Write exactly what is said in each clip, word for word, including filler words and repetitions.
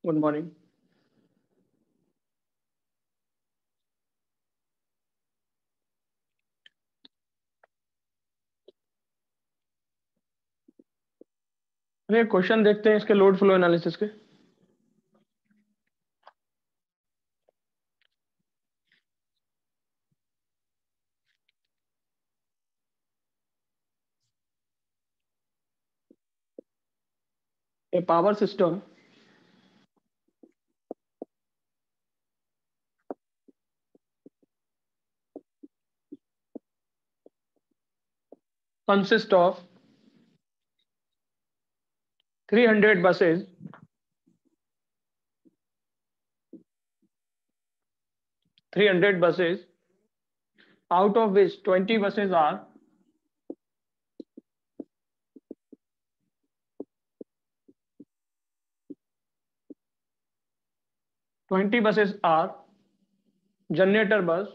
Good morning. अरे question देखते हैं इसके लोड फ्लो एनालिसिस के। A power system consists of three hundred buses three hundred buses, out of which twenty buses are twenty buses are generator bus,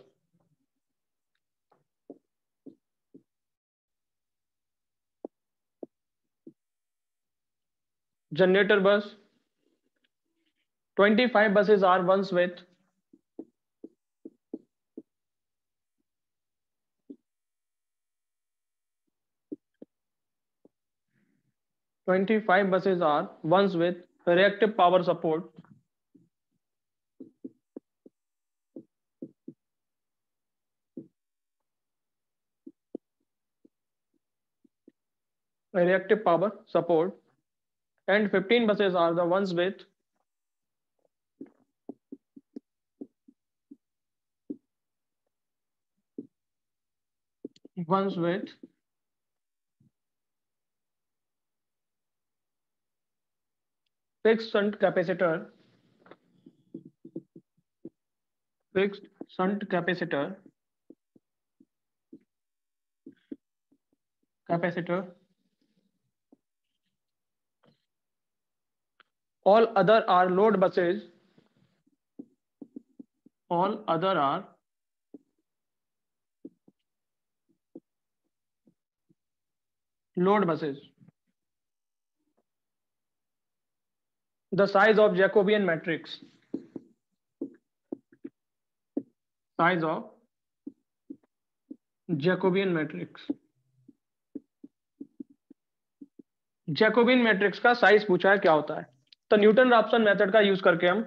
generator bus, twenty-five buses are ones with twenty-five buses are ones with reactive power support, reactive power support, and fifteen buses are the ones with ones with fixed shunt capacitor, fixed shunt capacitor, capacitor. All other are load buses. All other are load buses. The size of Jacobian matrix. Size of Jacobian matrix. Jacobian matrix का size पूछा है क्या होता है, तो Newton Raphson method का use करके हम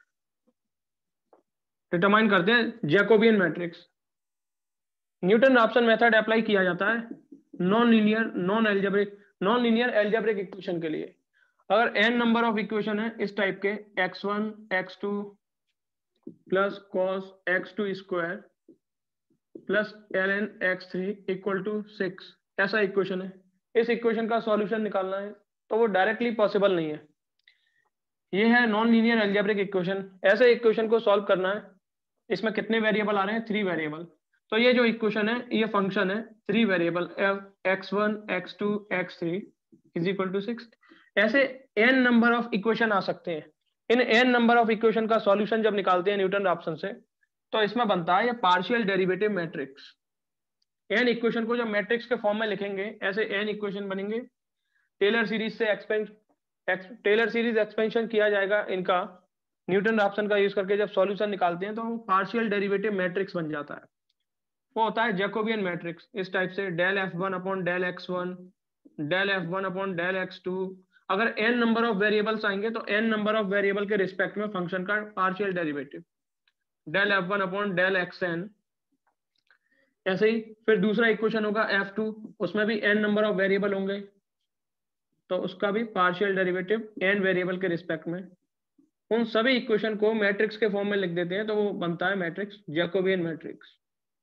डिटरमाइन करते हैं Jacobian matrix. Newton Raphson method apply किया जाता है non linear non algebraic non linear algebraic equation के लिए। अगर एन नंबर ऑफ इक्वेशन है इस टाइप के x one x two plus cos x two square plus l n x three equal to six, ऐसा इक्वेशन है, इस equation का सॉल्यूशन निकालना है तो वो डायरेक्टली पॉसिबल नहीं है। ये है नॉन लीनियर अलजेब्रिक इक्वेशन। ऐसे इक्वेशन को सॉल्व करना है, इसमें कितने वेरिएबल आ रहे हैं, थ्री वेरिएबल। तो ये जो इक्वेशन है ये फंक्शन है three variable x one x two x three is equal to six. ऐसे एन नंबर ऑफ इक्वेशन आ सकते हैं। इन एन नंबर ऑफ इक्वेशन का सॉल्यूशन जब निकालते हैं न्यूटन राप्सन से तो इसमें बनता है ये partial derivative matrix. N equation को जब मैट्रिक्स के फॉर्म में लिखेंगे ऐसे एन इक्वेशन बनेंगे। टेलर सीरीज से एक्सपेंड टेलर सीरीज एक्सपेंशन किया जाएगा इनका न्यूटन राप्सन का यूज करके। जब सॉल्यूशन निकालते हैं तो वो पार्शियल डेरिवेटिव मैट्रिक्स बन जाता है, वो होता है जैकोबियन मैट्रिक्स इस टाइप से del f one upon del x one del f one upon del x two. अगर एन नंबर ऑफ वेरिएबल्स आएंगे तो एन नंबर ऑफ वेरिएबल के रिस्पेक्ट में फंक्शन का partial derivative del f one upon del x n. ऐसे ही फिर दूसरा इक्वेशन होगा एफ टू, उसमें भी एन नंबर ऑफ वेरिएबल होंगे तो उसका भी पार्शियल डेरिवेटिव एन वेरिएबल के रिस्पेक्ट में। उन सभी इक्वेशन को मैट्रिक्स के फॉर्म में लिख देते हैं तो वो बनता है matrix Jacobian matrix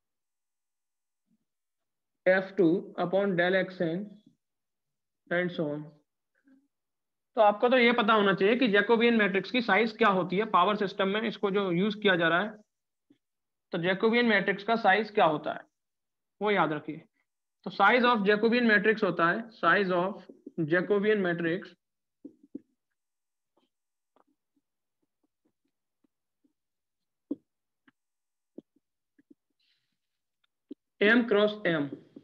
f two upon del x n and so on. तो आपको तो ये पता होना चाहिए कि जैकोबियन मैट्रिक्स की साइज क्या होती है पावर सिस्टम में, इसको जो यूज किया जा रहा है तो जैकोबियन मैट्रिक्स का साइज क्या होता है वो याद रखिए। तो साइज ऑफ जैकोबियन मैट्रिक्स होता है size of Jacobian matrix m cross m,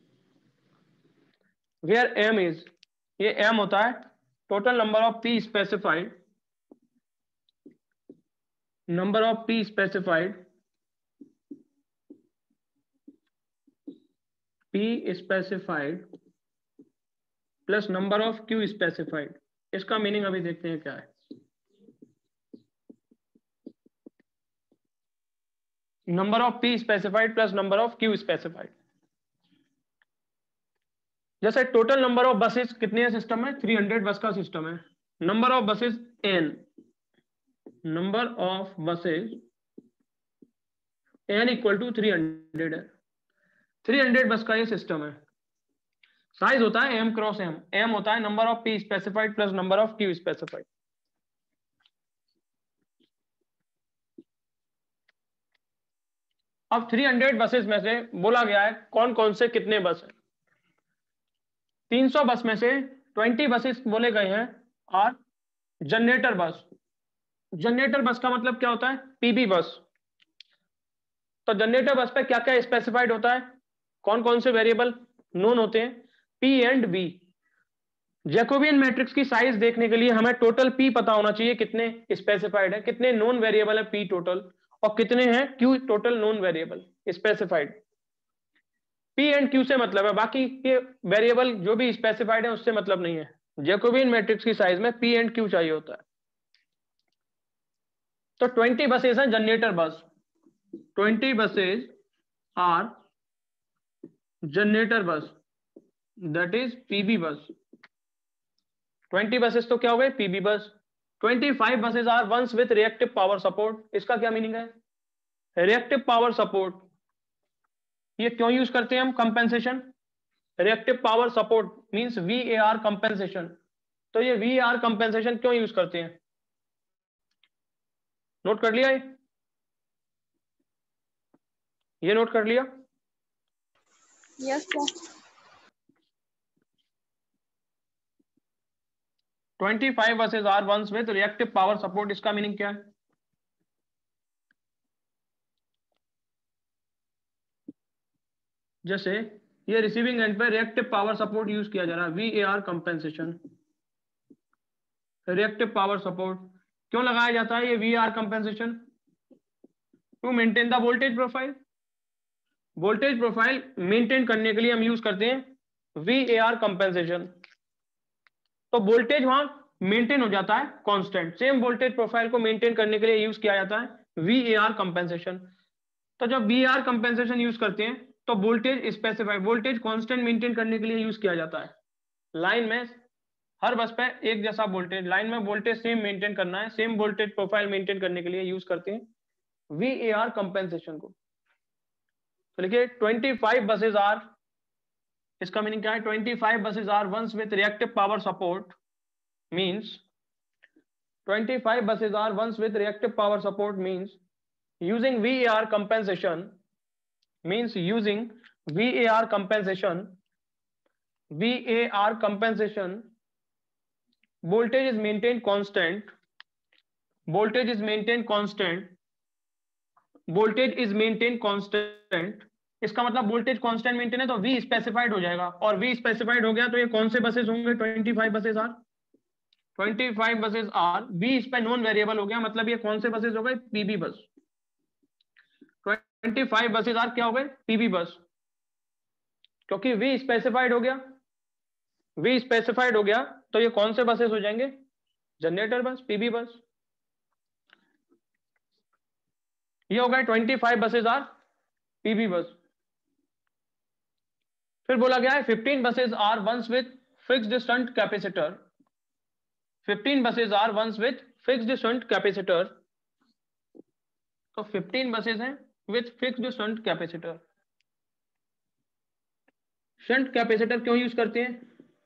where m is, ये m होता है total number of p specified number of P specified, P specified plus number of Q specified। इसका meaning अभी देखते हैं क्या है। Number of P specified plus number of Q specified। जैसे टोटल नंबर ऑफ बसेस कितने हैं सिस्टम में, तीन सौ बस का सिस्टम है। Number of buses n, number of buses n equal to three hundred है। तीन सौ बस का ये सिस्टम है। साइज होता है m क्रॉस m, m होता है number of P specified plus number of Q specified. अब तीन सौ बसेस में से बोला गया है कौन कौन से कितने बस है। तीन सौ बस में से बीस बसेस बोले गए हैं और जनरेटर बस। जनरेटर बस का मतलब क्या होता है, पीबी बस। तो जनरेटर बस पे क्या क्या स्पेसिफाइड होता है, कौन कौन से वेरिएबल नोन होते हैं, P and B। Jacobian matrix की साइज देखने के लिए हमें टोटल P पता होना चाहिए कितने स्पेसिफाइड है, कितने नोन वेरिएबल है P टोटल, और कितने हैं Q total known variable specified. P and Q से मतलब है, बाकी के वेरिएबल जो भी स्पेसिफाइड है उससे मतलब नहीं है। जैकोबियन मैट्रिक्स की साइज में P एंड Q चाहिए होता है। तो बीस बसेस हैं जनरेटर बस, बीस buses are generator bus, that is PB bus. बीस बसेस तो क्या हो गए, पीबी बस। पच्चीस buses are ones with reactive power support. इसका क्या मीनिंग है, रिएक्टिव पावर सपोर्ट। ये क्यों यूज करते हैं हम, compensation. Reactive power support means V A R compensation. तो ये वी आर कंपेंसेशन क्यों यूज करते हैं, नोट कर लिया, ये ये नोट कर लिया। Yes sir. पच्चीस buses are ones with reactive power support, इसका मीनिंग क्या है, जैसे ये रिसीविंग एंड पे रिएक्टिव पावर सपोर्ट यूज किया जा रहा है, V A R compensation. Reactive power support क्यों लगाया जाता है ये V R compensation, to maintain the voltage profile. Voltage profile maintain करने के लिए हम यूज करते हैं वी ए आर कंपेंसेशन। तो वोल्टेज वहां मेंटेन हो जाता है कांस्टेंट, सेम वोल्टेज प्रोफाइल को मेंटेन करने के लिए यूज किया जाता है वी ए आर कंपेंसेशन। तो जब वी आर कंपेंसेशन यूज करते हैं तो voltage specified, voltage constant maintain करने के लिए यूज किया जाता है। लाइन में हर बस पे एक जैसा वोल्टेज, लाइन में वोल्टेज सेम मेंटेन करना है, सेम वोल्टेज प्रोफाइल मेंटेन करने के लिए यूज करते हैं वी ए आर कंपेंसेशन को। तो लिखिए पच्चीस बसेस आर, इसका मीनिंग क्या है, पच्चीस buses are ones with reactive power support means twenty-five buses are once with reactive power support means using V A R compensation means using V A R compensation V A R compensation voltage is maintained constant voltage is maintained constant voltage is maintained constant। इसका मतलब voltage constant maintain है तो V specified हो जाएगा, और V specified हो गया तो ये कौन से बसेस होंगे, पच्चीस बसेस आर पच्चीस बसेस आर। बी इस पे नॉन वेरिएबल हो गया, मतलब ये कौन से बसेस हो गए, पीबी बस। पच्चीस बसेस आर क्या हो गए, पीबी बस, क्योंकि वी स्पेसिफाइड हो गया, वी स्पेसिफाइड हो गया तो ये कौन से बसेस हो जाएंगे, जनरेटर बस, पीबी बस। ये हो गए पच्चीस बसेस आर पीबी बस। फिर बोला गया है fifteen buses are ones with fixed shunt capacitor. Fifteen buses are ones with fixed shunt capacitor. तो फिफ्टीन बसेस हैं with fixed shunt capacitor. Shunt capacitor क्यों यूज करते हैं,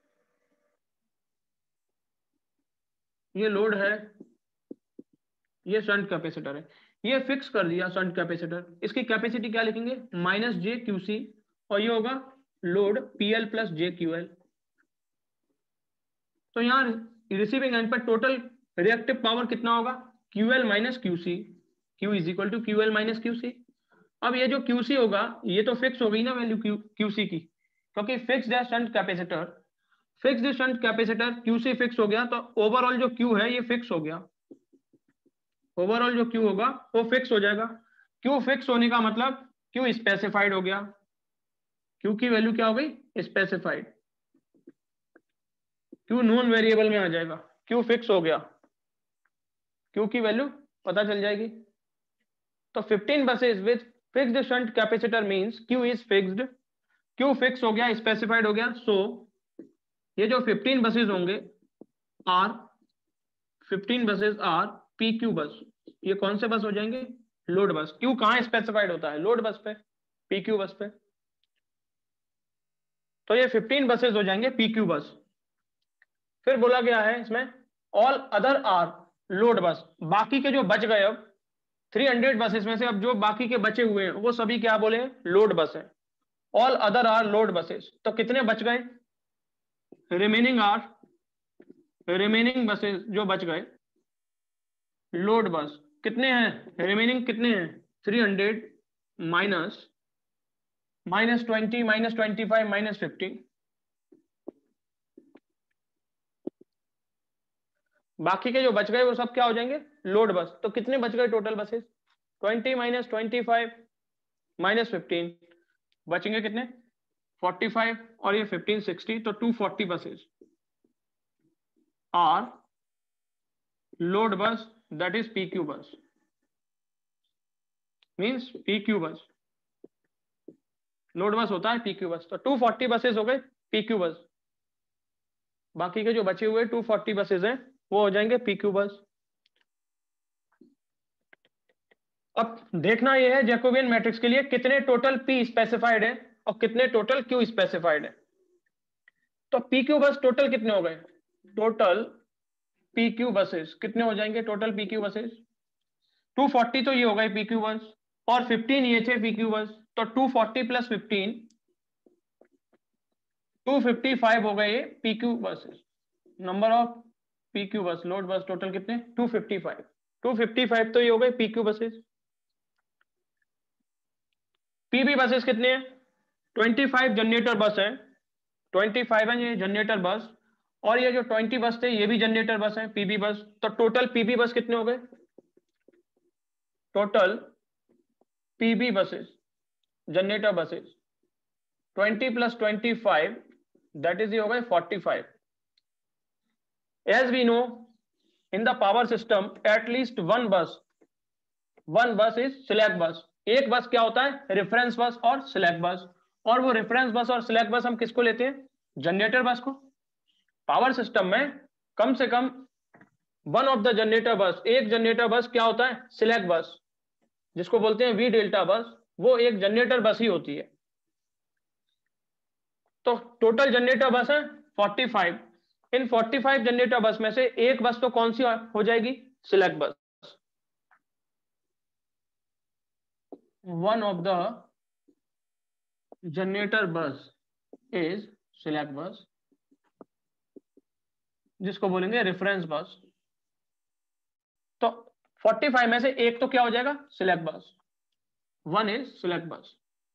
ये लोड है, ये शंट कैपेसिटर है, ये फिक्स कर दिया शंट कैपेसिटर। इसकी कैपेसिटी क्या लिखेंगे, माइनस जे क्यू सी, और ये होगा load P L plus J Q L. तो यहां रिसीविंग एंड पर टोटल रिएक्टिव पावर कितना होगा, Q L minus Q C, Q is equal to Q L minus Q C. अब ये जो क्यू सी होगा ये तो फिक्स हो गई ना वैल्यू क्यू सी की, क्योंकि फिक्स्ड है shunt capacitor, fixed shunt capacitor Q C fix हो गया तो ओवरऑल जो क्यू है ये फिक्स हो गया, ओवरऑल जो क्यू होगा वो फिक्स हो जाएगा। क्यू फिक्स होने का मतलब क्यू स्पेसिफाइड हो गया, क्यू की वैल्यू क्या हो गई स्पेसिफाइड, क्यू नॉन वेरिएबल में आ जाएगा, क्यू फिक्स हो गया, क्यू की वैल्यू पता चल जाएगी। तो fifteen buses with fixed shunt capacitor means Q is fixed, Q fix हो गया स्पेसिफाइड हो गया। सो so, ये जो फिफ्टीन बसेस होंगे are fifteen buses are P Q bus. ये कौन से बस हो जाएंगे लोड बस। क्यू कहां स्पेसिफाइड होता है लोड बस पे, पी क्यू बस पे। तो ये फिफ्टीन बसेस हो जाएंगे पी क्यू बस। फिर बोला गया है इसमें ऑल अदर आर लोड बस। बाकी के जो बच गए अब थ्री हंड्रेड बसेस में से अब जो बाकी के बचे हुए हैं वो सभी क्या बोले लोड बस है। All other are load buses. तो कितने बच गए रिमेनिंग आर रिमेनिंग बसेस जो बच गए लोड बस कितने हैं रिमेनिंग कितने हैं three hundred minus minus twenty minus twenty five minus fifteen. बाकी के जो बच गए वो सब क्या हो जाएंगे लोड बस। तो कितने बच गए total buses twenty minus twenty five minus fifteen बचेंगे कितने फोर्टी फाइव और ये फिफ्टीन सिक्सटी। तो two forty buses are load bus that is P Q bus means P Q bus. Load bus होता है पी क्यू बस। तो two forty buses हो गए पी क्यू बस। बाकी के जो बचे हुए टू फोर्टी बसेस हैं वो हो जाएंगे पी क्यू बस। अब देखना यह है जैकोबियन मैट्रिक्स के लिए कितने टोटल पी स्पेसिफाइड है और कितने टोटल क्यू स्पेसिफाइड है। तो पी क्यू बस टोटल कितने हो गए टोटल पी क्यू बसेस कितने हो जाएंगे total P Q buses two forty. तो ये हो गए पी क्यू बस और फिफ्टीन ये थे पी क्यू बस। तो two forty plus fifteen two fifty five हो गए P Q buses. Number of P Q bus load bus total कितने two fifty five two fifty five. तो ये हो गए P Q buses. PB buses कितने हैं ट्वेंटी फाइव जनरेटर बस है ट्वेंटी फाइव है ये जनरेटर बस और ये जो ट्वेंटी बस थे ये भी जनरेटर बस है पीबी बस। तो टोटल पीबी बस कितने हो गए total PB buses generator buses twenty plus twenty five that is ये हो गए forty five. As we know in the power system at least one bus one bus is select bus. एक बस क्या होता है रेफरेंस बस और सिलेक्ट बस। और वो रेफरेंस बस और सिलेक्ट बस हम किसको लेते हैं जनरेटर बस को। पावर सिस्टम में कम से कम one of the generator bus एक जनरेटर बस क्या होता है सिलेक्ट बस जिसको बोलते हैं वी डेल्टा बस। वो एक जनरेटर बस ही होती है। तो टोटल जनरेटर बस है फोर्टी फाइव। इन फोर्टी फाइव जनरेटर बस में से एक बस तो कौन सी हो जाएगी select bus. One of the generator bus is select bus जिसको बोलेंगे रेफरेंस बस। तो फोर्टी फाइव में से एक तो क्या हो जाएगा select bus one is select bus.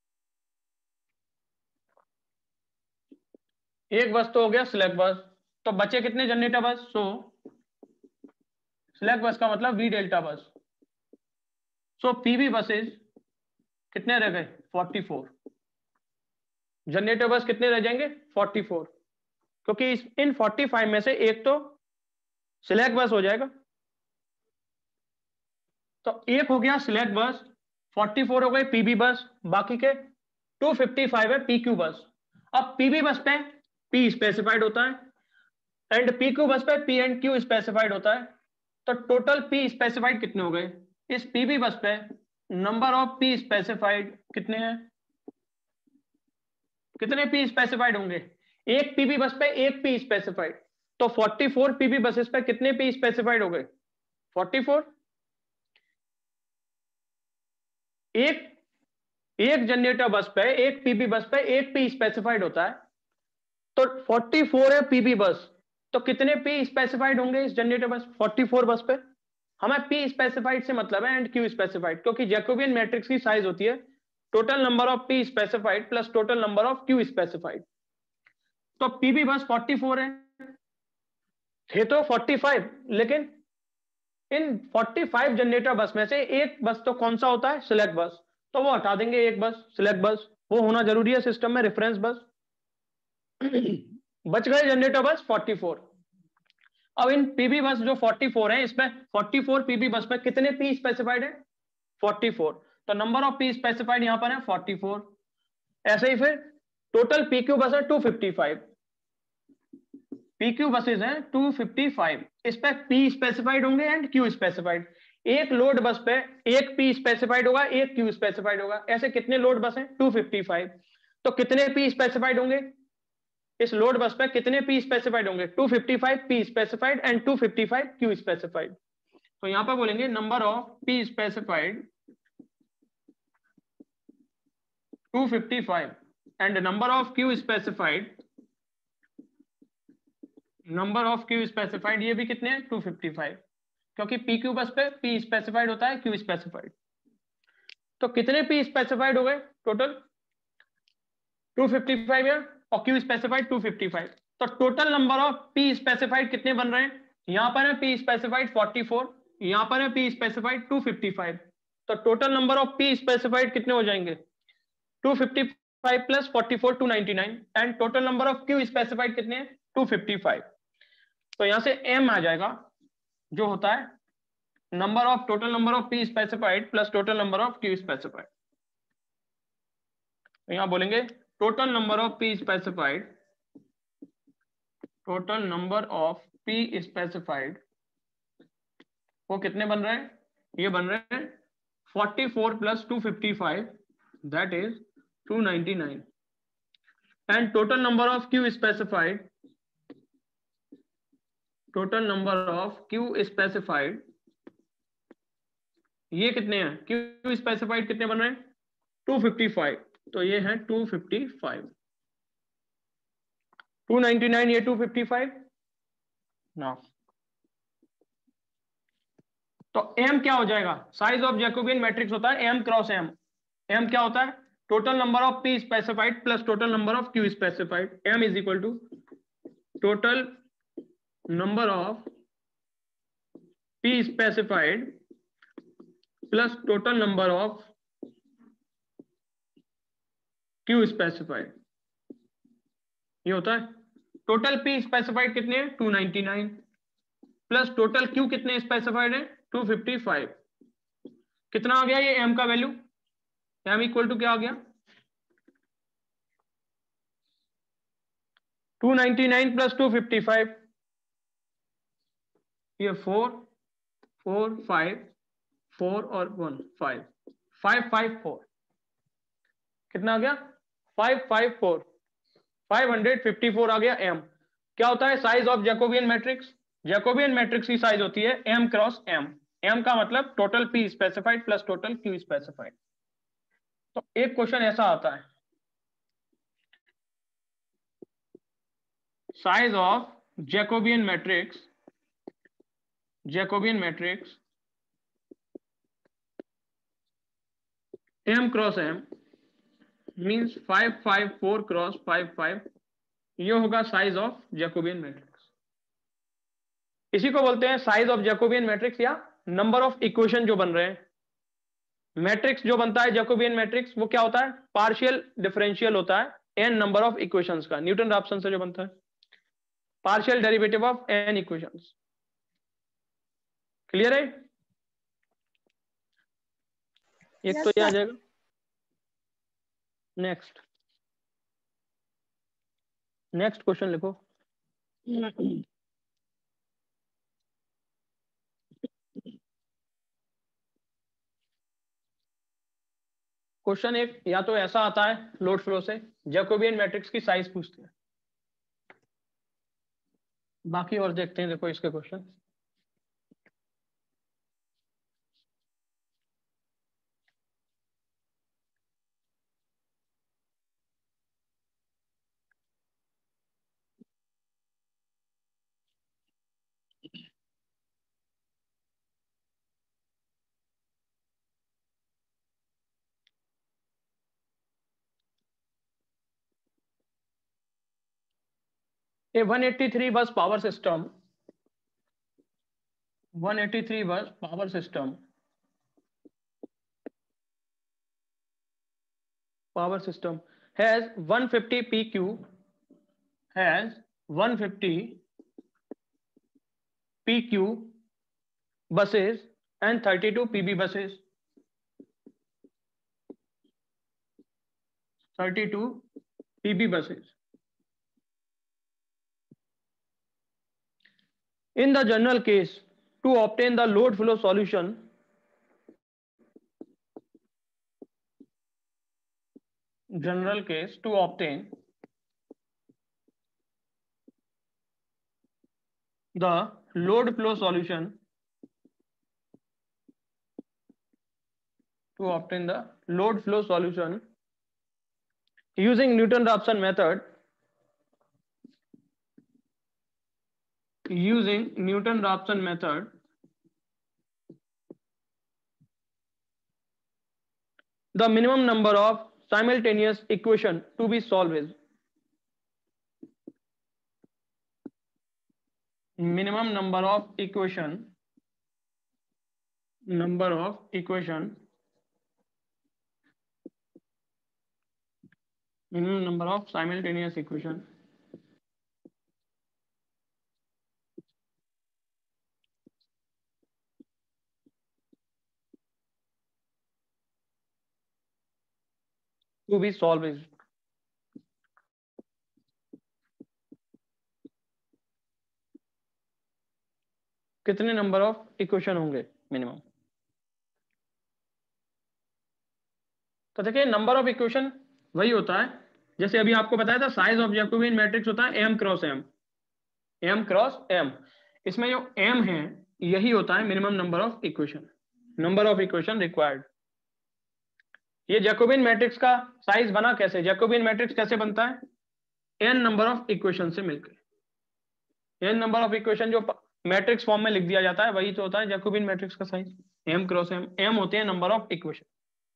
एक बस तो हो गया सिलेक्ट बस। तो बचे कितने जनरेटर बस सो सिलेक्ट बस का मतलब वी डेल्टा बस। सो पीवी बसेस कितने रह गए फोर्टी फोर जनरेटर बस कितने रह जाएंगे फोर्टी फोर क्योंकि इस इन फोर्टी फाइव में से एक तो सिलेक्ट बस हो जाएगा। तो एक हो गया सिलेक्ट बस फोर्टी फोर हो गए पीबी बस बाकी के टू फिफ्टी फाइव है पीक्यू बस। अब पीबी बस पे पी स्पेसिफाइड होता है एंड पीक्यू बस पे पी एंड क्यू स्पेसिफाइड होता है। तो टोटल पी स्पेसिफाइड कितने हो गए इस पीबी बस पे नंबर ऑफ पी स्पेसिफाइड कितने हैं कितने पी स्पेसिफाइड होंगे एक पीबी बस पे एक पी स्पेसिफाइड। तो फोर्टी फोर पीबी बसेस पे कितने पी स्पेसिफाइड हो गए फोर्टी फोर। एक एक जनरेटर बस पे एक पीबी बस पे एक पी स्पेसिफाइड होता है। तो फोर्टी फोर है पीबी बस तो कितने पी स्पेसिफाइड होंगे इस जनरेटर बस फोर्टी फोर बस पे। हमें पी स्पेसिफाइड से मतलब है एंड क्यू स्पेसिफाइड क्योंकि जैकोबियन मैट्रिक्स की साइज होती है total number of P specified plus total number of Q specified. तो पीबी बस फोर्टी फोर है थे तो फोर्टी फाइव लेकिन इन पैंतालीस जनरेटर बस में से एक बस तो कौन सा होता है, सिलेक्ट बस, तो वो हटा देंगे एक बस, सिलेक्ट बस, वो होना जरूरी है सिस्टम में, रेफरेंस बस। बच गए जनरेटर बस चौवालीस। अब इन पीबी बस जो चौवालीस है, इसमें चौवालीस पीबी बस में कितने पी स्पेसिफाइड है, चौवालीस, तो नंबर ऑफ पी स्पेसिफाइड यहां पर है चौवालीस। ऐसे ही फिर टोटल पीक्यू बस है दो सौ पचपन, पीक्यू बसेस हैं दो सौ पचपन, इस पे पी स्पेसिफाइड होंगे एंड क्यू स्पेसिफाइड। एक लोड बस पे एक पी स्पेसिफाइड होगा, एक क्यू स्पेसिफाइड होगा। ऐसे कितने लोड बस हैं, दो सौ पचपन, तो कितने पी स्पेसिफाइड होंगे इस लोड बस पे, कितने पी स्पेसिफाइड होंगे, दो सौ पचपन पी स्पेसिफाइड एंड दो सौ पचपन क्यू स्पेसिफाइड। तो यहां पर बोलेंगे नंबर ऑफ पी स्पेसिफाइड दो सौ पचपन and number of Q specified, number of Q specified ये भी कितने हैं, दो सौ पचपन, क्योंकि पी क्यू बस पे पी स्पेसिफाइड होता है, क्यू स्पेसिफाइड। तो कितने पी स्पेसिफाइड हो गए टोटल, दो सौ पचपन है और क्यू स्पेसिफाइड दो सौ पचपन, तो total number of P specified कितने बन रहे हैं, यहां पर है पी स्पेसिफाइड चौवालीस, यहां पर है पी स्पेसिफाइड दो सौ पचपन, तो total number of P specified कितने हो जाएंगे, दो सौ पचपन प्लस चौवालीस दो सौ निन्यानवे, and total number of Q specified कितने हैं, दो सौ पचपन। तो यहां से एम आ जाएगा जो होता है number of, total number of P specified plus total number of Q specified. तो यहां बोलेंगे total number of P specified, total number of P specified वो कितने बन रहे हैं, ये बन रहे हैं चौवालीस प्लस दो सौ पचपन, दैट इज दो सौ निन्यानवे, and total number of Q specified, total number of Q specified ये कितने हैं, क्यू स्पेसिफाइड कितने बन रहे हैं दो सौ पचपन, तो ये है दो सौ पचपन, दो सौ निन्यानवे ये दो सौ पचपन ना। तो एम क्या हो जाएगा, साइज ऑफ जैकोबियन मैट्रिक्स होता है एम क्रॉस एम। एम क्या होता है, total number of P specified plus total number of Q specified. M is equal to total number of P specified plus total number of Q specified, ये होता है total P specified कितने हैं दो सौ निन्यानवे प्लस टोटल क्यू कितने specified है दो सौ पचपन। कितना आ गया ये एम का वैल्यू, एम इक्वल टू क्या आ गया दो सौ निन्यानवे प्लस दो सौ पचपन, ये फोर फोर फाइव फोर और one five, five five four, कितना आ गया five five four, five hundred fifty four आ गया एम। क्या होता है size of Jacobian matrix, Jacobian matrix की साइज होती है एम क्रॉस एम। एम का मतलब total P specified plus total Q specified. तो एक क्वेश्चन ऐसा आता है, size of Jacobian matrix, Jacobian matrix M cross M means five five four cross five five, ये होगा साइज ऑफ जैकोबियन मैट्रिक्स। इसी को बोलते हैं साइज ऑफ जैकोबियन मैट्रिक्स या नंबर ऑफ इक्वेशन जो बन रहे हैं। मैट्रिक्स जो बनता है जैकोबियन मैट्रिक्स वो क्या होता है, पार्शियल डिफरेंशियल होता है एन नंबर ऑफ इक्वेशंस का, न्यूटन रैप्सन से जो बनता है, partial derivative of N equations. Clear है, एक Yes, तो ये आ sir. जाएगा। नेक्स्ट नेक्स्ट क्वेश्चन लिखो। क्वेश्चन एक या तो ऐसा आता है लोड फ्लो से, जैकोबियन मैट्रिक्स की साइज पूछते हैं, बाकी और देखते हैं। देखो इसके question, a one eighty three bus power system one eighty-three bus power system power system has one fifty P Q has one fifty P Q buses and thirty-two P B buses. thirty-two P B buses. In the general case, to obtain the load flow solution, general case to obtain the load flow solution, to obtain the load flow solution using Newton-Raphson method, using Newton-Raphson method, the minimum number of simultaneous equation to be solved is minimum number of equation number of equation minimum number of simultaneous equation to be solved is कितने number of equation होंगे minimum. तो देखिए number of equation वही होता है जैसे अभी आपको बताया था, साइज ऑफ जैकोबियन मैट्रिक्स होता है m cross m, m cross m। इसमें जो m है यही होता है minimum number of equation, number of equation required. ये जैकोबियन मैट्रिक्स का साइज बना कैसे, जैकोबियन मैट्रिक्स कैसे बनता है, n नंबर ऑफ इक्वेशन से मिलकर। n नंबर ऑफ इक्वेशन जो मैट्रिक्स फॉर्म में लिख दिया जाता है वही तो होता है जैकोबियन मैट्रिक्स का size, m cross m। m होते हैं नंबर ऑफ इक्वेशन।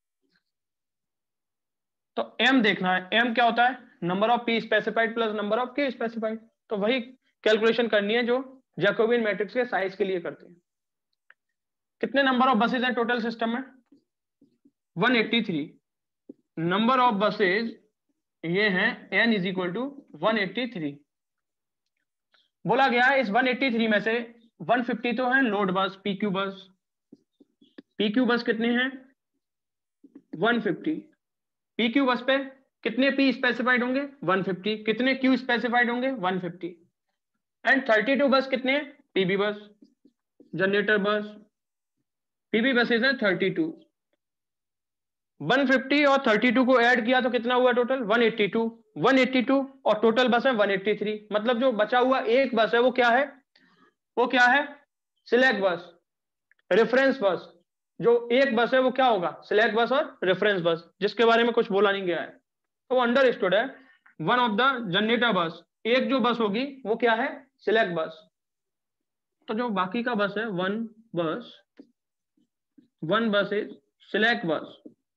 तो m देखना है, m क्या होता है, number of p specified plus number of q specified. तो वही कैलकुलेशन करनी है जो जैकोबियन मैट्रिक्स के साइज के लिए करते हैं। कितने नंबर ऑफ बसेज हैं टोटल सिस्टम में, one eighty-three। Number of buses ये हैं n is equal to one eighty-three। बोला गया है इस one eighty-three में से one fifty तो है लोड बस, pq बस। pq बस कितने हैं one fifty। pq बस पे कितने p स्पेसिफाइड होंगे one fifty, कितने q स्पेसिफाइड होंगे one fifty। And thirty-two bus कितने हैं pb बस, जनरेटर बस। pb बसेज हैं thirty-two। one fifty और thirty-two को ऐड किया तो कितना हुआ total one eighty-two। one eighty-two और टोटल बस है one eighty-three। मतलब जो बचा हुआ एक बस है वो क्या है, वो क्या है सिलेक्ट बस, रेफरेंस बस। जो एक बस है वो क्या होगा सिलेक्ट बस और रेफरेंस बस, जिसके बारे में कुछ बोला नहीं गया है तो वो अंडरस्टूड है। One of the generator bus, एक जो बस होगी वो क्या है सिलेक्ट बस। तो जो बाकी का बस है one bus, one bus is select बस,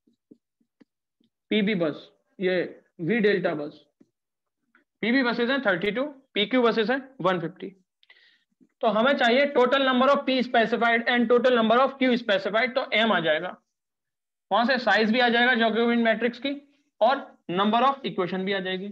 पीबी बस, ये V delta bus. PV buses हैं thirty-two, पीक्यू बसेस हैं one fifty। तो हमें चाहिए total number of P specified and total number of Q specified. तो एम आ जाएगा, वहां से साइज भी आ जाएगा जैकोबियन मैट्रिक्स की और नंबर ऑफ इक्वेशन भी आ जाएगी।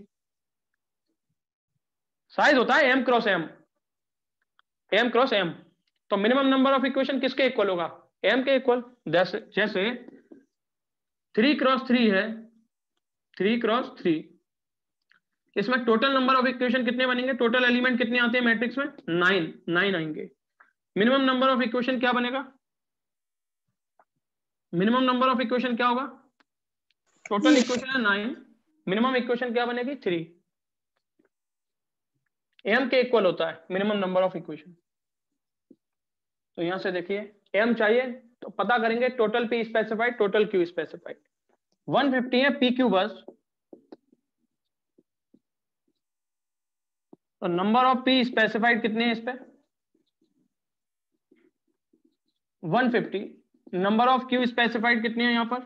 साइज होता है M cross M, M cross M. तो मिनिमम नंबर ऑफ इक्वेशन किसके इक्वल होगा, एम के इक्वल। जैसे थ्री क्रॉस थ्री है, थ्री क्रॉस थ्री, इसमें टोटल नंबर ऑफ इक्वेशन कितने बनेंगे, टोटल एलिमेंट कितने आते हैं मैट्रिक्स में नाइन, नाइन आएंगे। मिनिमम नंबर ऑफ इक्वेशन क्या बनेगा, मिनिमम नंबर ऑफ इक्वेशन क्या होगा, टोटल इक्वेशन है नाइन, मिनिमम इक्वेशन क्या बनेगी थ्री। एम के इक्वल होता है मिनिमम नंबर ऑफ इक्वेशन। तो यहां से देखिए एम चाहिए तो पता करेंगे total P specified, total Q specified. one fifty है पी क्यू बस, तो नंबर ऑफ पी स्पेसिफाइड कितने हैं इस पे one fifty। Number of Q specified कितने हैं यहां पर,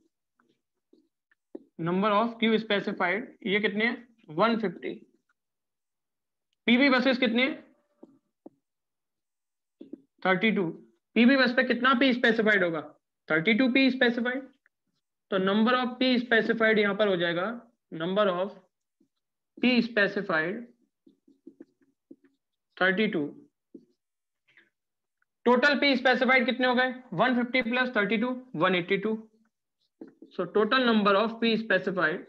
नंबर ऑफ क्यू स्पेसिफाइड ये कितने हैं one fifty। पीवी बसेस कितने हैं थर्टी टू। पीवी बस पे कितना पी स्पेसिफाइड होगा? Thirty two P specified. तो नंबर ऑफ पी स्पेसिफाइड यहां पर हो जाएगा number of P specified thirty two. Total P specified कितने हो गए? One fifty plus thirty two, one eighty two. So total number of P specified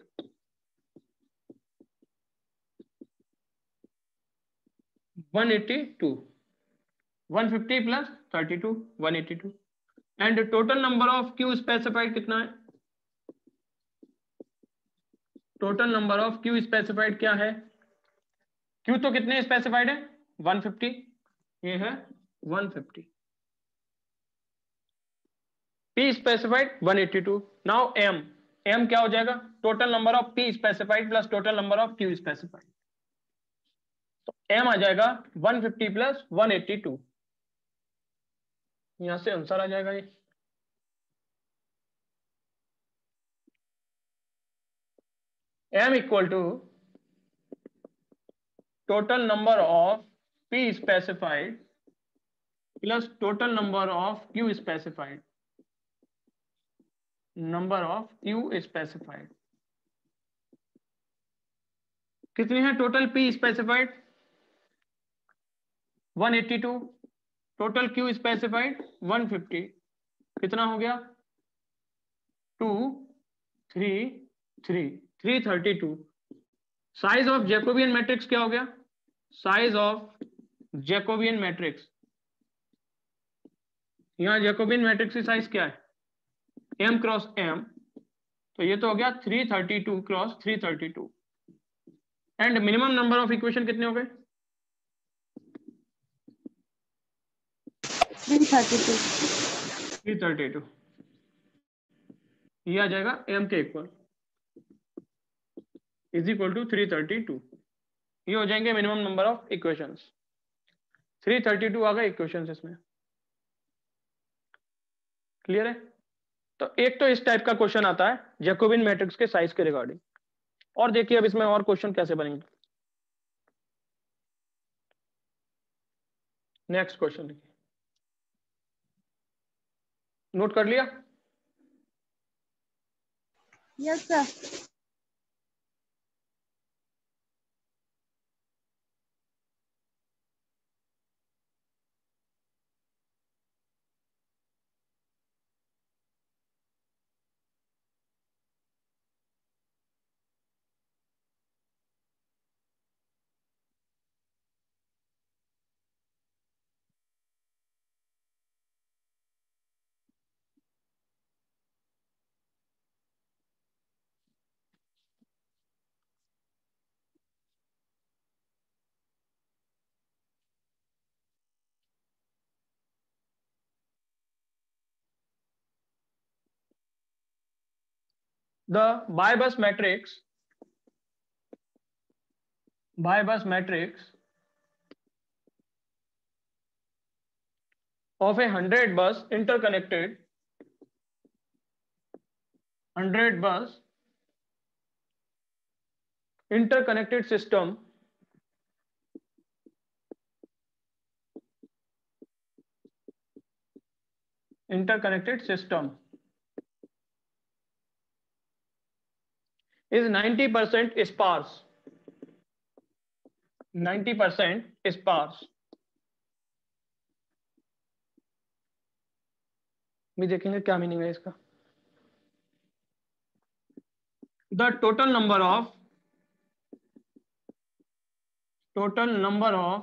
one eighty two. One fifty plus thirty two, one eighty two. And total number of Q specified कितना है? Total number of Q specified क्या है? Q तो कितने specified है? One fifty. ये है one fifty. P specified one eighty two. Now M, M क्या हो जाएगा? Total number of P specified plus total number of Q specified. तो एम आ जाएगा one fifty plus one eighty two. यहां से आंसर आ जाएगा ये। M equal to total number of P specified plus total number of Q specified, number of Q specified. कितनी है total P specified? One eighty two. Total Q specified one fifty. कितना हो गया? Two three three, three thirty two. Size of Jacobian matrix क्या हो गया? Size of Jacobian matrix, यहां Jacobian matrix की साइज क्या है? m cross m। तो ये तो हो गया three thirty two cross three thirty two. And minimum number of equation कितने हो गए? Three thirty two. Three thirty two. ये आ जाएगा m के equal is equal to three thirty two. ये हो जाएंगे minimum number of equations. Three thirty two आ गए इक्वेशंस इसमें। क्लियर है? तो एक तो इस टाइप का क्वेश्चन आता है जैकोबियन मैट्रिक्स के साइज के रिगार्डिंग। और देखिए अब इसमें और क्वेश्चन कैसे बनेंगे। नेक्स्ट क्वेश्चन देखिए, नोट कर लिया? Yes sir. The Baibus matrix, Baibus matrix of a hundred bus interconnected, hundred bus interconnected system interconnected system is ninety percent sparse, ninety percent sparse। भी देखेंगे क्या मीनिंग है इसका। The total number of total number of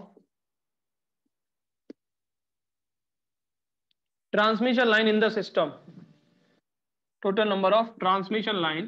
transmission line in the system, total number of transmission line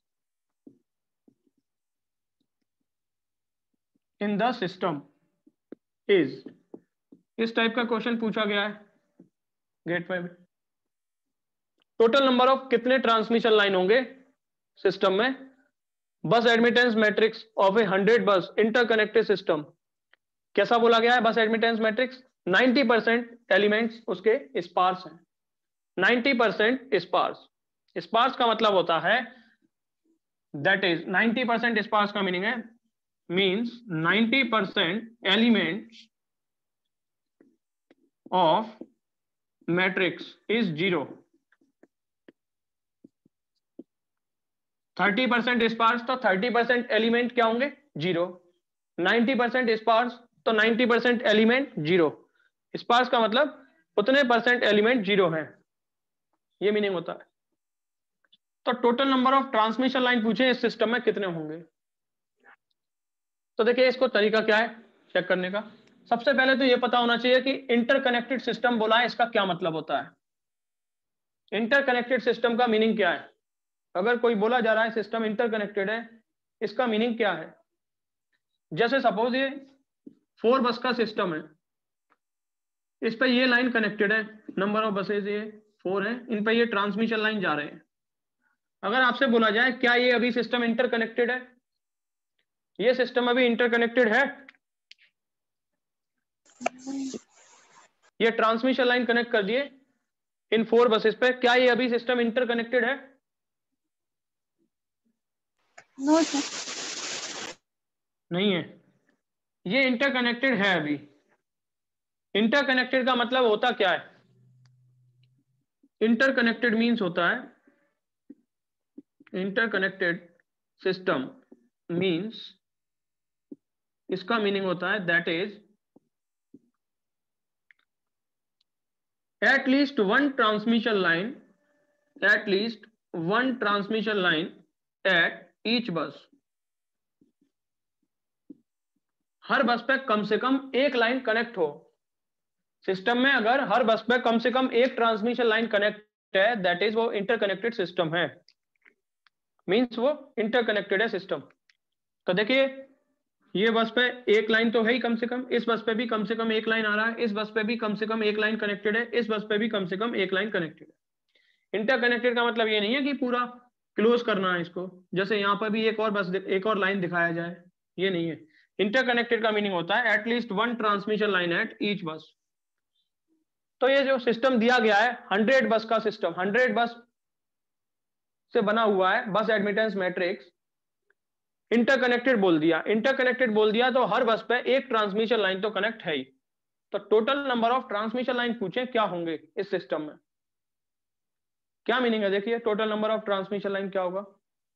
in the system is, इस type का question पूछा गया है गेट में। टोटल नंबर ऑफ कितने ट्रांसमिशन लाइन होंगे सिस्टम में? Bus admittance matrix of a hundred bus interconnected system. कैसा बोला गया है bus admittance matrix? Ninety percent elements उसके स्पार्स हैं, नाइंटी परसेंट स्पार्स। स्पार्स का मतलब होता है that is ninety percent sparse का मीनिंग है means ninety percent elements of matrix is zero, thirty percent sparse तो थर्टी परसेंट एलिमेंट क्या होंगे, जीरो, नाइन्टी परसेंट स्पार्स तो ninety percent element zero, sparse का मतलब उतने परसेंट एलिमेंट जीरो हैं, ये मीनिंग होता है। तो total number of transmission line पूछे इस सिस्टम में कितने होंगे, तो देखिए इसको तरीका क्या है चेक करने का। सबसे पहले तो ये पता होना चाहिए कि इंटरकनेक्टेड सिस्टम बोला है, इसका क्या मतलब होता है। इंटरकनेक्टेड सिस्टम का मीनिंग क्या है, अगर कोई बोला जा रहा है सिस्टम इंटरकनेक्टेड है, इसका मीनिंग क्या है। जैसे सपोज ये फोर बस का सिस्टम है, इस पे ये लाइन कनेक्टेड है, नंबर ऑफ बसेज ये फोर है, इन पे ये ट्रांसमिशन लाइन जा रहे हैं। अगर आपसे बोला जाए क्या ये अभी सिस्टम इंटरकनेक्टेड है, ये सिस्टम अभी इंटरकनेक्टेड है, ये ट्रांसमिशन लाइन कनेक्ट कर दिए इन फोर बसेस पे, क्या ये अभी सिस्टम इंटरकनेक्टेड है, नो सर, नहीं है, ये इंटरकनेक्टेड है अभी। इंटरकनेक्टेड का मतलब होता क्या है, इंटरकनेक्टेड मींस होता है, इंटरकनेक्टेड सिस्टम मींस, इसका मीनिंग होता है that is at least one transmission line, at least one transmission line at each bus, हर बस पे कम से कम एक लाइन कनेक्ट हो। सिस्टम में अगर हर बस पे कम से कम एक ट्रांसमिशन लाइन कनेक्ट है, दैट इज वो इंटरकनेक्टेड सिस्टम है, मींस वो इंटरकनेक्टेड है सिस्टम। तो देखिए ये बस पे एक लाइन तो है ही कम से कम, इस बस पे भी कम से कम एक लाइन आ रहा है, इस बस पे भी कम से कम एक लाइन कनेक्टेड है, इस बस पे भी कम से कम एक लाइन कनेक्टेड है। इंटरकनेक्टेड का मतलब ये नहीं है कि पूरा क्लोज करना है इसको, जैसे यहाँ पर भी एक और बस एक और लाइन दिखाया जाए, ये नहीं है। इंटरकनेक्टेड का मीनिंग होता है at least one transmission line at each bus. तो ये जो सिस्टम दिया गया है हंड्रेड बस का सिस्टम, हंड्रेड बस से बना हुआ है बस एडमिटेंस मैट्रिक्स, इंटरकनेक्टेड बोल दिया, इंटरकनेक्टेड बोल दिया तो हर बस पे एक ट्रांसमिशन लाइन तो कनेक्ट है ही। तो total number of transmission line पूछे क्या होंगे इस सिस्टम में, क्या मीनिंग है, देखिए total number of transmission line क्या होगा।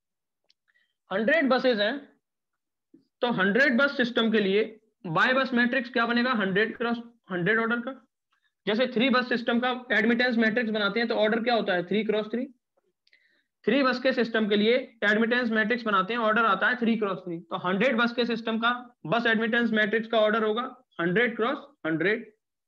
हंड्रेड बसेज हैं तो हंड्रेड बस सिस्टम के लिए बाय बस मैट्रिक्स क्या बनेगा, हंड्रेड क्रॉस हंड्रेड ऑर्डर का। जैसे थ्री बस सिस्टम का एडमिटेंस मैट्रिक्स बनाते हैं तो ऑर्डर क्या होता है, three cross three. Three bus के सिस्टम के लिए एडमिटेंस मैट्रिक्स बनाते हैं, ऑर्डर आता है थ्री क्रॉस थ्री। तो हंड्रेड बस के सिस्टम का बस एडमिटेंस मैट्रिक्स का ऑर्डर होगा हंड्रेड क्रॉस हंड्रेड।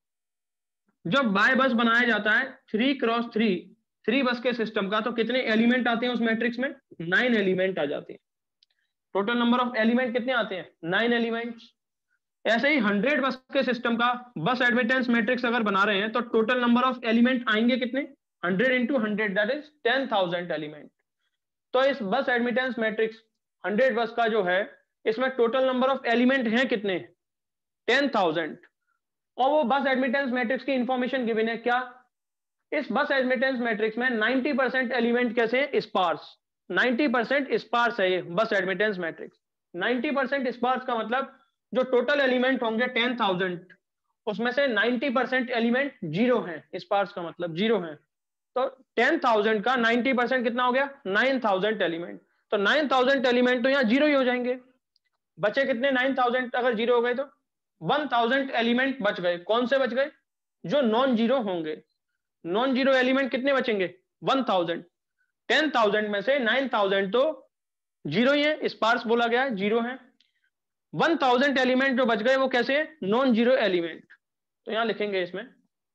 जब बाय बस बनाया जाता है three cross three, three bus के सिस्टम का, तो कितने एलिमेंट आते हैं उस मैट्रिक्स में, नाइन एलिमेंट आ जाते हैं। टोटल नंबर ऑफ एलिमेंट कितने आते हैं, नाइन एलिमेंट्स। ऐसे ही हंड्रेड बस के सिस्टम का बस एडमिटेंस मैट्रिक्स अगर बना रहे हैं तो टोटल नंबर ऑफ एलिमेंट आएंगे कितने, hundred into hundred that is ten thousand element. तो इस bus admittance matrix hundred bus का जो है, इसमें टोटल नंबर ऑफ एलिमेंट हैं कितने, टेन थाउजेंड। और वो बस एडमिटेंस मैट्रिक्स की इंफॉर्मेशन गिवन है क्या, इस बस एडमिटेंस मैट्रिक्स में नाइन्टी परसेंट एलिमेंट कैसे हैं, स्पार्स, नाइन्टी परसेंट स्पार्स है ये bus admittance matrix. Ninety percent sparse का मतलब जो टोटल एलिमेंट होंगे टेन थाउजेंड, उसमें से नाइन्टी परसेंट एलिमेंट जीरो हैं, स्पार्स का मतलब जीरो हैं। तो टेन थाउजेंड का नाइन्टी परसेंट कितना हो गया, नाइन थाउजेंड एलिमेंट। तो नाइन थाउजेंड एलिमेंट तो यहाँ जीरो ही हो जाएंगे, बचे कितने, नाइन थाउजेंड अगर जीरो हो गए तो वन थाउजेंड एलिमेंट बच गए। कौन से बच गए, जो नॉन जीरो होंगे। नॉन जीरो एलिमेंट कितने बचेंगे, वन थाउजेंड। टेन थाउजेंड में से नाइन थाउजेंड तो जीरो ही है, स्पार्स बोला गया है, जीरो है। वन थाउजेंड एलिमेंट जो बच गए वो कैसे है, नॉन जीरो एलिमेंट। तो यहां लिखेंगे इसमें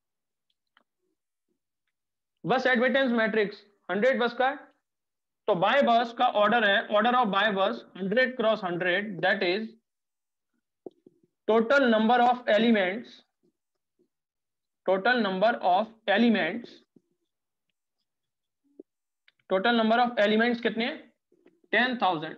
बस एडमिटेंस मैट्रिक्स हंड्रेड बस का है, तो बाय बस का ऑर्डर है, order of by bus hundred cross hundred that is total number of elements, total number of elements, total number of elements कितने, ten thousand.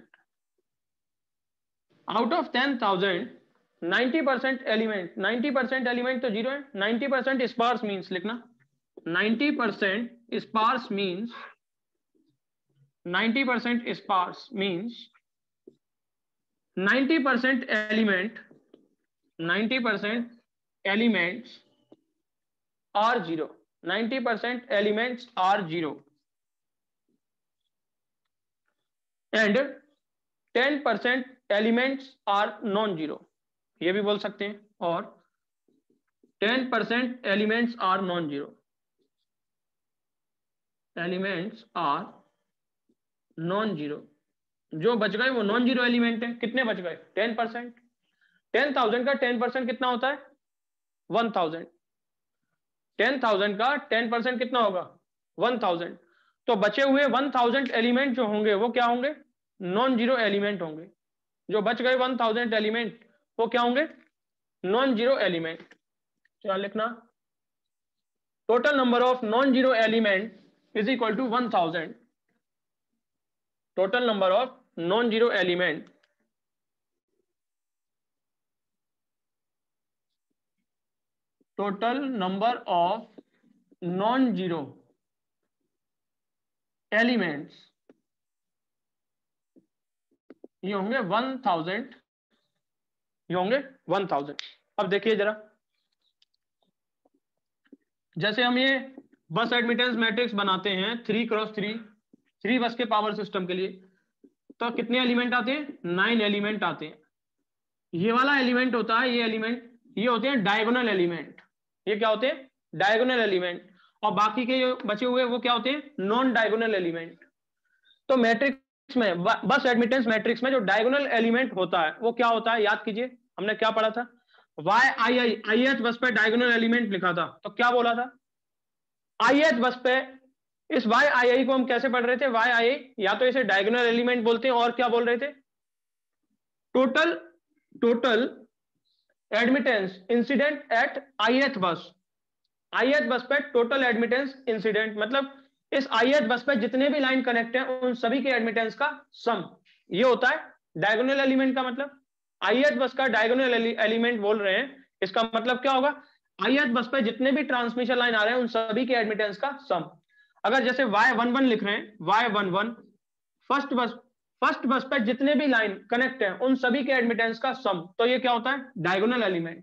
Out of ten thousand ninety percent element, ninety percent element तो zero है, ninety percent sparse means लिखना, ninety percent sparse means, ninety percent sparse means ninety percent element, ninety percent elements are zero. ninety percent elements are zero. And ten percent elements are non-zero. ये भी बोल सकते हैं. और ten percent elements are non-zero. Elements are non-zero. जो बच गए वो नॉन जीरो एलिमेंट है. कितने बच गए? Ten percent. टेन थाउजेंड का टेन परसेंट कितना होता है? One thousand. टेन थाउजेंड का टेन परसेंट कितना होगा? One thousand. तो बचे हुए वन थाउजेंड एलिमेंट जो होंगे वो क्या होंगे? नॉन जीरो एलिमेंट होंगे. जो बच गए वन थाउजेंड एलिमेंट वो क्या होंगे? Non zero element. क्या लिखना? Total number of non zero element is equal to one thousand. Total number of non zero element total number of non zero elements ये होंगे वन थाउजेंड. ये होंगे one thousand. अब देखिए जरा, जैसे हम ये बस एडमिटेंस मैट्रिक्स बनाते हैं three cross three three bus के पावर सिस्टम के लिए, तो कितने एलिमेंट आते हैं? नाइन एलिमेंट आते हैं. ये वाला एलिमेंट होता है, ये एलिमेंट ये होते हैं डायगोनल एलिमेंट. ये क्या होते हैं? Diagonal element. और बाकी के जो बचे हुए वो क्या होते हैं? Non diagonal element. तो मैट्रिक्स में, बस एडमिटेंस मैट्रिक्स में जो डायगोनल एलिमेंट होता है वो क्या होता है? याद कीजिए, हमने क्या पढ़ा था? Y I I I H बस पे डायगोनल एलिमेंट लिखा था, तो क्या बोला था? आई एच बस पे इस वाई आई आई को हम कैसे पढ़ रहे थे? वाई आई आई या तो इसे डायगोनल एलिमेंट बोलते हैं, और क्या बोल रहे थे? Total total admittance incident at I H bus. I H बस पे टोटल एडमिटेंस इंसिडेंट मतलब इस आई एच बस पे जितने भी लाइन कनेक्ट हैं उन सभी के एडमिटेंस का सम. ये होता है डायगोनल एलिमेंट का मतलब. आई एच बस का डायगोनल एलिमेंट बोल रहे हैं, इसका मतलब क्या होगा? आई एच बस पे जितने भी ट्रांसमिशन लाइन आ रहे हैं उन सभी के एडमिटेंस का सम. अगर जैसे वाई वन वन लिख रहे हैं, Y one one first bus first bus पे जितने भी लाइन कनेक्ट हैं उन सभी के एडमिटेंस का सम, तो ये क्या होता है? Diagonal element.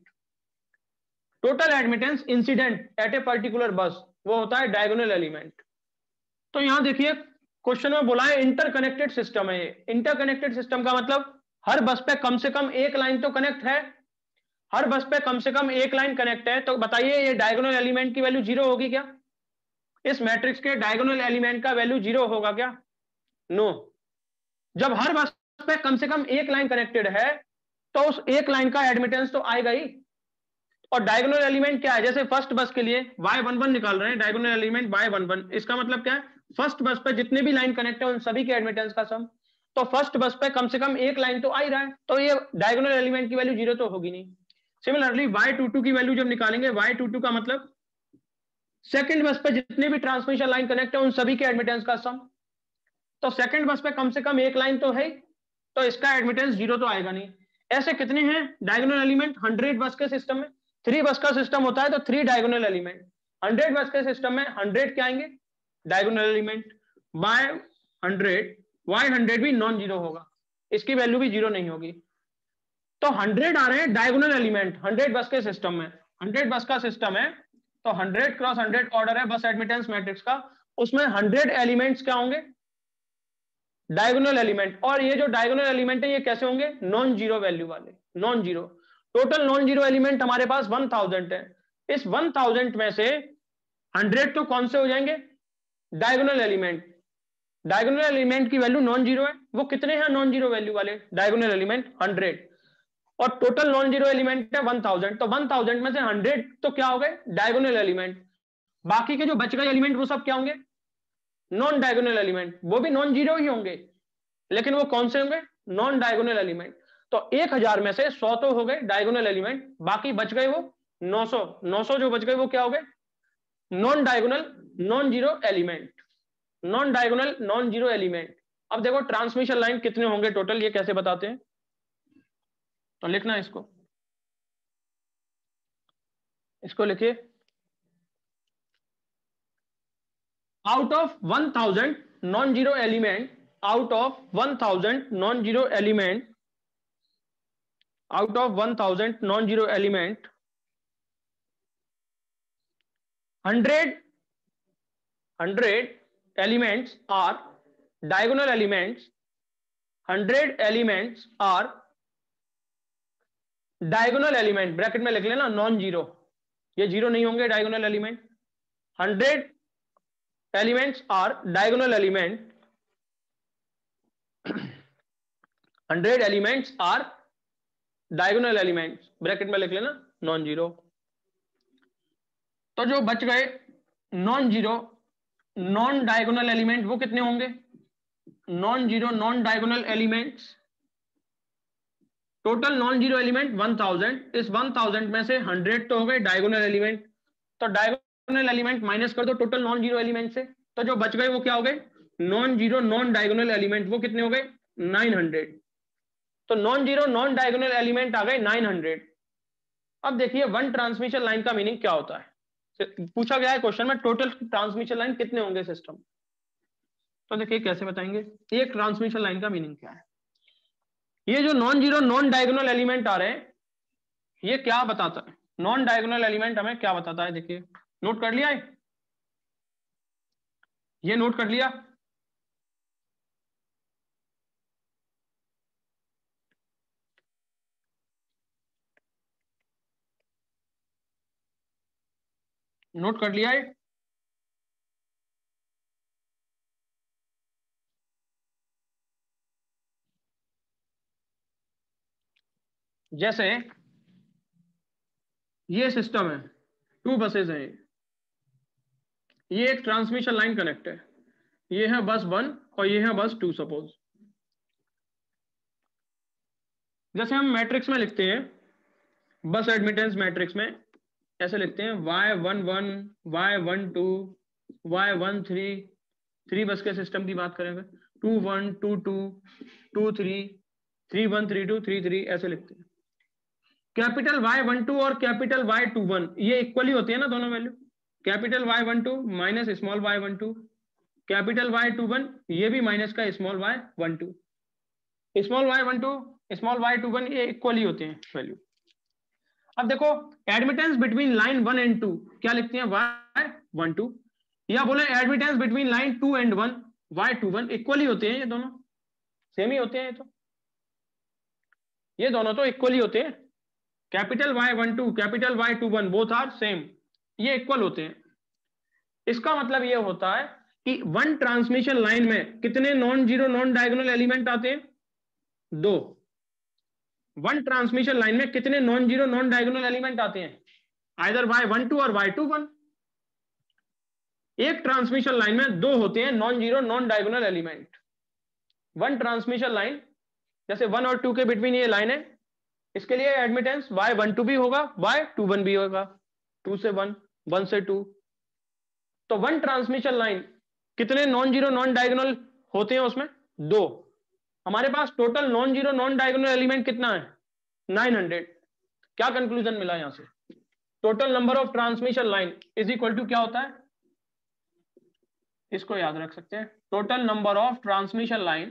Total admittance incident at a particular bus वो होता है डायगोनल एलिमेंट. तो यहां देखिए क्वेश्चन में बोला है इंटरकनेक्टेड सिस्टम है. ये इंटरकनेक्टेड सिस्टम का मतलब हर बस पे कम से कम एक लाइन तो कनेक्ट है. हर बस पे कम से कम एक लाइन कनेक्ट है. तो बताइए ये डायगोनल एलिमेंट की वैल्यू जीरो होगी क्या? इस मैट्रिक्स के डायगोनल एलिमेंट का वैल्यू जीरो होगा क्या? नो. जब हर बस पे कम से कम एक लाइन कनेक्टेड है तो उस एक लाइन का एडमिटेंस तो आएगा ही. और डायगोनल एलिमेंट क्या है? जैसे फर्स्ट बस के लिए वाई वन वन निकाल रहे हैं, diagonal element Y one one. इसका मतलब क्या है? फर्स्ट बस पे जितने भी लाइन कनेक्ट है उन सभी के एडमिटेंस का सम. तो फर्स्ट बस पे कम से कम एक लाइन तो आ ही रहा है, तो ये डायगोनल एलिमेंट की वैल्यू जीरो तो होगी नहीं. सिमिलरली वाई टू टू की वैल्यू जब निकालेंगे, वाई टू टू का मतलब सेकंड बस पे जितने भी ट्रांसमिशन लाइन कनेक्ट है उन सभी के एडमिटेंस का सम. तो सेकंड बस पे कम से कम एक लाइन तो है, तो इसका एडमिटेंस जीरो तो आएगा नहीं. ऐसे कितने हैं डायगोनल एलिमेंट? हंड्रेड बस के सिस्टम में, थ्री बस का सिस्टम होता है तो three diagonal element. Hundred bus के सिस्टम में हंड्रेड क्या आएंगे? Diagonal element. By hundred Y hundred भी नॉन जीरो होगा, इसकी वैल्यू भी जीरो नहीं होगी. तो हंड्रेड आ रहे हैं डायगोनल एलिमेंट हंड्रेड बस के सिस्टम में. हंड्रेड बस का सिस्टम है तो हंड्रेड क्रॉस हंड्रेड ऑर्डर है बस एडमिटेंस मैट्रिक्स का. उसमें हंड्रेड एलिमेंट्स क्या होंगे? Diagonal element. और ये जो डायगोनल एलिमेंट है ये कैसे होंगे? नॉन जीरो वैल्यू वाले, non zero. Total non zero element हमारे पास वन थाउजेंड है. इस वन थाउजेंड में से हंड्रेड तो कौन से हो जाएंगे? Diagonal element. डायगोनल एलिमेंट की वैल्यू नॉन जीरो है. वो कितने हैं नॉन जीरो वैल्यू वाले डायगोनल एलिमेंट? हंड्रेड. और टोटल नॉन जीरो एलिमेंट है वन थाउजेंड. तो वन थाउजेंड में से हंड्रेड तो क्या हो गए? Diagonal element. बाकी के जो बच गए एलिमेंट वो सब क्या होंगे? Non diagonal element. वो भी नॉन जीरो ही होंगे, लेकिन वो कौन से होंगे? Non diagonal element. तो एक हजार में से सौ तो हो गए डायगोनल एलिमेंट, बाकी बच गए वो नौ सौ. नौ सौ जो बच गए वो क्या हो गए? Non diagonal non zero element. Non diagonal non zero element. अब देखो ट्रांसमिशन लाइन कितने होंगे टोटल, ये कैसे बताते हैं? तो लिखना इसको, इसको लिखिए. Out of one thousand non zero element, out of one thousand non zero element, out of one thousand non-zero element, hundred hundred elements are diagonal elements, hundred elements are diagonal element, bracket में लिख लेना non zero, ये zero नहीं होंगे diagonal element. Hundred elements are diagonal element, hundred elements are diagonal elements, bracket में लिख लेना non zero. तो जो बच गए non zero non diagonal element वो कितने होंगे? Non zero non diagonal elements, total non zero element one thousand, इस वन थाउजेंड में से हंड्रेड तो हो गए डायगोनल एलिमेंट, तो डायगोनल एलिमेंट माइनस कर दो टोटल नॉन जीरो एलिमेंट से, तो जो बच गए वो क्या हो गए? Non zero non diagonal element, वो कितने हो गए? Nine hundred. तो non zero non diagonal element आ गए नाइन हंड्रेड। अब देखिए वन ट्रांसमिशन लाइन का मीनिंग क्या होता है, पूछा गया है क्वेश्चन में टोटल ट्रांसमिशन लाइन कितने होंगे सिस्टम। तो देखिए कैसे बताएंगे, एक ट्रांसमिशन लाइन का मीनिंग क्या है। ये जो non zero non diagonal element आ रहे हैं ये क्या बताता है, नॉन डायगोनल एलिमेंट हमें क्या बताता है? देखिए नोट कर लिया है, ये नोट कर लिया। नोट कर लिया है। जैसे ये सिस्टम है, टू बसेज हैं, ये एक ट्रांसमिशन लाइन कनेक्ट है, ये है बस वन और ये है बस टू। सपोज जैसे हम मैट्रिक्स में लिखते हैं, बस एडमिटेंस मैट्रिक्स में ऐसे लिखते हैं Y one one, Y one two, Y one three, three bus के सिस्टम की बात करेंगे two one two two two three, three one three two three three, ऐसे लिखते हैं। कैपिटल वाई वन टू और कैपिटल वाई टू वन ये equally होती है ना दोनों value, capital Y one two minus small Y one two, capital Y two one ये भी माइनस का small Y one two, small Y one two small Y two one ये equally होते हैं वैल्यू। अब देखो admittance between line one and two क्या लिखते हैं, वाई वन टू, या बोले admittance between line two and one Y two one, equally होते हैं ये दोनों, सेम ही होते हैं। तो ये दोनों तो इक्वली होते हैं, capital Y one two capital Y two one both are same, ये इक्वल होते हैं। इसका मतलब ये होता है कि वन ट्रांसमिशन लाइन में कितने non zero non diagonal element आते हैं? दो। वन ट्रांसमिशन लाइन में कितने non zero non diagonal element आते हैं? आइदर वाई वन टू और वाई टू वन। एक ट्रांसमिशन लाइन में दो होते हैं non zero non diagonal element. One transmission line जैसे वन और टू के बिटवीन ये लाइन है, इसके लिए एडमिटेंस वाई वन टू भी होगा वाई टू वन भी होगा, टू से वन, वन से टू। तो वन ट्रांसमिशन लाइन कितने नॉन जीरो नॉन डायगोनल होते हैं उसमें? दो। हमारे पास total non zero non diagonal element कितना है? Nine hundred. क्या कंक्लूजन मिला यहां से? Total number of transmission line is equal to क्या होता है, इसको याद रख सकते हैं, total number of transmission line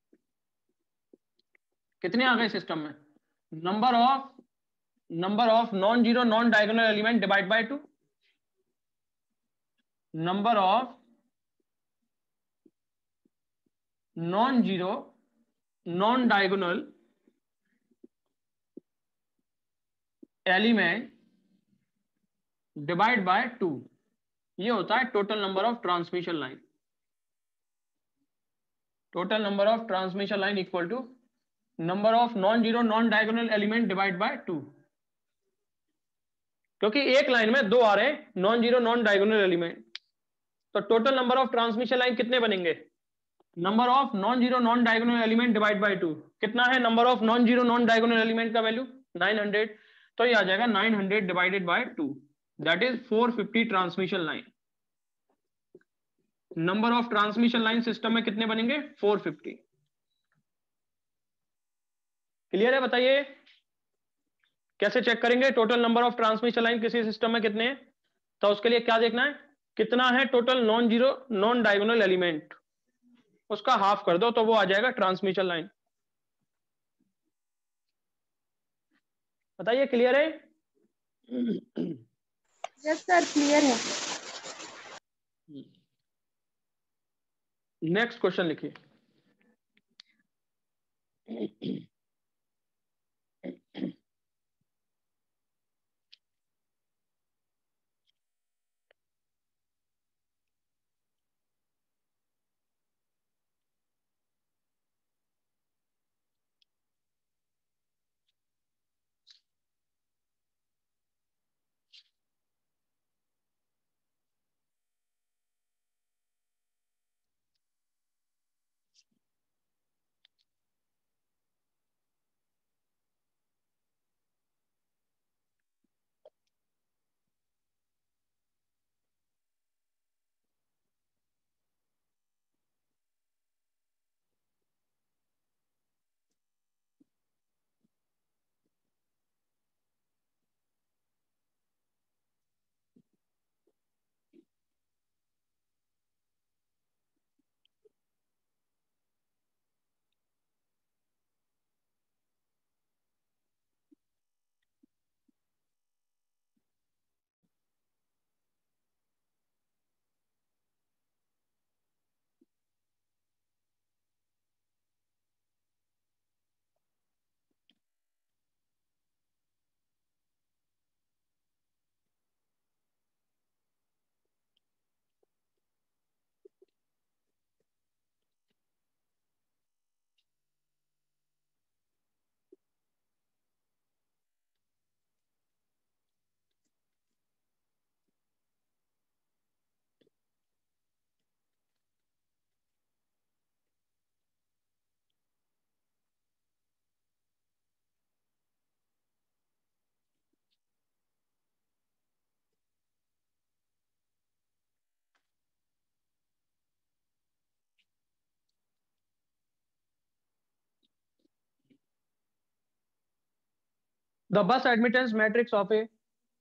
कितने आ गए सिस्टम में, number of number of non zero non diagonal element divide by two, number of non zero non diagonal element divide by two, ये होता है total number of transmission line. Total number of transmission line equal to number of non zero non diagonal element divide by two, क्योंकि एक line में दो आ रहे हैं non zero non diagonal element, तो total number of transmission line कितने बनेंगे, number of non zero non diagonal element divide by two. कितना है number of non zero non diagonal element का वैल्यू? Nine hundred. तो ये आ जाएगा nine hundred divided by two, that is four fifty transmission line. Number of transmission line system में कितने बनेंगे? Four fifty. क्लियर है? बताइए कैसे चेक करेंगे total number of transmission line किसी सिस्टम में कितने हैं? तो उसके लिए क्या देखना है, कितना है total non zero non diagonal element, उसका हाफ कर दो तो वो आ जाएगा ट्रांसमिशन लाइन। बताइए क्लियर है? यस सर क्लियर है। नेक्स्ट क्वेश्चन लिखिए। The bus admittance matrix of a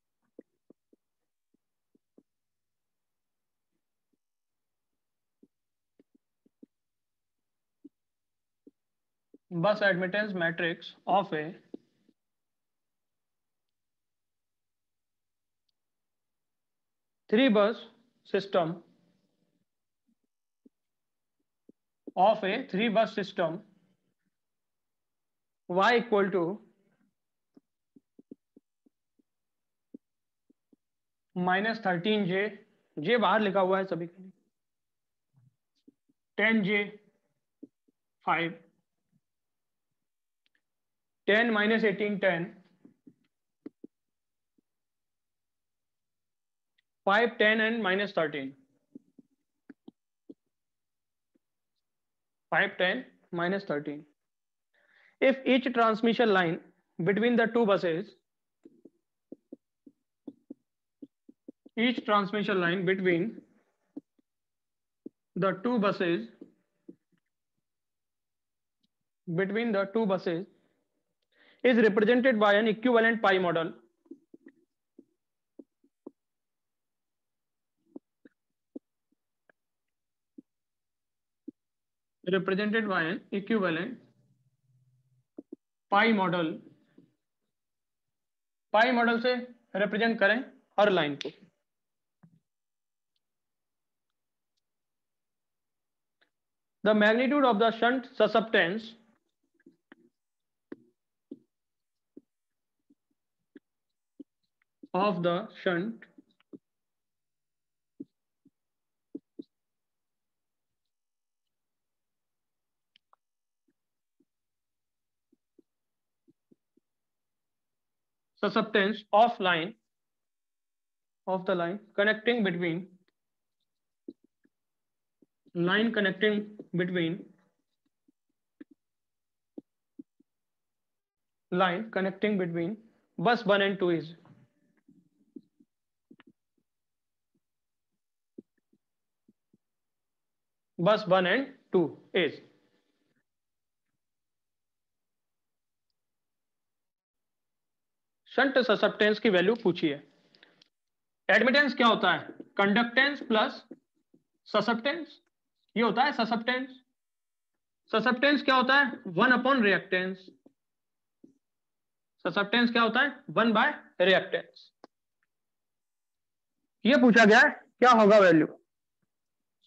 bus admittance matrix of a three bus system of a three bus system y equal to minus thirteen J, J बाहर लिखा हुआ है सभी के लिए, ten J five, ten minus eighteen ten, five ten and minus thirteen, five ten minus thirteen. If each transmission line between the two buses, each transmission line between the two buses, between the two buses is represented by an equivalent pi model, represented by an equivalent pi model, pi model से represent करें हर line को। The magnitude of the shunt susceptance of the shunt susceptance of line of the line connecting between line connecting between line connecting between bus one and two is bus one and two is shunt susceptance की value पूछिए। Admittance क्या होता है? Conductance plus susceptance, ये होता है susceptance. Susceptance क्या होता है? One upon reactance. ससेप्टेंस क्या होता है? One by reactance. ये पूछा गया है, क्या होगा वैल्यू?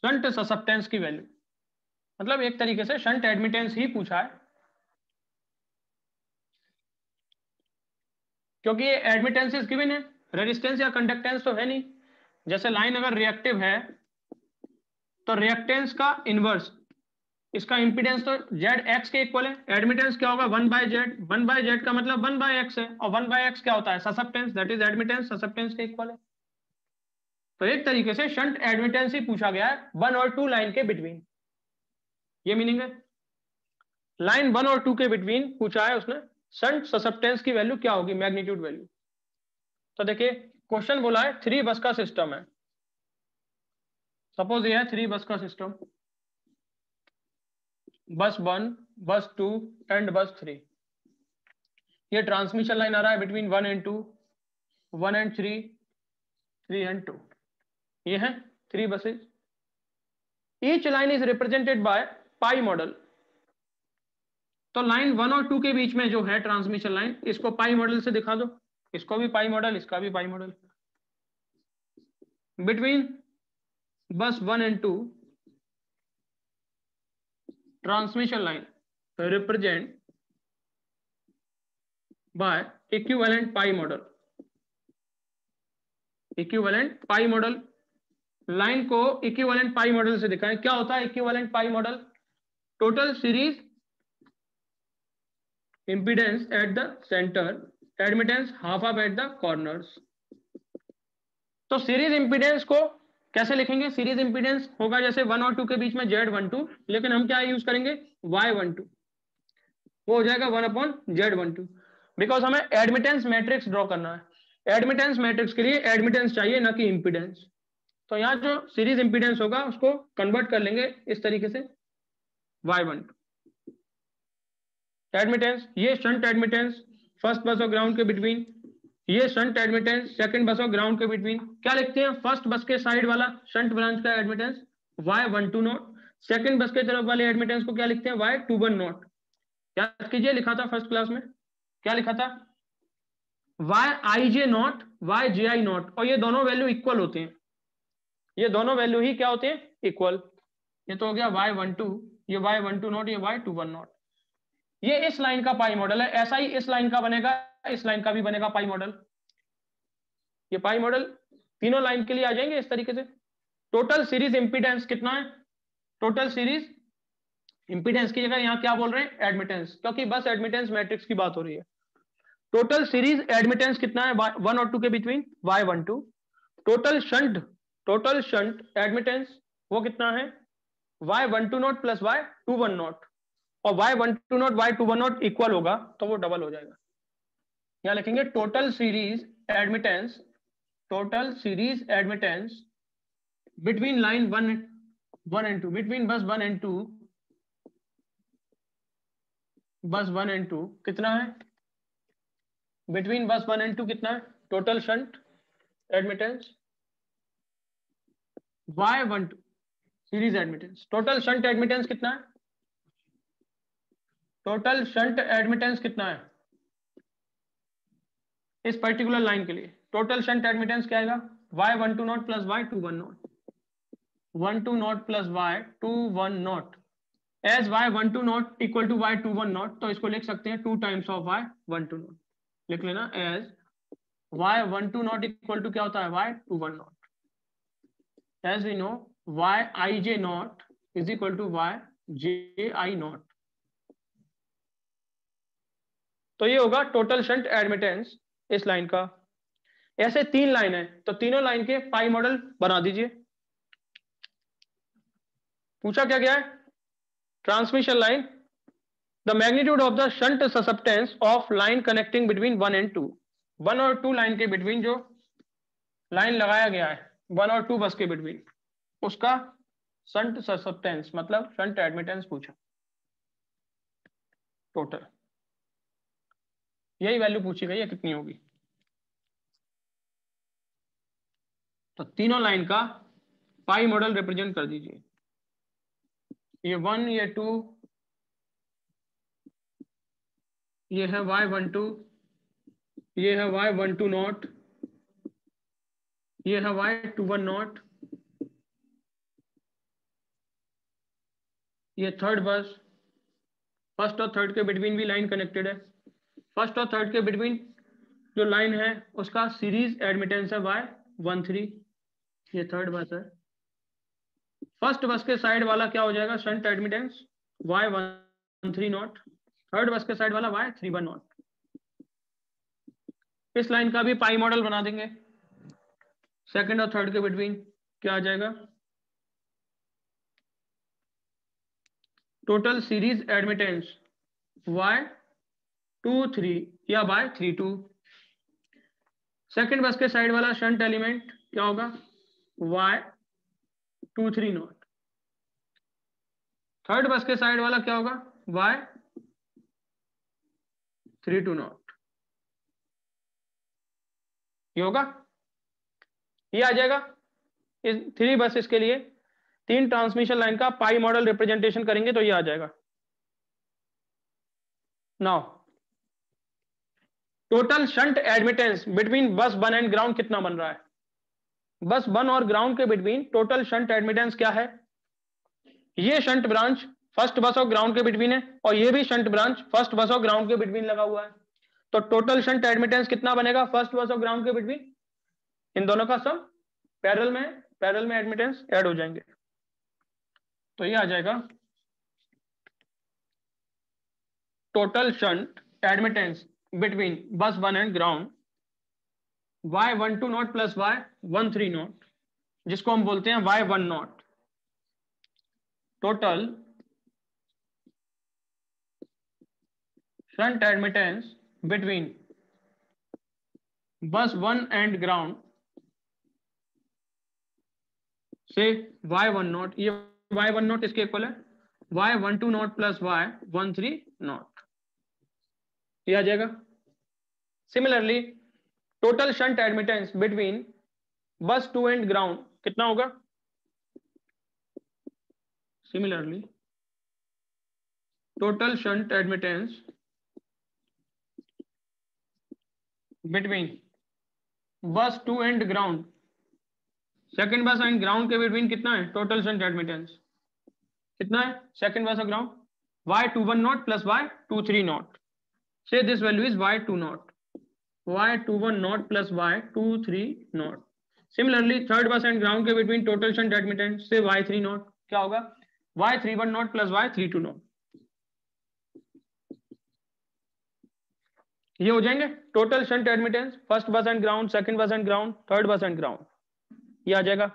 शंट ससेप्टेंस की वैल्यू, मतलब एक तरीके से शंट एडमिटेंस ही पूछा है, क्योंकि ये एडमिटेंस इज गिवन है, रेजिस्टेंस या कंडक्टेंस तो है नहीं। जैसे लाइन अगर रिएक्टिव है तो रिएक्टेंस का इनवर्स, इसका इंपीडेंस तो जेड एक्स के इक्वल है, एडमिटेंस क्या होगा one by Z, one by Z का मतलब वन बाय एक्स है, और वन बाय एक्स क्या होता है susceptance, that is admittance susceptance के इक्वल है। तो एक तरीके से शंट एडमिटेंस ही पूछा गया है वन और टू लाइन के बिटवीन, ये मीनिंग है। लाइन वन और टू के बिटवीन पूछा है उसने, शंट ससेप्टेंस की वैल्यू क्या होगी, मैग्नीट्यूड वैल्यू। तो देखिए क्वेश्चन बोला है थ्री बस का सिस्टम है, सपोज ये है थ्री बस का system, bus one, bus two and bus three. ये ट्रांसमिशन लाइन आ रहा है between one and two, one and three, three and two, ये है three buses. Each line is represented by pi model. तो लाइन वन और two के बीच में जो है ट्रांसमिशन लाइन, इसको पाई मॉडल से दिखा दो, इसको भी पाई मॉडल, इसका भी pi model. Between bus one and two transmission line represent by equivalent pi model. Equivalent pi model, line को इक्विवेलेंट पाई मॉडल से दिखाएं। क्या होता है equivalent pi model, total series impedance at the centre, admittance half of at the corners. तो series impedance को कैसे लिखेंगे, सीरीज इंपीडेंस होगा जैसे वन और टू के बीच में जेड वन टू, लेकिन हम क्या यूज करेंगे वाई वन टू, वो हो जाएगा one upon Z one two, because हमें एडमिटेंस मैट्रिक्स ड्रॉ करना है। एडमिटेंस मैट्रिक्स के लिए एडमिटेंस चाहिए ना कि इंपीडेंस। तो यहाँ जो सीरीज इंपीडेंस होगा उसको कन्वर्ट कर लेंगे इस तरीके से वाई वन टू। एडमिटेंस, ये शंट एडमिटेंस फर्स्ट बस और ग्राउंड के बिटवीन, ये शंट एडमिटेंस सेकंड बस और ग्राउंड के बिटवीन। क्या लिखते हैं, फर्स्ट बस के साइड वाला शंट ब्रांच का admittance Y one two naught, second bus के तरफ वाले एडमिटेंस को क्या लिखते हैं वाई टू वन नॉट। याद कीजिए लिखा था फर्स्ट क्लास में, क्या लिखा था Y i j naught, Y J I naught, और ये दोनों वैल्यू इक्वल होते हैं, ये दोनों वैल्यू ही क्या होते हैं इक्वल। ये तो हो गया वाई वन टू, ये वाई वन टू नॉट, ये वाई टू वन नॉट। ये इस लाइन का पाई मॉडल है, ऐसा ही इस लाइन का बनेगा, इस लाइन का भी बनेगा पाई मॉडल। ये पाई मॉडल तीनों लाइन के लिए आ जाएंगे इस तरीके से। टोटल सीरीज इंपीडेंस कितना है, टोटल सीरीज इंपीडेंस की जगह यहां क्या बोल रहे हैं एडमिटेंस, क्योंकि बस एडमिटेंस मैट्रिक्स की बात हो रही है। टोटल सीरीज एडमिटेंस कितना है वन और टू के between Y one two. Total shunt, total shunt admittance वो कितना है Y one two not plus Y two one naught, और Y one two not Y two one not equal होगा तो वो डबल हो जाएगा। यहां लिखेंगे total series admittance, total series admittance between line one one and two, between bus one and two, bus one and two कितना है, between bus one and two कितना है total shunt admittance Y one two series admittance. Total shunt admittance कितना है, total shunt admittance कितना है इस particular line के लिए, टोटल शंट एडमिटेंस क्या आएगा Y one two not plus Y two one naught, one two not plus Y two one naught. As Y one two not equal to Y two one naught, तो इसको लिख सकते हैं two times of Y one two not, लिख लेना as Y one two not equal to क्या होता है Y two one naught. As we know Y i j naught is equal to Y J I naught. तो ये होगा total shunt admittance इस line का। ऐसे तीन लाइन है तो तीनों लाइन के पाई मॉडल बना दीजिए। पूछा क्या गया है, transmission line, the magnitude of the shunt susceptance of line connecting between one and two. One और टू लाइन के बिटवीन जो लाइन लगाया गया है वन और टू बस के बिटवीन, उसका शंट ससेप्टेंस मतलब शंट एडमिटेंस पूछा टोटल, यही वैल्यू पूछी गई है कितनी होगी। तो तीनों लाइन का पाई मॉडल रिप्रेजेंट कर दीजिए, ये वन, ये टू, ये है वाई वन टू, ये है वाई वन टू नॉट, ये है वाई टू वन नॉट, ये थर्ड बस, फर्स्ट और थर्ड के बिटवीन भी लाइन कनेक्टेड है। फर्स्ट और थर्ड के बिटवीन जो लाइन है उसका सीरीज एडमिटेंस है वाई वन थ्री। ये थर्ड बस है। फर्स्ट बस के साइड वाला क्या हो जाएगा, shunt admittance Y one three naught. Third bus के साइड वाला वाई थ्री वन नॉट। इस लाइन का भी पाई मॉडल बना देंगे। सेकंड और थर्ड के बिटवीन क्या आ जाएगा, total series admittance Y two three या Y three two. Second bus के साइड वाला शंट एलिमेंट क्या होगा, Y two three naught. Third bus के साइड वाला क्या होगा, वाई थ्री टू नॉट। ये होगा, ये आ जाएगा। इस थ्री बसेस के लिए तीन ट्रांसमिशन लाइन का पाई मॉडल रिप्रेजेंटेशन करेंगे तो ये आ जाएगा। Now total shunt admittance between bus one and ground कितना बन रहा है, बस वन और ग्राउंड के बिटवीन टोटल शंट एडमिटेंस क्या है। ये शंट ब्रांच फर्स्ट बस और ग्राउंड के बिटवीन है और ये भी शंट ब्रांच फर्स्ट बस और ग्राउंड के बिटवीन लगा हुआ है। तो टोटल शंट एडमिटेंस कितना बनेगा फर्स्ट बस और ग्राउंड के बिटवीन, इन दोनों का सम पैरेलल में पैरेलल में एडमिटेंस ऐड हो जाएंगे। तो ये आ जाएगा total shunt admittance between bus one and ground Y one two not plus Y one three naught, जिसको हम बोलते हैं Y one naught. Total shunt admittance between bus one and ground say Y one not, ये Y one naught इसके equal है Y one two not plus Y one three not, ये आ जाएगा। Similarly total shunt admittance between bus two and ground कितना होगा, similarly total shunt admittance between bus two and ground, second bus and ground के between कितना है total shunt admittance कितना है, सेकंड बस और ground Y two one not plus Y two three naught. Say this value is Y two not, Y two one not plus Y two three naught. Similarly third bus and ground के between total shunt admittance say Y three naught क्या होगा, Y three one not plus Y three two not. ये हो जाएंगे total shunt admittance first bus and ground, second bus and ground, third bus and ground, ये आ जाएगा।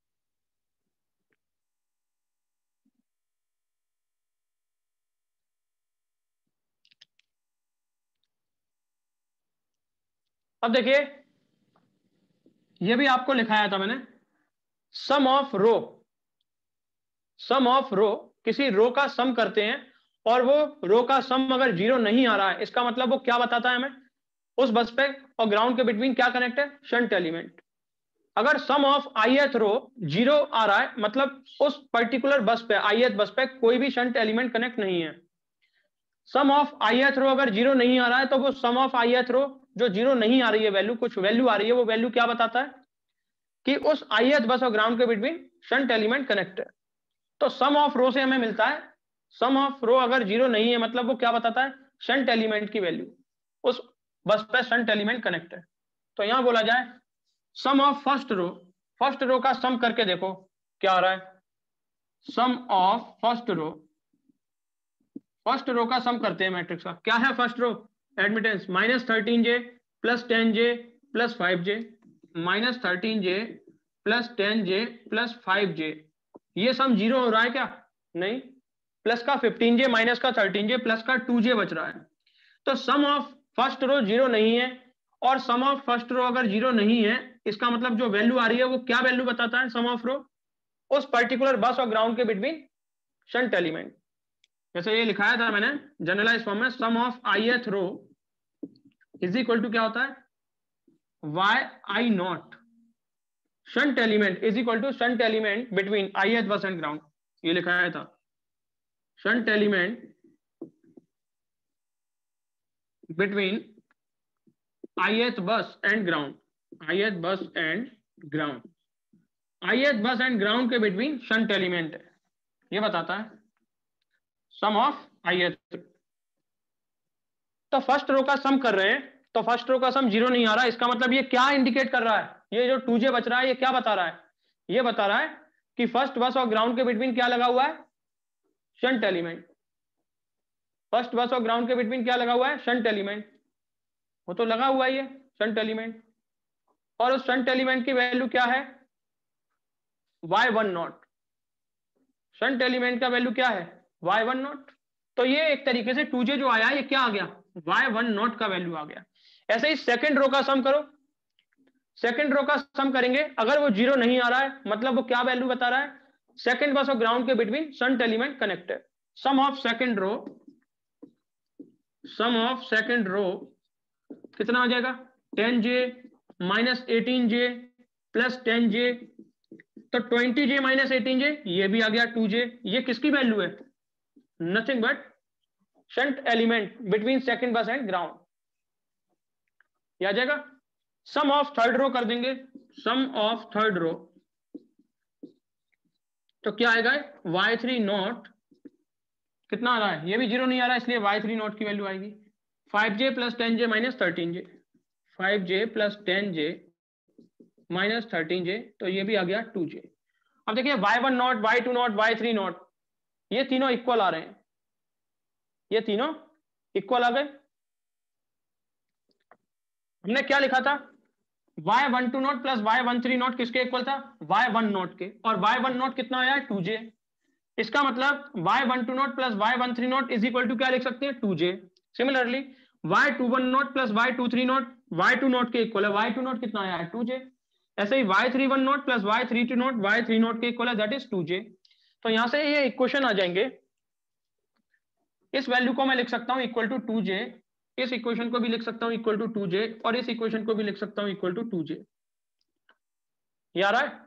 अब देखिए ये भी आपको लिखाया था मैंने, सम ऑफ रो, सम ऑफ रो, किसी रो का सम करते हैं और वो रो का सम अगर जीरो नहीं आ रहा है, इसका मतलब वो क्या बताता है हमें, उस बस पे और ग्राउंड के बिटवीन क्या कनेक्ट है, शंट एलिमेंट। अगर sum of ith row zero आ रहा है मतलब उस पर्टिकुलर बस पे, आईएथ बस पे कोई भी शंट एलिमेंट कनेक्ट नहीं है। सम ऑफ आईएथ रो अगर जीरो नहीं आ रहा है तो वो सम ऑफ आईएथ रो जो जीरो नहीं आ रही है वैल्यू, कुछ वैल्यू आ रही है, वो वैल्यू क्या बताता है कि उस आईएथ बस और ग्राउंड के बिटवीन शंट एलिमेंट कनेक्ट है। तो सम ऑफ रो से हमें मिलता है, सम ऑफ रो अगर जीरो नहीं है मतलब वो क्या बताता है, शंट एलिमेंट की वैल्यू, उस बस पे शंट एलिमेंट कनेक्ट है। तो यहां बोला जाए sum of first row, first row का सम करके देखो क्या आ रहा है, sum of first row, first row का सम करते हैं मैट्रिक्स का, क्या है first row admittance minus thirteen j plus ten j plus five j, minus thirteen j plus ten j plus five j. ये सम जीरो हो रहा है क्या, नहीं, प्लस का फिफ्टीन जे माइनस का थर्टीन जे प्लस का टू जे बच रहा है। तो sum of first row zero नहीं है और सम ऑफ फर्स्ट रो अगर जीरो नहीं है इसका मतलब जो वैल्यू आ रही है वो क्या वैल्यू बताता है, सम ऑफ रो उस पर्टिकुलर बस और ग्राउंड के बिटवीन शंट एलिमेंट। जैसे ये लिखाया था मैंने जनरलाइज फॉर्म में, sum of ith row is equal to क्या होता है, Y i naught shunt element is equal to shunt element between ith bus and ground. ये लिखाया था shunt element between ith bus and ground, ith bus and ground, ith bus and ground के between shunt element है, ये बताता है। Sum of ith। तो first row का सम कर रहे हैं, तो फर्स्ट रो का सम जीरो नहीं आ रहा, इसका मतलब ये क्या इंडिकेट कर रहा है, ये जो टू जे बच रहा है ये क्या बता रहा है, ये बता रहा है कि फर्स्ट बस और ग्राउंड के बिटवीन क्या लगा हुआ है, शंट एलिमेंट। फर्स्ट बस और ग्राउंड के बिटवीन क्या लगा हुआ है, शंट एलिमेंट। वो तो लगा हुआ है ये शंट एलिमेंट, और उस शंट एलिमेंट की वैल्यू क्या है, Y one naught. Shunt element का वैल्यू क्या है, वाई वन नॉट। तो ये एक तरीके से टू जे जो आया ये क्या आ गया, वाई वन नॉट का वैल्यू आ गया। ऐसे ही सेकंड रो का सम करो, सेकंड रो का सम करेंगे, अगर वो जीरो नहीं आ रहा है मतलब वो क्या वैल्यू बता रहा है, सेकंड बस और ग्राउंड के between shunt element connected. Sum of second row, sum of second row कितना आ जाएगा, ten j minus eighteen j plus ten j, तो twenty j minus eighteen j ये भी आ गया टू जे। ये किसकी वैल्यू है, nothing but shunt element between second bus and ground, ये आ जाएगा। सम ऑफ थर्ड रो कर देंगे, सम ऑफ थर्ड रो तो क्या आएगा, वाई थ्री नॉट कितना आ रहा है, ये भी जीरो नहीं आ रहा है, इसलिए वाई थ्री नॉट की वैल्यू आएगी five j plus ten j minus thirteen j, five j plus ten j minus thirteen j, तो ये भी आ गया टू जे। अब देखिए Y one not, Y two not, Y three not, ये तीनों इक्वल आ रहे हैं, ये तीनों इक्वल आ गए। हमने क्या लिखा था, Y one two not plus Y one three not किसके इक्वल था, वाई वन नॉट के, और वाई वन नॉट कितना आया है, टू जे। इसका मतलब Y one two not plus Y one three not is equal to क्या लिख सकते हैं, two j. Similarly Y two one not plus Y two three not Y two naught के इक्वल है, वाई टू नॉट कितना आया है, two j. ऐसे ही Y three one not plus Y three two not Y three naught के equal है, that is two जे। तो यहां से ये इक्वेशन आ जाएंगे, इस वैल्यू को मैं लिख सकता हूं इक्वल टू टू जे, इस इक्वेशन को भी लिख सकता हूं इक्वल टू टू जे, और इस इक्वेशन को भी लिख सकता हूं इक्वल टू टू जे। ये आ रहा है,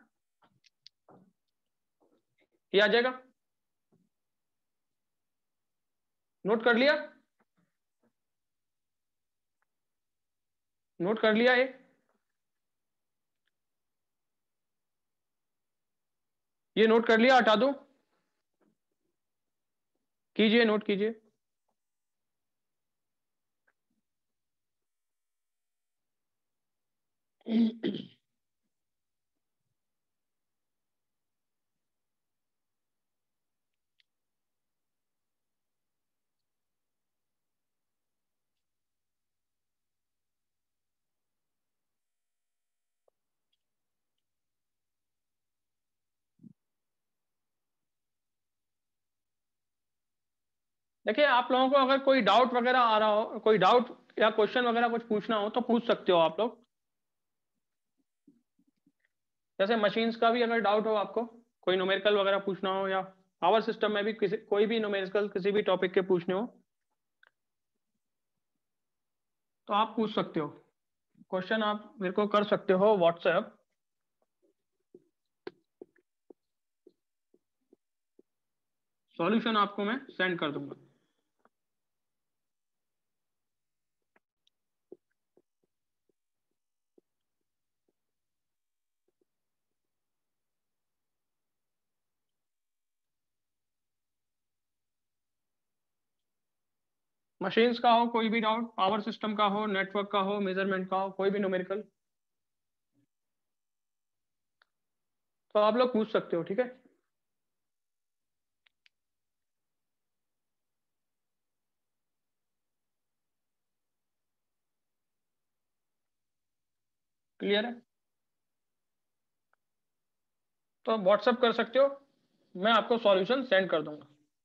ये आ जाएगा, नोट कर लिया, नोट कर लिया, ये ये नोट कर लिया, हटा दो, कीजिए, नोट कीजिए। देखिए आप लोगों को अगर कोई डाउट वगैरह आ रहा हो, कोई डाउट या क्वेश्चन वगैरह कुछ पूछना हो तो पूछ सकते हो आप लोग। जैसे मशीन्स का भी अगर डाउट हो आपको, कोई न्यूमेरिकल वगैरह पूछना हो, या पावर सिस्टम में भी किसी कोई भी न्यूमेरिकल किसी भी टॉपिक के पूछने हो तो आप पूछ सकते हो, क्वेश्चन आप मेरे को कर सकते हो व्हाट्सएप, सॉल्यूशन आपको मैं सेंड कर दूंगा। मशीन्स का हो कोई भी डाउट, पावर सिस्टम का हो, नेटवर्क का हो, मेजरमेंट का हो, कोई भी न्यूमेरिकल, तो आप लोग पूछ सकते हो, ठीक है। क्लियर है, तो व्हाट्सएप कर सकते हो, मैं आपको सॉल्यूशन सेंड कर दूंगा।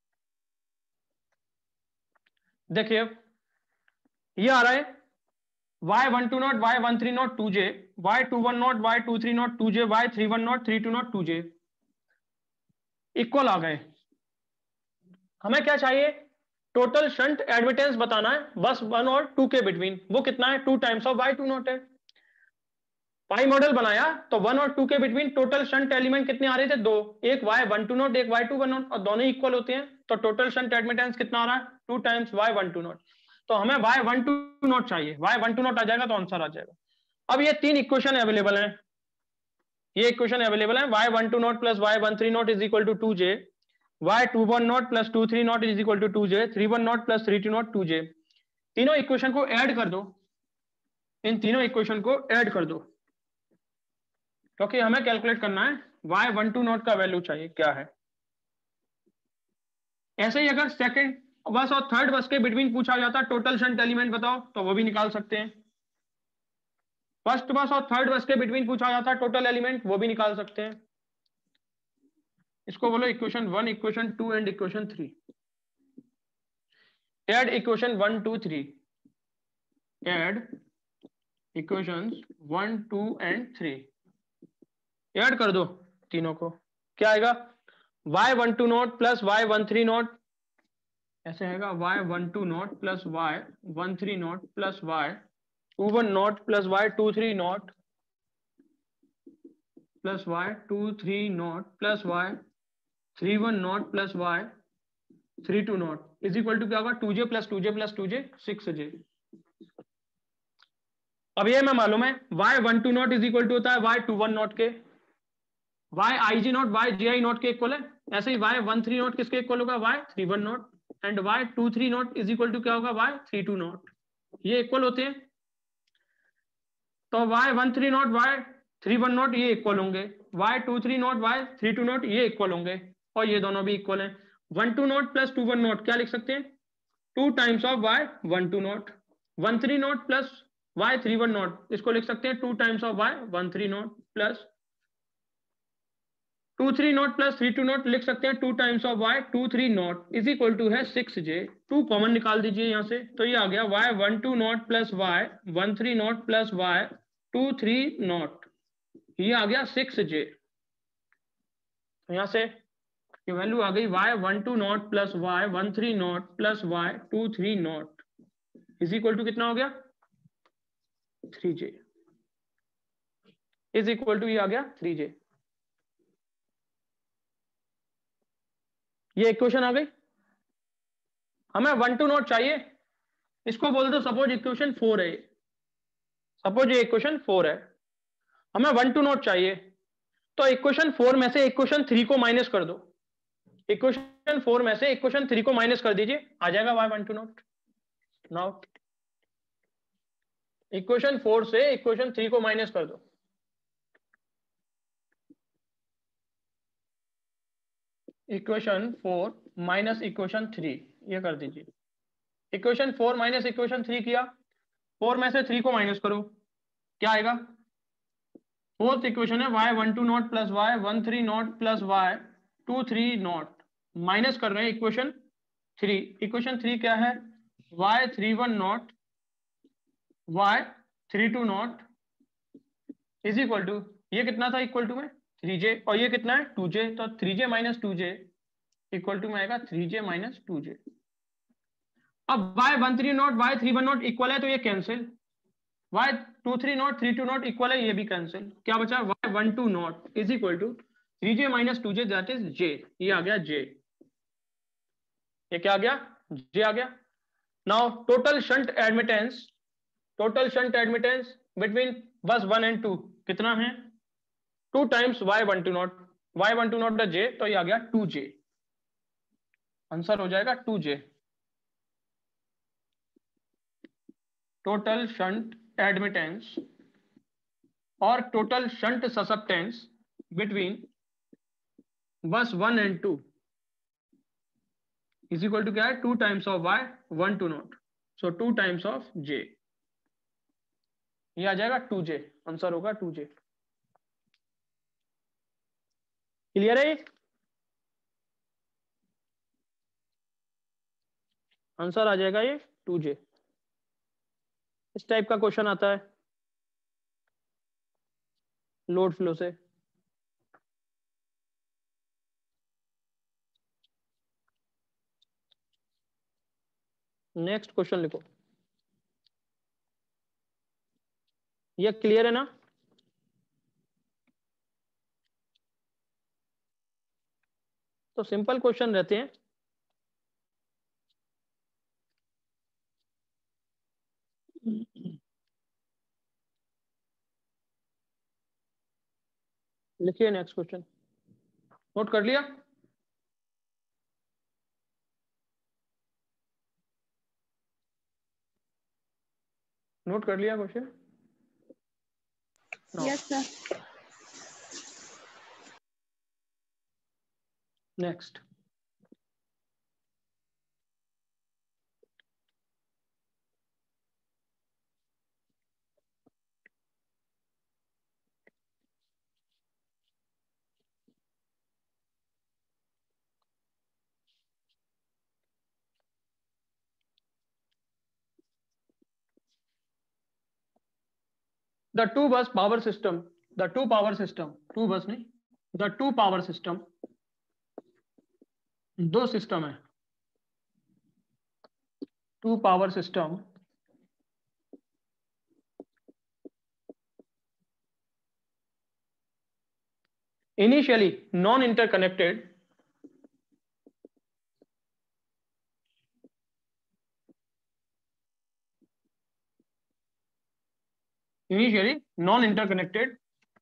देखिए ये आ रहा है Y one two not Y one three naught two j, Y two one not Y two three naught two j, Y three one naught three two naught two J, equal आ गए। हमें क्या चाहिए, टोटल शंट एडमिटेंस बताना है बस one और two के बिटवीन, वो कितना है, two times of Y two naught है। पाई मॉडल बनाया तो वन और टू के बिटवीन टोटल शंट एलिमेंट कितने आ रहे थे, दो, एक वाई वन टू नॉट एक वाई टू वन नॉट, और दोनों इक्वल होते हैं, तो टोटल शंट एडमिटेंस कितना आ रहा है, two times Y one two naught. तो हमें वाई वन टू नॉट चाहिए, वाई वन टू नॉट आ जाएगा तो आंसर आ जाएगा। अब ये तीन इक्वेशन अवेलेबल हैं, ये इक्वेशन अवेलेबल है, Y one two not plus Y one three not is equal to two j, Y two one not plus two three not is equal to two j, three one not plus three two naught two j. तीनों equation को add कर दो, इन तीनों equation को add कर दो, क्योंकि हमें कैलकुलेट करना है वाई वन टू नॉट का वैल्यू चाहिए क्या है। ऐसे ही अगर सेकंड बस और थर्ड बस के बिटवीन पूछा जाता टोटल शंट एलिमेंट बताओ, तो वो भी निकाल सकते हैं। फर्स्ट बस और थर्ड बस के बिटवीन पूछा जाता टोटल एलिमेंट, वो भी निकाल सकते हैं। इसको बोलो equation one, equation two and equation three. Add equation one two three, add equations one two and three, add कर दो तीनों को। क्या आएगा? Y one two not plus Y one three nought, ऐसे आएगा Y one two not plus Y one three nought plus Y two one not plus Y two three nought plus Y two three nought plus Y three one not plus Y three two nought is equal to क्या होगा? Two J plus two J plus two J six J. अब ये मैं मालूम है Y one two nought is equal to होता है Y two one not के, Y I G nought Y J I nought के इक्वल है। ऐसे ही वाई वन थ्री नॉट किसके इक्वल होगा? Y three one nought. And Y two three not is equal to क्या होगा? Y three two not. ये इक्वल होते हैं, तो Y one three not Y three one not ये इक्वल होंगे, Y two three not Y three two not ये equal होंगे, और ये दोनों भी इक्वल हैं। One two not plus two one nought क्या लिख सकते हैं? Two times of Y one two nought. One three nought plus Y three one nought, इसको लिख सकते हैं two times of Y one three nought, plus two three nought plus three two not लिख सकते हैं two times of Y two three not is equal to है six J. Two common निकाल दीजिए यहां से, तो ये आ गया Y one two not plus Y one three nought plus Y two three not, ये आ गया सिक्स जे। यहां से ये वैल्यू आ गई Y one two not plus Y one three nought plus Y two three not is equal to कितना हो गया? Three J is equal to ये आ गया थ्री जे। ये इक्वेशन आ गई। हमें वन टू नॉट चाहिए, इसको बोल दो सपोज इक्वेशन फोर है, सपोज ये इक्वेशन फोर है, हमें वन टू नॉट चाहिए, तो इक्वेशन फोर में से इक्वेशन थ्री को माइनस कर दो। इक्वेशन फोर में से इक्वेशन थ्री को माइनस कर दीजिए, आ जाएगा Y one two nought. Now equation four से इक्वेशन थ्री को माइनस कर दो, equation four minus equation three, ये कर दीजिए। Equation four minus equation three किया, फोर में से थ्री को माइनस करो, क्या आएगा? फोर्थ इक्वेशन है Y one two not plus Y one three nought plus Y two three nought, minus कर रहे हैं इक्वेशन थ्री। इक्वेशन थ्री क्या है? Y three one not Y three two nought is equal to, ये कितना था equal to में? Three J, और ये कितना है? टू जे, तो three J minus two J equal to में आएगा थ्री जे माइनस टू जे। अब Y one three not Y three one not equal है, तो ये cancel, Y two three nought three two not equal है, ये भी कैंसिल। क्या बचा? Y one two nought is equal to three J minus two J, that is J. ये आ गया जे, ये क्या आ गया? जे आ गया। Now total shunt admittance, total shunt admittance between bus one and two कितना है? Two times Y one two not, Y one two nought J, तो ये आ गया टू जे। आंसर हो जाएगा two J. Total shunt admittance और total shunt susceptance between bus one and two is equal to क्या है? Two times of Y one two nought, so two times of J, ये आ जाएगा two J. Answer होगा two J. Clear है? Answer आ जाएगा ये टू जे। इस टाइप का क्वेश्चन आता है लोड फ्लो से। नेक्स्ट क्वेश्चन लिखो। ये क्लियर है ना? तो सिंपल क्वेश्चन रहते हैं। लिखिए नेक्स्ट क्वेश्चन, नोट कर लिया? नोट कर लिया question? Yes sir. Next, the two bus power system, the two power system, two bus नहीं, the two power system, दो सिस्टम है, two power system initially non interconnected, initially non interconnected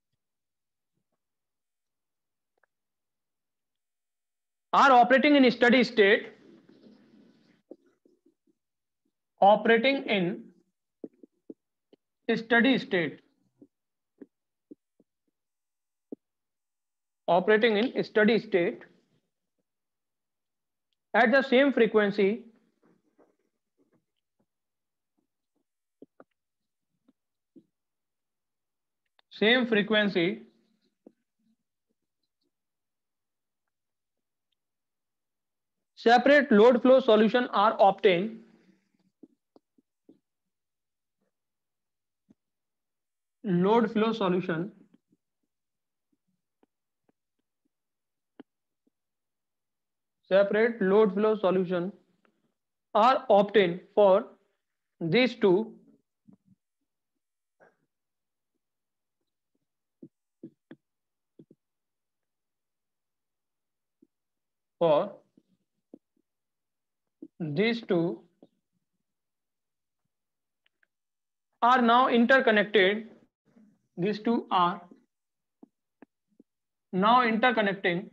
are operating in steady state, operating in steady state, operating in steady state at the same frequency same frequency separate load flow solution are obtained load flow solution separate load flow solution are obtained for these two for these two are now interconnected, these two are now interconnecting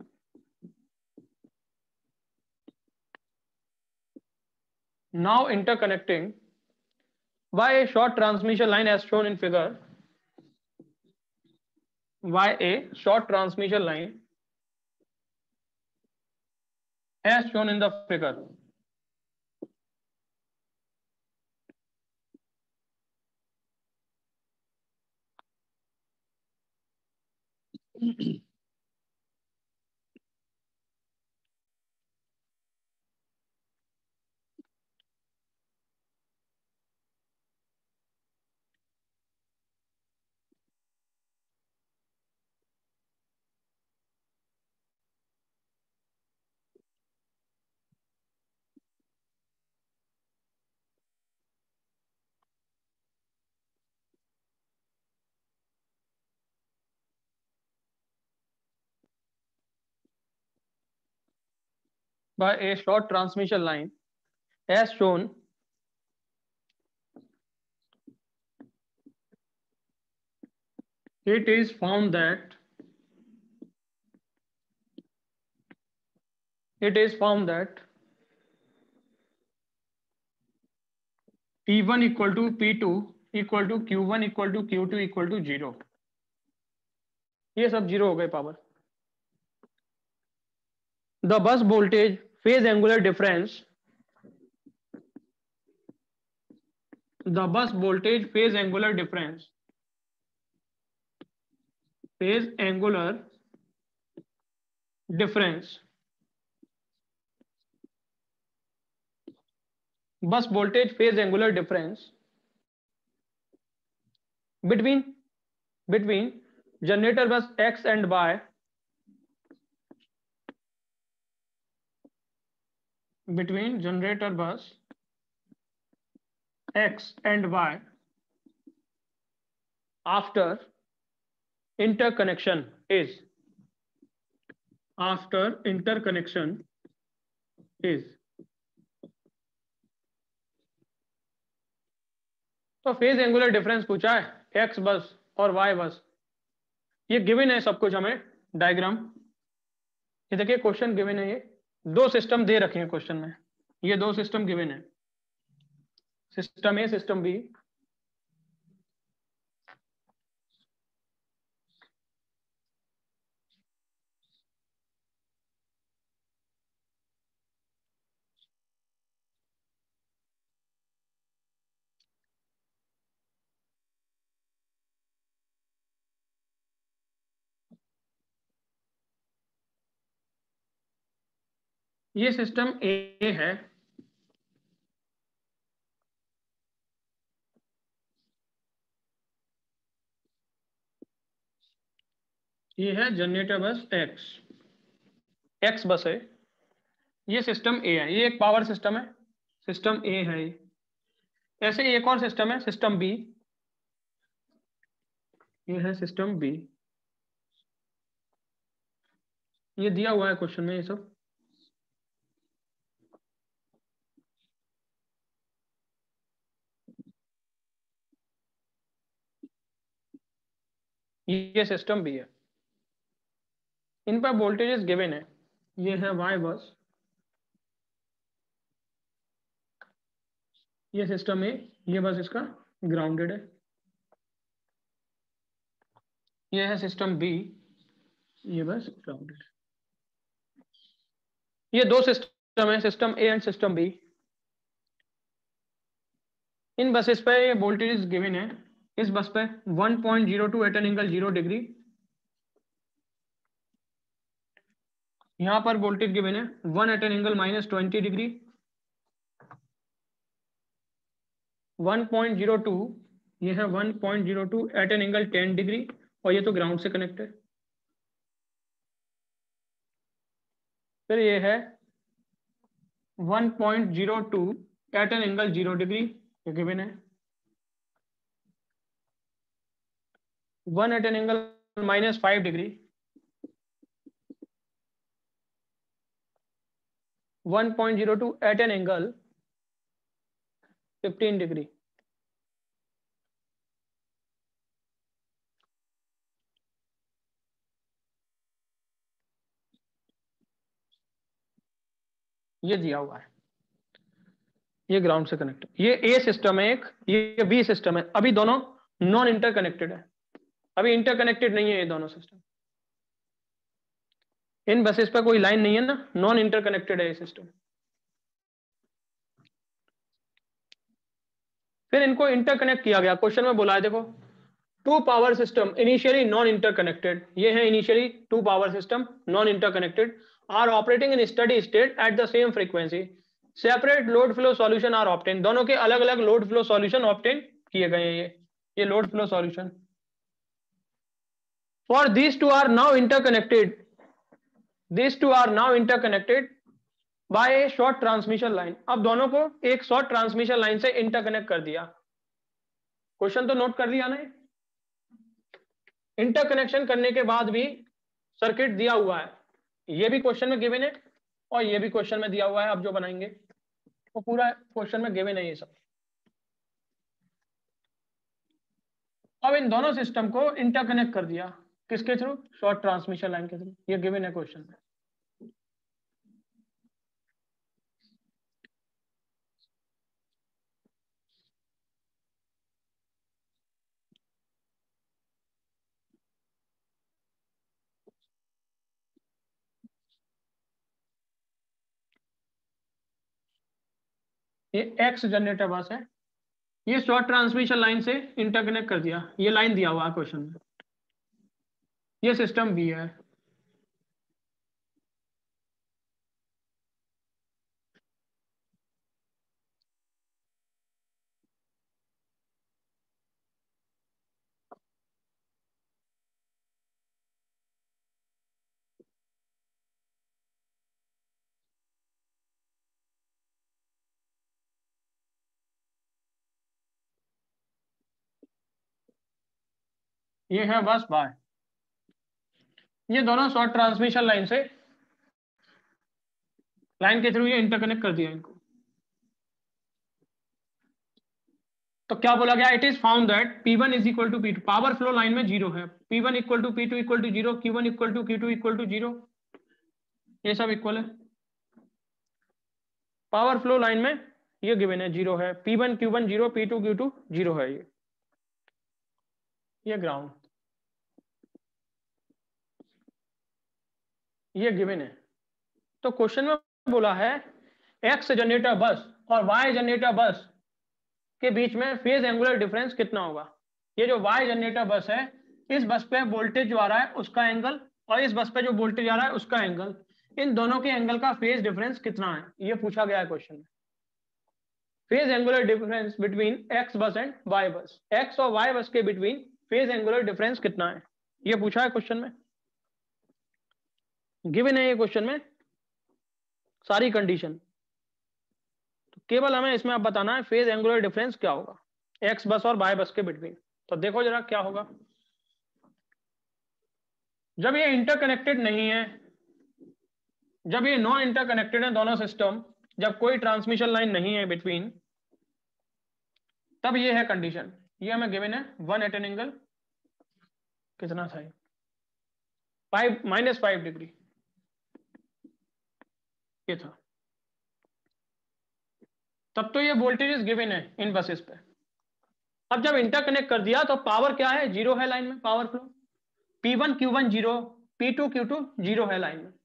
now interconnecting by a short transmission line as shown in figure, by a short transmission line as shown in the figure. By a short transmission line as shown it is found that it is found that P one equal to P two equal to Q one equal to Q two equal to zero, ये सब zero हो गए power. The bus voltage phase angular difference the bus voltage phase angular difference phase angular difference bus voltage phase angular difference between between generator bus X and Y between generator bus X and Y after interconnection is after interconnection is तो phase angular difference पूछा है x बस और Y bus, ये given है सब कुछ हमें डायग्राम. ये देखिए क्वेश्चन गिवन है, ये दो सिस्टम दे रखे हैं क्वेश्चन में, ये दो सिस्टम गिवन है, सिस्टम ए सिस्टम बी. ये सिस्टम ए है, ये है जनरेटर बस एक्स, एक्स बस है, ये सिस्टम ए है, ये एक पावर सिस्टम है, सिस्टम ए है ये। ऐसे एक और सिस्टम है सिस्टम बी, ये है सिस्टम बी, ये दिया हुआ है क्वेश्चन में ये सब। ये सिस्टम बी है, इन पर वोल्टेजेस गिवन है, ये है वाई बस, ये सिस्टम ए, ये बस इसका ग्राउंडेड है, ये है सिस्टम बी, ये बस ग्राउंडेड। ये दो सिस्टम है, system A and system B. इन बसेस पे ये वोल्टेज गिवन है, इस बस पे one point zero two at an angle zero degree, यहां पर वोल्टेज गिवन है one at an angle minus twenty degree, one point zero two, ये है one point zero two at an angle ten degree, और ये तो ground से connected. फिर ये है one point zero two at an angle zero degree, ये गिवन है, one at an angle minus five degree, one point zero two at an angle fifteen degree. ये दिया हुआ है, ये ग्राउंड से कनेक्टेड, ये ए सिस्टम है एक, ये बी सिस्टम है, अभी दोनों नॉन इंटरकनेक्टेड है, अभी इंटरकनेक्टेड नहीं है ये दोनों सिस्टम, इन बसेस पर कोई लाइन नहीं है ना, नॉन इंटरकनेक्टेड है ये सिस्टम। फिर इनको इंटरकनेक्ट किया गया, क्वेश्चन में बोला है देखो, two power system initially non interconnected, ये है initially two power system non interconnected, are operating in study state at the same frequency, separate load flow solution are obtain, दोनों के अलग अलग लोड फ्लो सॉल्यूशन ऑब्टेन किए गए हैं, ये ये load flow solution. For these two are now interconnected, these two are now interconnected by a short transmission line, अब दोनों को एक शॉर्ट ट्रांसमिशन लाइन से इंटरकनेक्ट कर दिया। क्वेश्चन तो नोट कर लिया ना, इंटरकनेक्शन करने के बाद भी सर्किट दिया हुआ है, ये भी क्वेश्चन में गिवन है और ये भी क्वेश्चन में दिया हुआ है, अब जो बनाएंगे वो पूरा क्वेश्चन में गिवन है ये सब। अब इन दोनों सिस्टम को इंटरकनेक्ट कर दिया, किसके थ्रू? शॉर्ट ट्रांसमिशन लाइन के थ्रू, ये गिवन है क्वेश्चन में। ये एक्स जनरेटर बस है, ये शॉर्ट ट्रांसमिशन लाइन से इंटरकनेक्ट कर दिया, ये लाइन दिया हुआ है क्वेश्चन में, ये सिस्टम बी है, ये है बस बार, ये दोनों शॉर्ट ट्रांसमिशन लाइन से लाइन के थ्रू ये इंटरकनेक्ट कर दिया इनको। तो क्या बोला गया? It is found that P one is equal to P two, power flow line में जीरो है, P one equal to P two equal to zero, Q one equal to Q two equal to zero, ये सब equal है। Power flow line में ये given है zero है, P one Q one zero, P two Q two zero है, ये ये ग्राउंड, ये गिवन है। तो क्वेश्चन में बोला है एक्स जनरेटर बस और वाई जनरेटर बस के बीच में फेज एंगुलर डिफरेंस कितना होगा। ये जो वाई जनरेटर बस है, इस बस पे वोल्टेज जो आ रहा है उसका एंगल, और इस बस पे जो वोल्टेज आ रहा है उसका एंगल, इन दोनों के एंगल का फेज डिफरेंस कितना है, ये पूछा गया है क्वेश्चन में। Phase angular difference between X bus and Y bus, X और वाई बस के बिटवीन फेज एंगुलर डिफरेंस कितना है, ये पूछा है क्वेश्चन में। गिवन है ये क्वेश्चन में सारी कंडीशन, तो केवल हमें इसमें अब बताना है फेज एंगुलर डिफरेंस क्या होगा एक्स बस और वाई बस के बिटवीन। तो देखो जरा क्या होगा। जब ये इंटरकनेक्टेड नहीं है, जब ये नॉन इंटरकनेक्टेड है दोनों सिस्टम, जब कोई ट्रांसमिशन लाइन नहीं है बिटवीन, तब ये है कंडीशन। ये हमें गिवन है वन एट एन एंगल कितना था, फाइव माइनस फाइव डिग्री ये था। तब तो ये वोल्टेजेस गिवन है इन बसेस पे। अब जब इंटरकनेक्ट कर दिया तो पावर क्या है, जीरो है लाइन में, power flow P one Q one zero, P two Q two zero है लाइन में।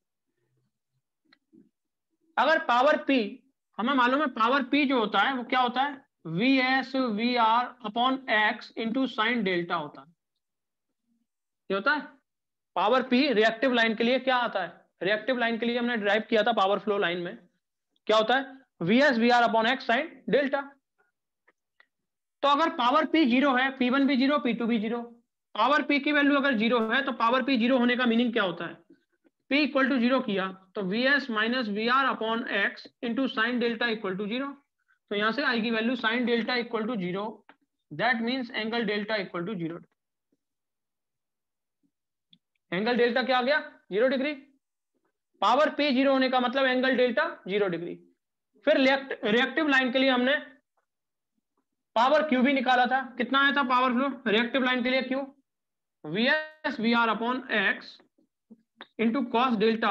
अगर पावर P, हमें मालूम है पावर P जो होता है वो क्या होता है, V S V R upon X into sine delta होता है। ये होता है पावर P रिएक्टिव लाइन के लिए क्या आता है, रिएक्टिव लाइन के लिए हमने ड्राइव किया था पावर फ्लो लाइन में, क्या होता है V S V R upon X sine delta. तो अगर पावर P जीरो है, पी वन भी जीरो, पी टू भी जीरो, पावर P की वैल्यू अगर जीरो है तो पावर P जीरो होने का मीनिंग क्या होता है, P इक्वल टू जीरो किया तो V S minus V R upon X into sine delta equal to zero. तो यहां से आएगी value sine delta equal to zero, that means angle delta equal to zero. Angle delta क्या आ गया, zero degree. Power P zero होने का मतलब एंगल डेल्टा जीरो डिग्री। फिर रिएक्टिव लाइन के लिए हमने पावर Q भी निकाला था, कितना आया था पावर फ्लो रिएक्टिव लाइन के लिए, Q V S V R upon X into cos delta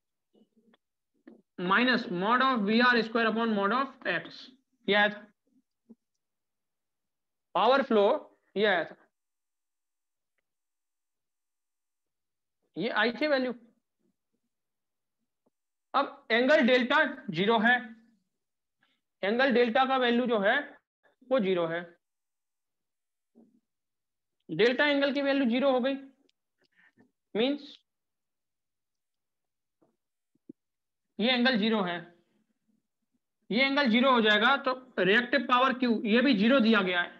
minus mod of V R square upon mod of X, ये आया था पावर फ्लो, ये आया था, ये आई थी वैल्यू। अब एंगल डेल्टा जीरो है, एंगल डेल्टा का वैल्यू जो है वो जीरो है, डेल्टा एंगल की वैल्यू जीरो हो गई, मींस ये एंगल जीरो है, ये एंगल जीरो हो जाएगा। तो रिएक्टिव पावर Q ये भी जीरो दिया गया है।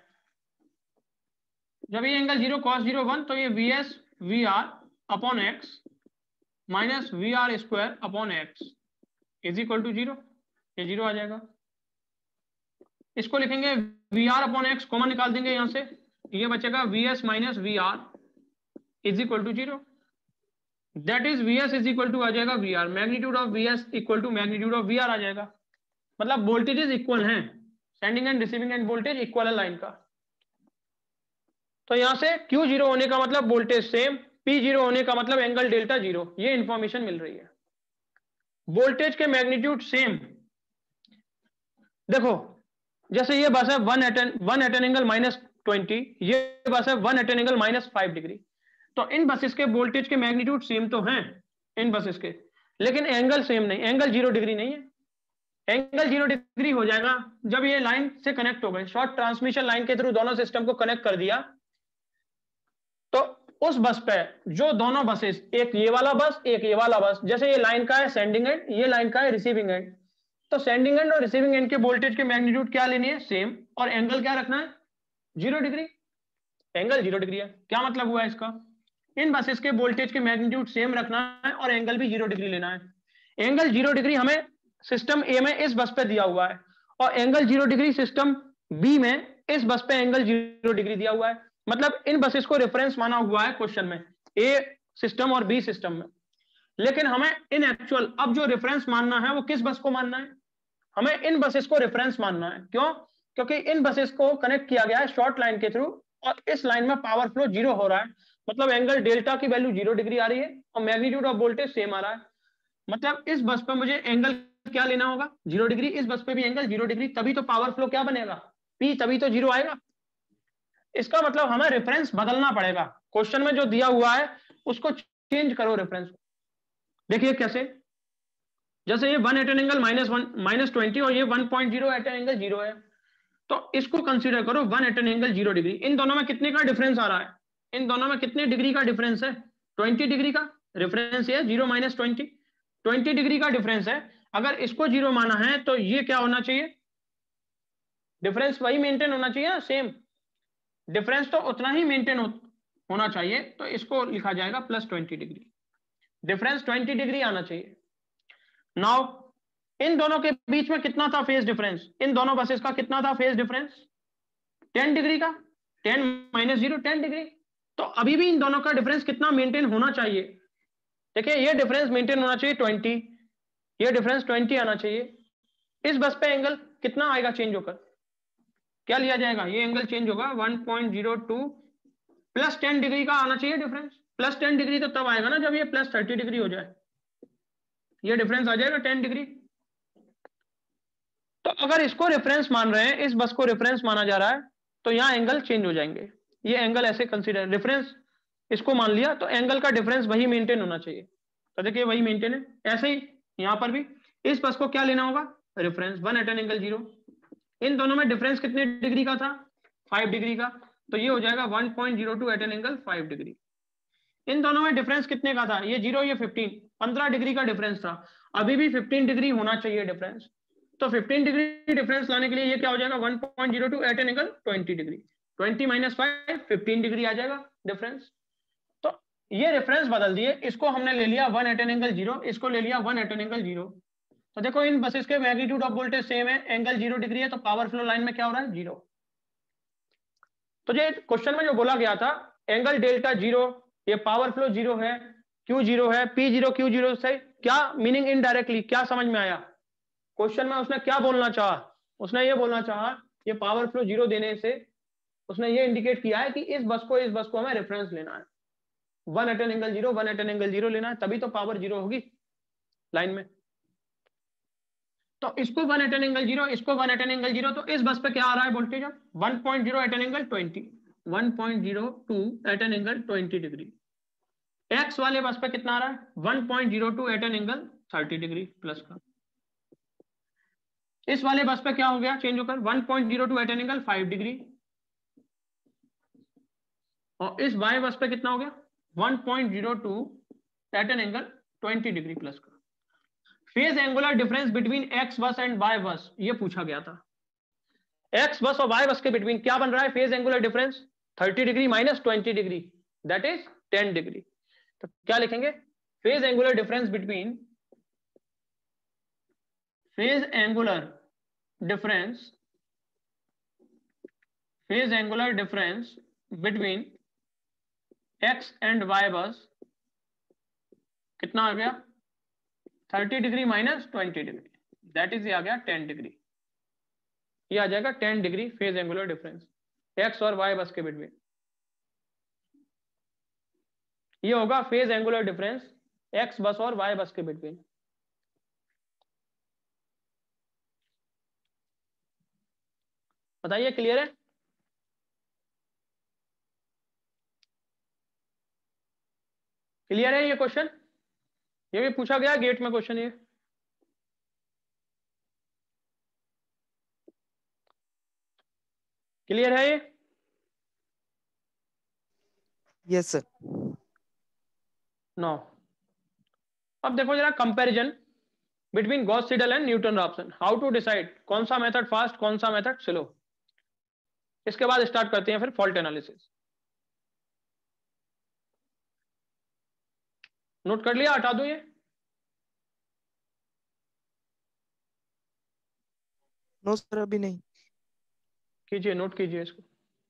जब ये angle zero cos zero one, तो ये V S V R upon X minus V R square upon X is equal to zero, ये जीरो आ जाएगा। इसको लिखेंगे V R upon X, common निकाल देंगे यहां से, ये बचेगा V S minus V R is equal to zero, that is V S is equal to आ जाएगा V R, magnitude of V S equal to magnitude of V R आ जाएगा। मतलब वोल्टेजेस इक्वल हैं, sending end receiving end voltage equal है line का। तो यहां से Q जीरो होने का मतलब वोल्टेज सेम, P जीरो होने का मतलब एंगल डेल्टा जीरो, ये इंफॉर्मेशन मिल रही है। वोल्टेज के मैग्नीट्यूड सेम, देखो जैसे ये बस है one at an one at an angle minus twenty, ये बस है one at an angle minus five degree. तो इन बसेस के वोल्टेज के मैग्नीट्यूड सेम तो हैं इन बसेस के, लेकिन एंगल सेम नहीं, एंगल जीरो डिग्री नहीं है। एंगल जीरो डिग्री हो जाएगा जब ये लाइन से कनेक्ट हो गए, शॉर्ट ट्रांसमिशन लाइन के थ्रू दोनों सिस्टम को कनेक्ट कर दिया, तो उस बस पे जो दोनों बसेस, एक ये वाला बस एक ये वाला बस, जैसे ये लाइन का है सेंडिंग एंड, ये लाइन का है रिसीविंग एंड, तो सेंडिंग एंड और रिसीविंग एंड के वोल्टेज के मैग्नीट्यूड क्या लेनी है, सेम, और एंगल क्या रखना है, zero degree. Angle zero degree है, क्या मतलब हुआ इसका, इन बसेस के वोल्टेज के मैग्नीट्यूड सेम रखना है और एंगल भी जीरो डिग्री लेना है। एंगल जीरो डिग्री हमें सिस्टम ए में इस बस पे दिया हुआ है, और angle zero degree system B में इस बस पे एंगल जीरो डिग्री दिया हुआ है। मतलब इन बसेस को रेफरेंस माना हुआ है क्वेश्चन में, ए सिस्टम और बी सिस्टम में। लेकिन हमें इन एक्चुअल अब जो रेफरेंस मानना है वो किस बस को मानना है, हमें इन बसेस को रेफरेंस मानना है। क्यों, क्योंकि इन बसेस को कनेक्ट किया गया है शॉर्ट लाइन के थ्रू, और इस लाइन में पावर फ्लो जीरो हो रहा है, मतलब एंगल डेल्टा की वैल्यू जीरो डिग्री आ रही है और मैग्नीट्यूड ऑफ वोल्टेज सेम आ रहा है। मतलब इस बस पे मुझे एंगल क्या लेना होगा, जीरो डिग्री, इस बस पे भी एंगल जीरो डिग्री, तभी तो पावर फ्लो क्या बनेगा, पी, तभी तो जीरो आएगा। इसका मतलब हमें रेफरेंस बदलना पड़ेगा, क्वेश्चन में जो दिया हुआ है उसको चेंज करो रेफरेंस। देखिए कैसे, जैसे ये one at an angle minus one minus twenty और ये one point zero at an angle zero है, तो इसको कंसीडर करो one at an angle zero degree. इन दोनों में कितने का डिफरेंस आ रहा है, इन दोनों में कितने डिग्री का डिफरेंस है, ट्वेंटी डिग्री का। रेफरेंस ये zero minus twenty, twenty degree का डिफरेंस है, अगर इसको जीरो माना है तो ये क्या होना चाहिए, डिफरेंस वही मेंटेन होना चाहिए ना, सेम डिफरेंस तो उतना ही मेंटेन हो, होना चाहिए, तो इसको लिखा जाएगा plus twenty degree, difference twenty degree आना चाहिए। नाउ इन दोनों के बीच में कितना था फेज डिफरेंस, इन दोनों बसेस का कितना था फेज डिफरेंस, टेन डिग्री का, ten minus zero ten degree, तो अभी भी इन दोनों का डिफरेंस कितना मेंटेन होना चाहिए, देखिए ये डिफरेंस मेंटेन होना चाहिए ट्वेंटी, ये डिफरेंस ट्वेंटी आना चाहिए, इस बस पे एंगल कितना आएगा चेंज होकर, क्या लिया जाएगा, ये एंगल चेंज होगा one point zero two plus ten degree का आना चाहिए डिफरेंस, प्लस टेन डिग्री तो तब आएगा ना जब ये प्लस थर्टी डिग्री हो जाए, ये डिफरेंस आ जाएगा टेन डिग्री। तो अगर इसको रेफरेंस मान रहे हैं, इस बस को रेफरेंस माना जा रहा है, तो यहां एंगल चेंज हो जाएंगे, ये एंगल ऐसे कंसीडर, रेफरेंस इसको मान लिया तो एंगल का डिफरेंस वही मेंटेन होना चाहिए, तो देखिए वही मेंटेन है, ऐसे ही यहां पर भी इस बस को क्या लेना होगा, reference one at an angle zero, इन दोनों में डिफरेंस कितने डिग्री का था, फाइव डिग्री का, तो ये हो जाएगा one point zero two at an angle five degree. इन दोनों में डिफरेंस कितने का था, ये जीरो ये फिफ्टीन, पंद्रह डिग्री का डिफरेंस था, अभी भी फिफ्टीन डिग्री होना चाहिए डिफरेंस, तो फिफ्टीन डिग्री डिफरेंस लाने के लिए ये क्या हो जाएगा one point zero two at an angle twenty degree, twenty minus five fifteen degree आ जाएगा डिफरेंस। तो ये रेफरेंस बदल दिए, इसको हमने ले लिया one at an angle zero, इसको ले लिया one at an angle zero, तो देखो इन बसेस के मैग्नीट्यूड ऑफ वोल्टेज सेम है, एंगल जीरो डिग्री है, तो पावर फ्लो लाइन में क्या हो रहा है, जीरो। तो ये क्वेश्चन में जो बोला गया था एंगल डेल्टा जीरो, ये पावर फ्लो जीरो है, क्यू जीरो है, पी जीरो क्यू जीरो से क्या मीनिंग इनडायरेक्टली क्या समझ में आया, क्वेश्चन में उसने क्या बोलना चाहा, उसने ये बोलना चाहा ये पावर फ्लो जीरो देने से उसने ये इंडिकेट किया है कि इस बस को इस बस को हमें रेफरेंस लेना है, one at an angle zero one at an angle zero लेना है, तभी तो पावर जीरो होगी लाइन में। तो इसको one at an angle zero, इसको one at an angle zero, तो इस बस पे क्या आ रहा है वोल्टेज अब one point zero at an angle twenty, one point zero two at an angle twenty degree, X वाले बस पे कितना आ रहा है one point zero two at an angle thirty degree plus का, इस वाले बस पे क्या हो गया चेंज होकर one point zero two at an angle five degree, और इस वाई बस पे कितना हो गया one point zero two at an angle twenty degree plus का। Phase angular difference between X bus and Y bus ये पूछा गया था, एक्स बस और वाई बस के बिटवीन क्या बन रहा है phase angular difference, thirty degree minus twenty degree that is ten degree, तो क्या लिखेंगे phase angular difference between, phase angular difference, phase angular difference between X and Y bus कितना आ गया thirty degree minus twenty degree that is ये आ गया ten degree, ये आ जाएगा ten degree phase angular difference X और वाई बस के बिटवीन, ये होगा फेज एंगुलर डिफरेंस एक्स बस और वाई बस के बिटवीन। बताइए क्लियर है, क्लियर है ये क्वेश्चन, ये भी पूछा गया गेट में क्वेश्चन, ये क्लियर है ये, यस सर। नो अब देखो जरा comparison between Gauss Seidel and Newton Raphson, how to decide कौन सा मेथड फास्ट कौन सा मेथड स्लो, इसके बाद स्टार्ट करते हैं फिर फॉल्ट एनालिसिस। नोट कर लिया, हटा दो ये, नो सर अभी नहीं। कीजिए नोट कीजिए इसको।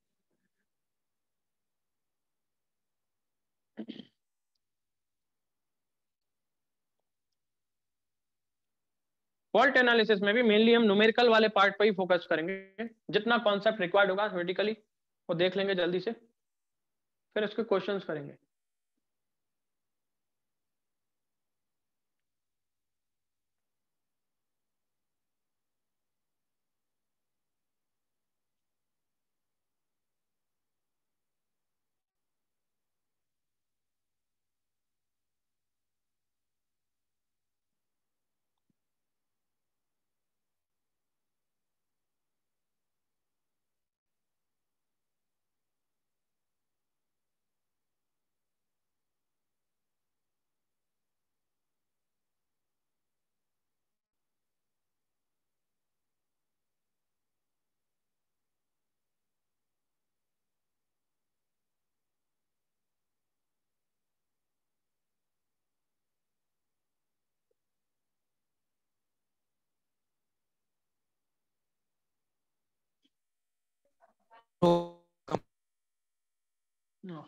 फॉल्ट एनालिसिस में भी मेनली हम न्यूमेरिकल वाले पार्ट पर ही फोकस करेंगे, जितना कॉन्सेप्ट रिक्वायर्ड होगा थ्योरेटिकली वो देख लेंगे जल्दी से, फिर उसके क्वेश्चंस करेंगे। No.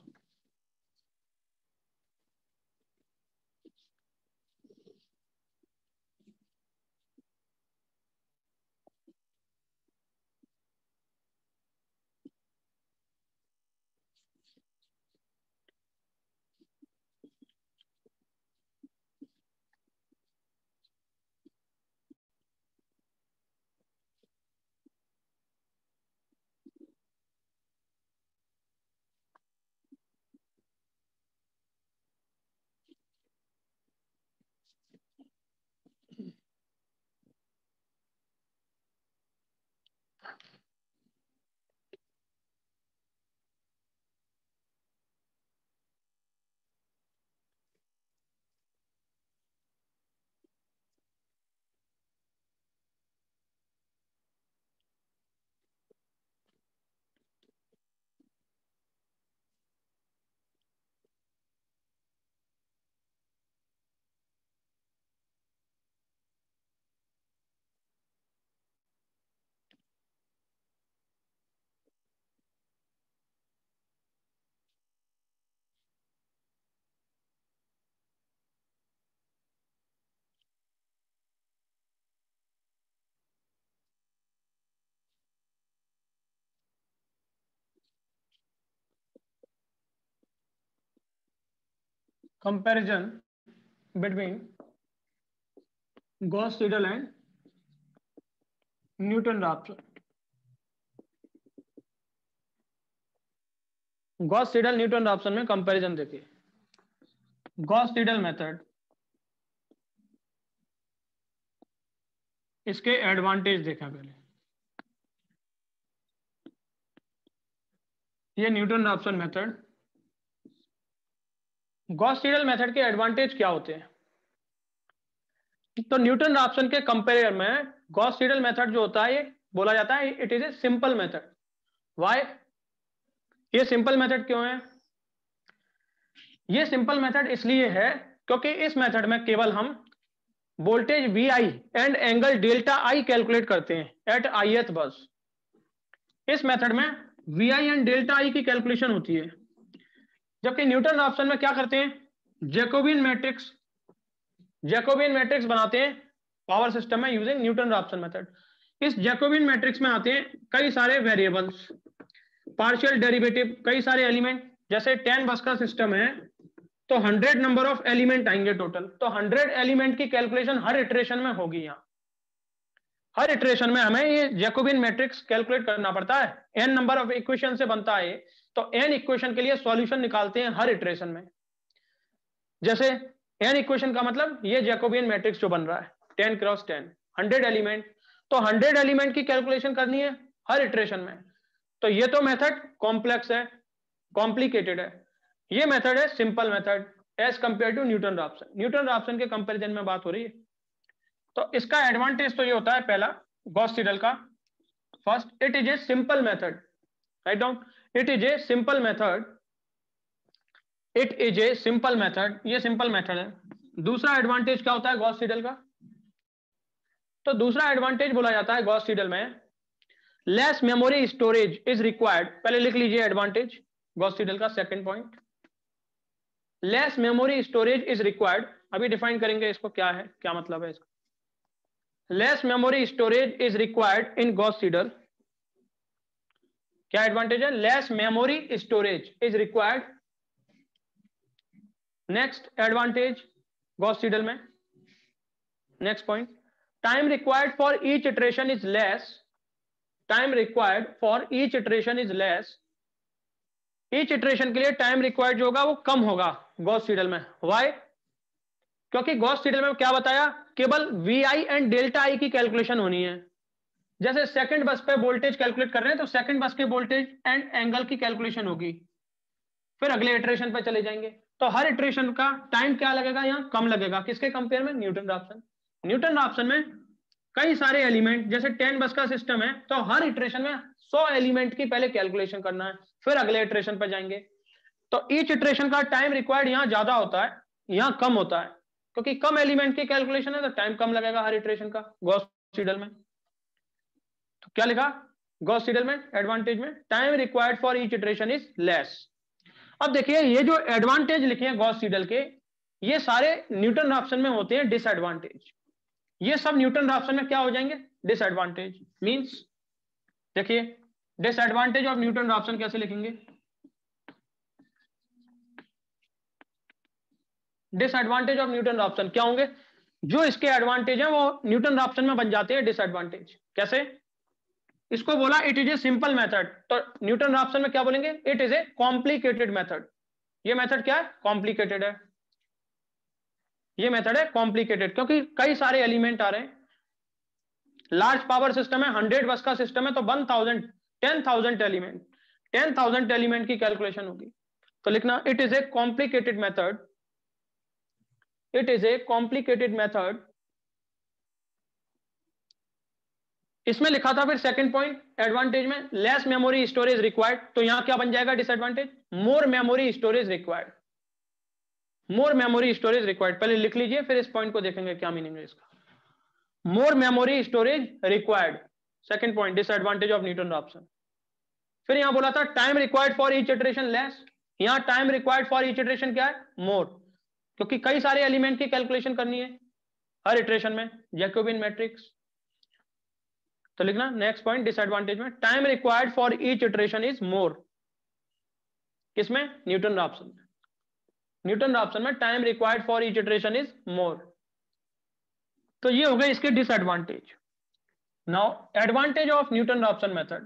Comparison between Gauss-Seidel and Newton-Raphson. Gauss-Seidel न्यूटन-राप्सन में कंपैरिजन देखिए. Gauss-Seidel मेथड, इसके एडवांटेज देखा पहले. ये न्यूटन-राप्सन मेथड. गॉस-सीडल मेथड के एडवांटेज क्या होते हैं? तो न्यूटन-राप्सन के कंपेयर में गॉस-सीडल मेथड जो होता है ये बोला जाता है it is a simple method. Why? ये सिंपल मेथड क्यों है? ये सिंपल मेथड इसलिए है क्योंकि इस मेथड में केवल हम voltage V I and angle delta I calculate करते हैं एट ith बस. इस मेथड में V I and delta I की कैलकुलेशन होती है, जबकि न्यूटन-राप्सन में क्या करते हैं? जैकोबियन मैट्रिक्स जैकोबियन मैट्रिक्स बनाते हैं पावर सिस्टम में यूजिंग न्यूटन-राप्सन मेथड. इस जैकोबियन मैट्रिक्स में आते हैं कई सारे वेरिएबल्स, पार्शियल डेरिवेटिव, कई सारे एलिमेंट. जैसे टेन बस का सिस्टम है तो हंड्रेड नंबर ऑफ एलिमेंट आएंगे टोटल. तो हंड्रेड एलिमेंट की कैलकुलेशन हर इटरेशन में होगी. यहाँ हर इटरेशन में हमें ये जैकोबियन मैट्रिक्स कैलकुलेट करना पड़ता है. एन नंबर ऑफ इक्वेशन से बनता है तो एन इक्वेशन के लिए सॉल्यूशन निकालते हैं हर इटरेशन में. जैसे एन इक्वेशन का मतलब ये जैकोबियन मैट्रिक्स जो बन रहा है ten cross ten, hundred element, तो हंड्रेड एलिमेंट की कैलकुलेशन करनी है हर इटरेशन में. तो ये तो मेथड कॉम्प्लेक्स है, कॉम्प्लिकेटेड है. ये मेथड है simple method as compare to Newton Raphson. Newton Raphson के कंपैरिजन में बात हो रही है. तो इसका एडवांटेज तो ये होता है पहला गॉस-सीडल का. First, it is a simple method. Right down, it is a simple method. It is a simple method, ये सिंपल मेथड है. दूसरा एडवांटेज क्या होता है गॉस-सीडल का? तो दूसरा एडवांटेज बोला जाता है गॉस-सीडल में less memory storage is required. पहले लिख लीजिए एडवांटेज गॉस-सीडल का second point, less memory storage is required. अभी डिफाइन करेंगे इसको क्या है, क्या मतलब है इसका. Less memory storage is required in Gauss Seidel. क्या एडवांटेज है? Less memory storage is required. Next advantage Gauss Seidel में, next point, time required for each iteration is less. Time required for each iteration is less. Each iteration के लिए time required जो होगा वो कम होगा Gauss-Seidel में. व्हाई? क्योंकि गॉस-सीडल में क्या बताया, केवल V I and delta I की कैलकुलेशन होनी है. जैसे सेकंड बस पे वोल्टेज कैलकुलेट कर रहे हैं तो सेकंड बस के वोल्टेज एंड एंगल की कैलकुलेशन होगी, फिर अगले इटरेशन पे चले जाएंगे. तो हर इटरेशन का टाइम क्या लगेगा, यहाँ कम लगेगा. किसके कंपेयर में? न्यूटन-राप्सन. न्यूटन-राप्सन में कई सारे एलिमेंट, जैसे टेन बस का सिस्टम है तो हर इटरेशन में सौ एलिमेंट की पहले कैलकुलेशन करना है, फिर अगले इटरेशन पे जाएंगे. तो ईच इटरेशन का टाइम रिक्वायर्ड यहाँ ज्यादा होता है, यहाँ कम होता है, क्योंकि कम एलिमेंट की कैलकुलेशन है तो टाइम कम लगेगा हर इटरेशन का गॉस-सीडल में. तो क्या लिखा? गॉस सीडल में एडवांटेज में time required for each iteration is less. अब देखिए ये जो एडवांटेज लिखे हैं गॉस सीडल के, ये सारे न्यूटन राफ्सन में होते हैं डिसएडवांटेज। ये सब न्यूटन राफ्सन में क्या हो जाएंगे? डिसएडवांटेज। मींस देखिए डिसएडवांटेज ऑफ न्यूटन राफ्सन कैसे लिखेंगे? डिसएडवांटेज ऑफ न्यूटन राफ्सन क्या होंगे? जो इसके एडवांटेज है वो न्यूटन राफ्सन में बन जाते हैं डिसएडवांटेज। कैसे? इसको बोला it is a simple method, तो न्यूटन राफ्सन में क्या बोलेंगे? It is a complicated method. ये मेथड क्या है? कॉम्प्लिकेटेड है। ये मेथड है कॉम्प्लिकेटेड, क्योंकि कई सारे एलिमेंट आ रहे हैं। लार्ज पावर सिस्टम है, हंड्रेड बस का सिस्टम है, तो one thousand ten thousand element ten thousand element की कैलकुलेशन होगी। तो लिखना it is a complicated method, it is a complicated method. इसमें लिखा था फिर सेकंड पॉइंट एडवांटेज में लेस मेमोरी स्टोरेज रिक्वायर्ड, तो यहां क्या बन जाएगा disadvantage? More memory storage required, more memory storage required. पहले लिख लीजिए फिर इस पॉइंट को देखेंगे क्या मीनिंग है इसका। More memory storage required, second point disadvantage of Newton Raphson. फिर यहां बोला था time required for each iteration less, यहां time required for each iteration क्या है? मोर, क्योंकि कई सारे एलिमेंट की कैलकुलेशन करनी है हर इटरेशन में, जैकोबियन मैट्रिक्स। तो लिखना नेक्स्ट पॉइंट डिसएडवांटेज में time required for each iteration is more. किसमें? न्यूटन राफ्सन में। न्यूटन राफ्सन में time required for each iteration is more. तो ये हो गए इसके disadvantage. Now advantage of Newton Raphson method,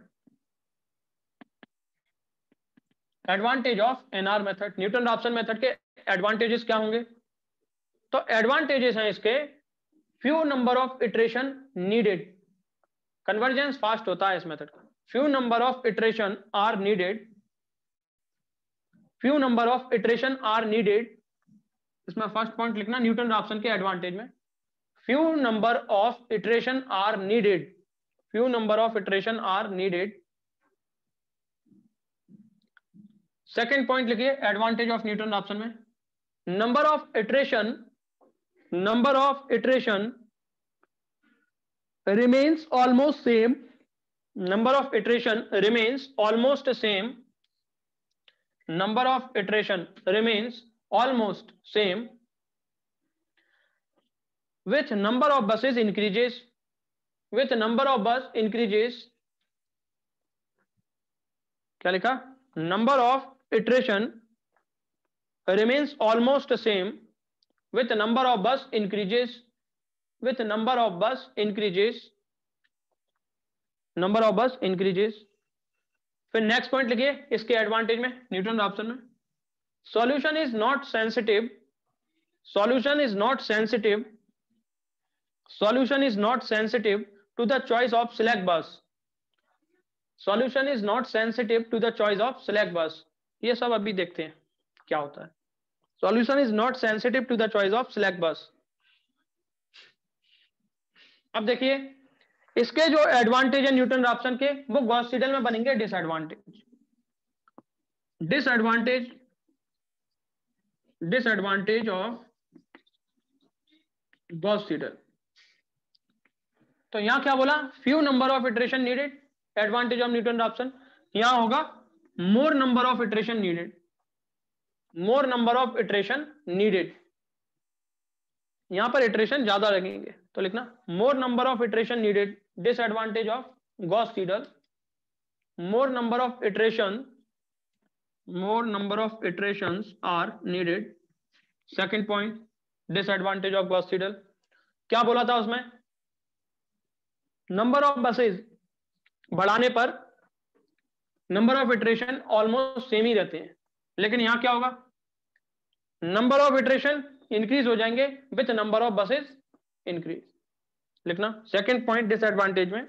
advantage of NR method. Newton Raphson method के advantages क्या होंगे? तो एडवांटेजेस हैं इसके few number of iteration needed, convergence fast होता है इस मेथड का। Few number of iteration are needed, few number of iteration are needed. इसमें फर्स्ट पॉइंट लिखना न्यूटन राफ्सन के एडवांटेज में few number of iteration are needed, few number of iteration are needed. Second point लिखिए advantage of Newton Raphson में number of iteration, number of iteration remains almost same, number of iteration remains almost same, number of iteration remains almost same with number of buses increases, with number of bus increases। क्या लिखा? number of iteration remains almost same with number of bus increases, with number of bus increases, number of bus increases। फिर next point लिखिए इसके advantage में Newton Raphson में solution is not sensitive, solution is not sensitive, solution is not sensitive to the choice of select bus, solution is not sensitive to the choice of select bus. ये सब अभी देखते हैं क्या होता है। Solution is not sensitive to the choice of select bus. अब देखिए इसके जो एडवांटेज है न्यूटन राफ्सन के वो गॉस सीडल में बनेंगे disadvantage, disadvantage disadvantage of Gauss Seidel. तो यहां क्या बोला? Few number of iteration needed, advantage of Newton Raphson. यहां होगा more number of iteration needed, more number of iteration needed. यहां पर इटरेशन ज्यादा लगेंगे तो लिखना more number of iteration needed. Disadvantage of Gauss Seidel more number of iteration, more number of iterations are needed. Second point disadvantage of Gauss Seidel क्या बोला था उसमें? नंबर ऑफ बसेस बढ़ाने पर number of iteration almost same ही रहते हैं, लेकिन यहां क्या होगा? नंबर ऑफ इटरेशन इंक्रीज हो जाएंगे with number of buses increase. लिखना सेकंड पॉइंट डिसएडवांटेज में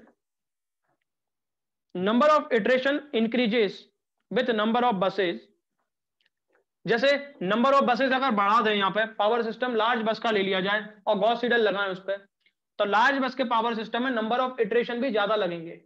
number of iteration increases with number of buses. जैसे नंबर ऑफ बसेस अगर बढ़ा दें, यहां पे पावर सिस्टम लार्ज बस का ले लिया जाए और गॉस सीडल लगाएं उस पर, तो लार्ज बस के पावर सिस्टम में नंबर ऑफ इटरेशन भी ज्यादा लगेंगे,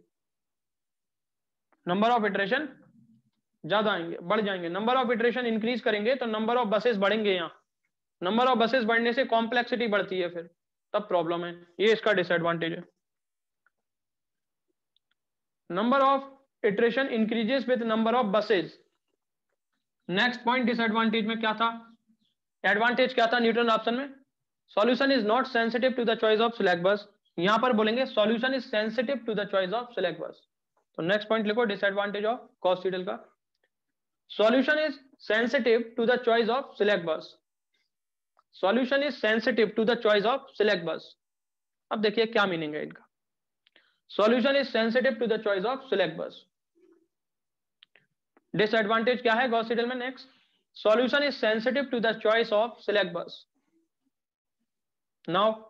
नंबर ऑफ इटरेशन ज्यादा आएंगे, बढ़ जाएंगे। नंबर ऑफ इटरेशन इंक्रीज करेंगे तो नंबर ऑफ बसेस बढ़ेंगे, यहां नंबर ऑफ बसेस बढ़ने से कॉम्प्लेक्सिटी बढ़ती है, फिर तब प्रॉब्लम है। ये इसका डिसएडवांटेज है। Number of iteration increases with number of buses. Next point disadvantage में क्या था, एडवांटेज क्या था न्यूटन ऑप्शन में, solution is not sensitive to the choice of select bus. यहां पर बोलेंगे solution is sensitive to the choice of select bus. तो नेक्स्ट पॉइंट लिखो डिसएडवांटेज ऑफ गॉस सीडल का, solution is sensitive to the choice of select bus. Solution is sensitive to the choice of select bus. अब देखिए क्या meaning है इनका, solution is sensitive to the choice of select bus. Disadvantage क्या है Gauss Seidel में, next solution is sensitive to the choice of select bus. Now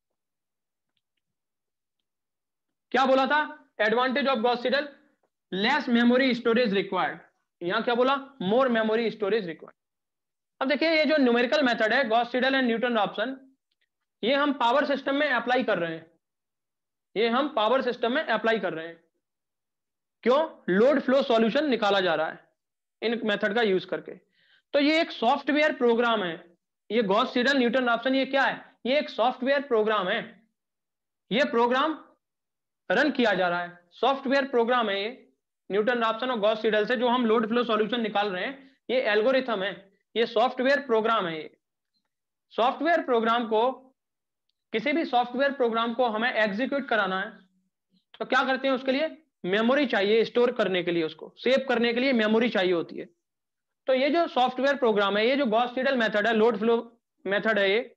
क्या बोला था, advantage of Gauss Seidel, less memory storage required. यहां क्या बोला, मोर memory storage required. अब देखिए ये जो न्यूमेरिकल मेथड है Gauss Seidel and Newton Raphson, ये हम पावर सिस्टम में अप्लाई कर रहे हैं, ये हम पावर सिस्टम में अप्लाई कर रहे हैं। क्यों, लोड फ्लो सॉल्यूशन निकाला जा रहा है इन मेथड का यूज करके। तो ये एक सॉफ्टवेयर प्रोग्राम है, ये गॉस सीडल न्यूटन रॉप्सन ये क्या है, ये एक सॉफ्टवेयर प्रोग्राम है। ये प्रोग्राम रन किया जा रहा है, सॉफ्टवेयर प्रोग्राम है ये न्यूटन रॉप्सन और गॉस सीडल से जो हम लोड फ्लो सॉल्यूशन निकाल रहे हैं, ये एल्गोरिथम है, ये सॉफ्टवेयर प्रोग्राम है। ये सॉफ्टवेयर प्रोग्राम को, किसी भी सॉफ्टवेयर प्रोग्राम को हमें एग्जीक्यूट कराना है तो क्या करते हैं, उसके लिए मेमोरी चाहिए, स्टोर करने के लिए, उसको सेव करने के लिए मेमोरी चाहिए होती है। तो ये जो सॉफ्टवेयर प्रोग्राम है, ये जो गॉस सीडल मेथड है, लोड फ्लो मेथड है, ये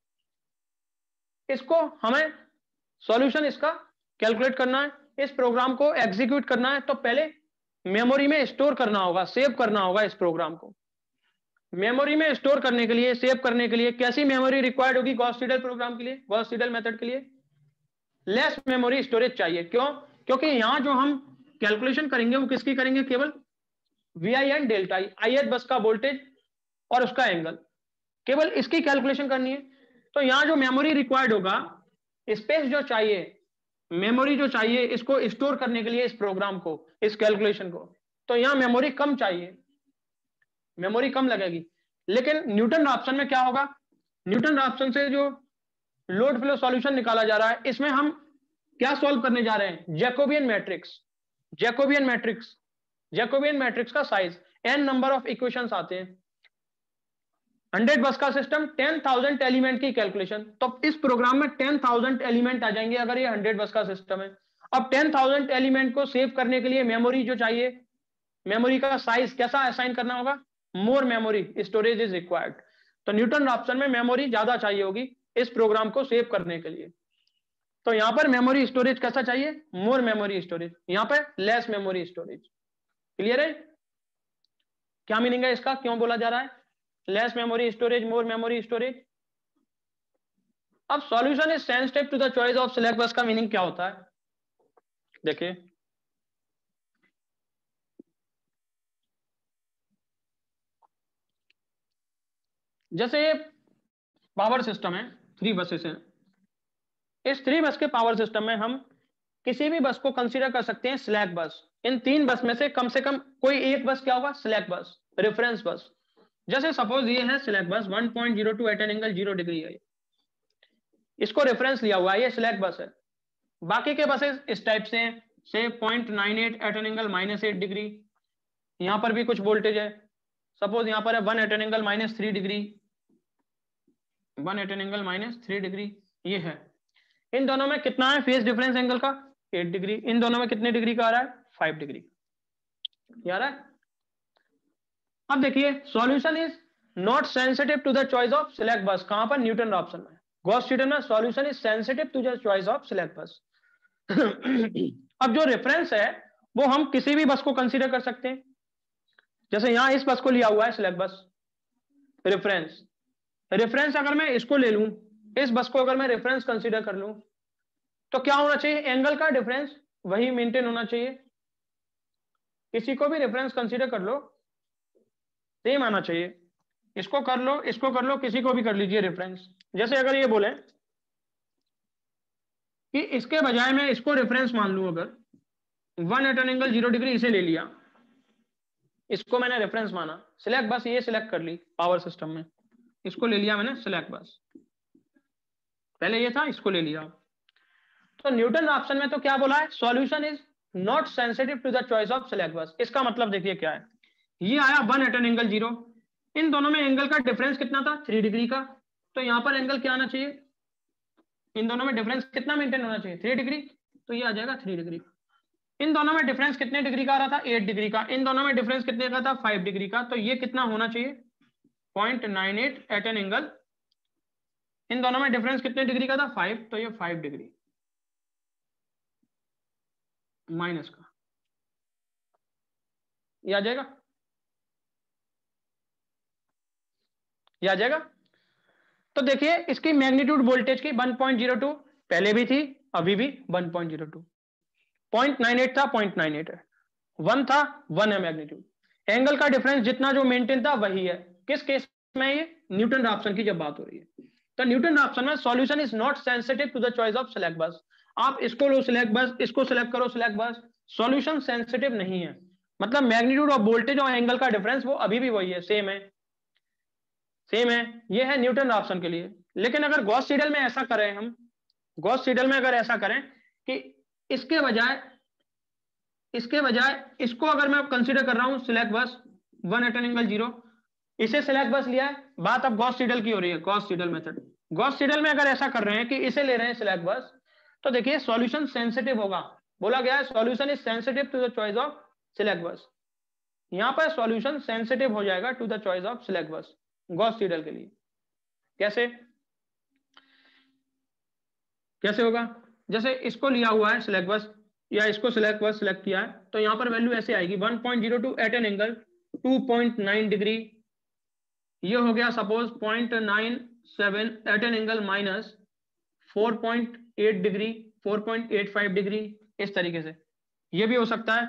इसको हमें सॉल्यूशन इसका कैलकुलेट करना है, इस प्रोग्राम को एग्जीक्यूट करना है, तो पहले मेमोरी में स्टोर करना होगा, सेव करना होगा इस प्रोग्राम को। मेमोरी में स्टोर करने के लिए, सेव करने के लिए कैसी मेमोरी रिक्वायर्ड होगी गॉस सीडल प्रोग्राम के लिए, गॉस सीडल मेथड के लिए लेस मेमोरी स्टोरेज चाहिए। क्यों, क्योंकि यहां जो हम कैलकुलेशन करेंगे वो किसकी करेंगे, केवल V I and delta I, I H bus का वोल्टेज और उसका एंगल, केवल इसकी कैलकुलेशन करनी है। तो यहां जो मेमोरी रिक्वायर्ड होगा, स्पेस जो चाहिए, मेमोरी जो चाहिए इसको स्टोर करने के लिए, इस प्रोग्राम को, इस कैलकुलेशन को, तो यहां मेमोरी कम चाहिए, मेमोरी कम लगेगी। लेकिन न्यूटन रॉप्सन में क्या होगा, न्यूटन रॉप्सन से जो लोड फ्लो सॉल्यूशन निकाला जा रहा है, इसमें हम क्या सॉल्व करने जा रहे हैं, Jacobian matrix. Jacobian matrix, Jacobian matrix का size, N number of equations आते हैं, हंड्रेड बस का सिस्टम, टेन थाउजेंड एलिमेंट की कैलकुलेशन, तो इस प्रोग्राम में टेन थाउजेंड एलिमेंट आ जाएंगे अगर ये हंड्रेड बस का सिस्टम है। अब टेन थाउजेंड एलिमेंट को सेव करने के लिए मेमोरी जो चाहिए, मेमोरी का साइज कैसा असाइन करना होगा, more memory storage is required. तो न्यूटन रॉप्सन में मेमोरी ज्यादा चाहिए होगी इस प्रोग्राम को सेव करने के लिए। तो यहां पर मेमोरी स्टोरेज कैसा चाहिए, मोर मेमोरी स्टोरेज, यहां पर लेस मेमोरी स्टोरेज। क्लियर है, क्या मीनिंग है इसका, क्यों बोला जा रहा है less memory storage, more memory storage. अब solution is sensitive to the choice of select bus का मीनिंग क्या होता है, देखिए जैसे ये पावर सिस्टम है, थ्री बसेस हैं, इस थ्री बस के पावर सिस्टम में हम किसी भी बस को कंसीडर कर सकते हैं स्लैक बस। इन तीन बस में से कम से कम कोई एक बस क्या होगा, स्लैक बस, रेफरेंस बस। जैसे सपोज ये है slack bus, one point zero two at an angle zero degree है, इसको रेफरेंस लिया हुआ है, ये स्लैक बस है। बाकी के बसेस इस टाइप से हैं, से point nine eight at an angle minus eight degree, यहां पर भी कुछ वोल्टेज है, सपोज यहां पर है one at an angle minus three degree, one at an angle minus three degree, ये है। इन दोनों में कितना है फेज डिफरेंस एंगल का, एट डिग्री, इन दोनों में कितने डिग्री का आ रहा है, फाइव डिग्री आ रहा है। अब देखिए solution is not sensitive to the choice of select bus, कहां पर, न्यूटन रॉप्सन में। गॉस सीडल में solution is sensitive to the choice of select bus. अब जो रेफरेंस है वो हम किसी भी बस को कंसीडर कर सकते हैं, जैसे यहां इस बस को लिया हुआ है सिलेक्ट बस, रेफरेंस रेफरेंस अगर मैं इसको ले लूं, इस बस को अगर मैं रेफरेंस कंसीडर कर लूं, तो क्या होना चाहिए, एंगल का डिफरेंस वही मेंटेन होना चाहिए। किसी को भी रेफरेंस कंसीडर कर लो, सेम आना चाहिए, इसको कर लो, इसको कर लो, किसी को भी कर लीजिए रेफरेंस। जैसे अगर ये बोले कि इसके बजाय मैं इसको रेफरेंस मान लूं, अगर one at an angle zero degree इसे ले लिया, इसको मैंने रेफरेंस माना, सिलेक्ट बस ये सिलेक्ट कर ली पावर सिस्टम में, इसको ले लिया मैंने सिलेक्ट बस, पहले ये था, इसको ले लिया। तो न्यूटन ऑप्शन में तो क्या बोला है, solution is not sensitive to the choice of select bus. इसका मतलब देखिए क्या है, ये आया one at an angle zero, इन दोनों में एंगल का डिफरेंस कितना था, थ्री डिग्री का, तो यहां पर एंगल क्या आना चाहिए, इन दोनों में डिफरेंस कितना मेंटेन होना चाहिए, थ्री डिग्री, तो ये आ जाएगा थ्री डिग्री। इन दोनों में डिफरेंस कितने डिग्री का आ रहा था, एट डिग्री का, इन दोनों में डिफरेंस कितने का था, फाइव डिग्री का, तो ये कितना होना चाहिए, point nine eight at an angle, इन दोनों में डिफरेंस कितने डिग्री का था, फाइव, तो ये फाइव डिग्री माइनस का, ये आ जाएगा, ये आ जाएगा। तो देखिए इसकी मैग्नीट्यूड वोल्टेज की वन पॉइंट जीरो टू पहले भी थी, अभी भी one point zero two, point nine eight था, पॉइंट नाइन एट है, वन था, वन है मैग्नीट्यूड, एंगल का डिफरेंस जितना जो मेंटेन था वही है। किस केस में, ये न्यूटन राप्सन की जब बात हो रही है, तो न्यूटन राप्सन में solution is not sensitive to the choice of select bus. आप इसको लो सिलेक्ट बस, इसको सिलेक्ट करो सिलेक्ट बस, सॉल्यूशन सेंसिटिव नहीं है, मतलब मैग्नीट्यूड ऑफ वोल्टेज और एंगल का डिफरेंस वो अभी भी वही है, सेम है, सेम है। ये है न्यूटन राप्सन के लिए। लेकिन अगर गॉस सीडल में ऐसा करें हम, गॉस सीडल में अगर ऐसा करें कि इसके बजाय इसके बजाय इसको अगर मैं कंसीडर कर रहा हूं select bus one at an angle zero, इसे सिलेक्ट बस लिया है, बात अब गॉस सीडल की हो रही है, Gauss Seidel method. Gauss Seidel में अगर ऐसा कर रहे हैं कि इसे ले रहे हैं सिलेक्ट बस, तो देखिए सॉल्यूशन सेंसिटिव होगा, बोला गया है solution is sensitive to the choice of select bus, यहां पर सॉल्यूशन सेंसिटिव हो जाएगा to the choice of select bus Gauss Seidel के लिए। कैसे कैसे होगा, जैसे इसको लिया हुआ है सिलेक्ट बस या इसको सिलेक्ट बस सिलेक्ट किया है, तो यहां पर वैल्यू ऐसे आएगी one point zero two at an angle two point nine degree, ये हो गया suppose point nine seven at an angle minus four point eight degree, four point eight five degree, इस तरीके से। ये भी हो सकता है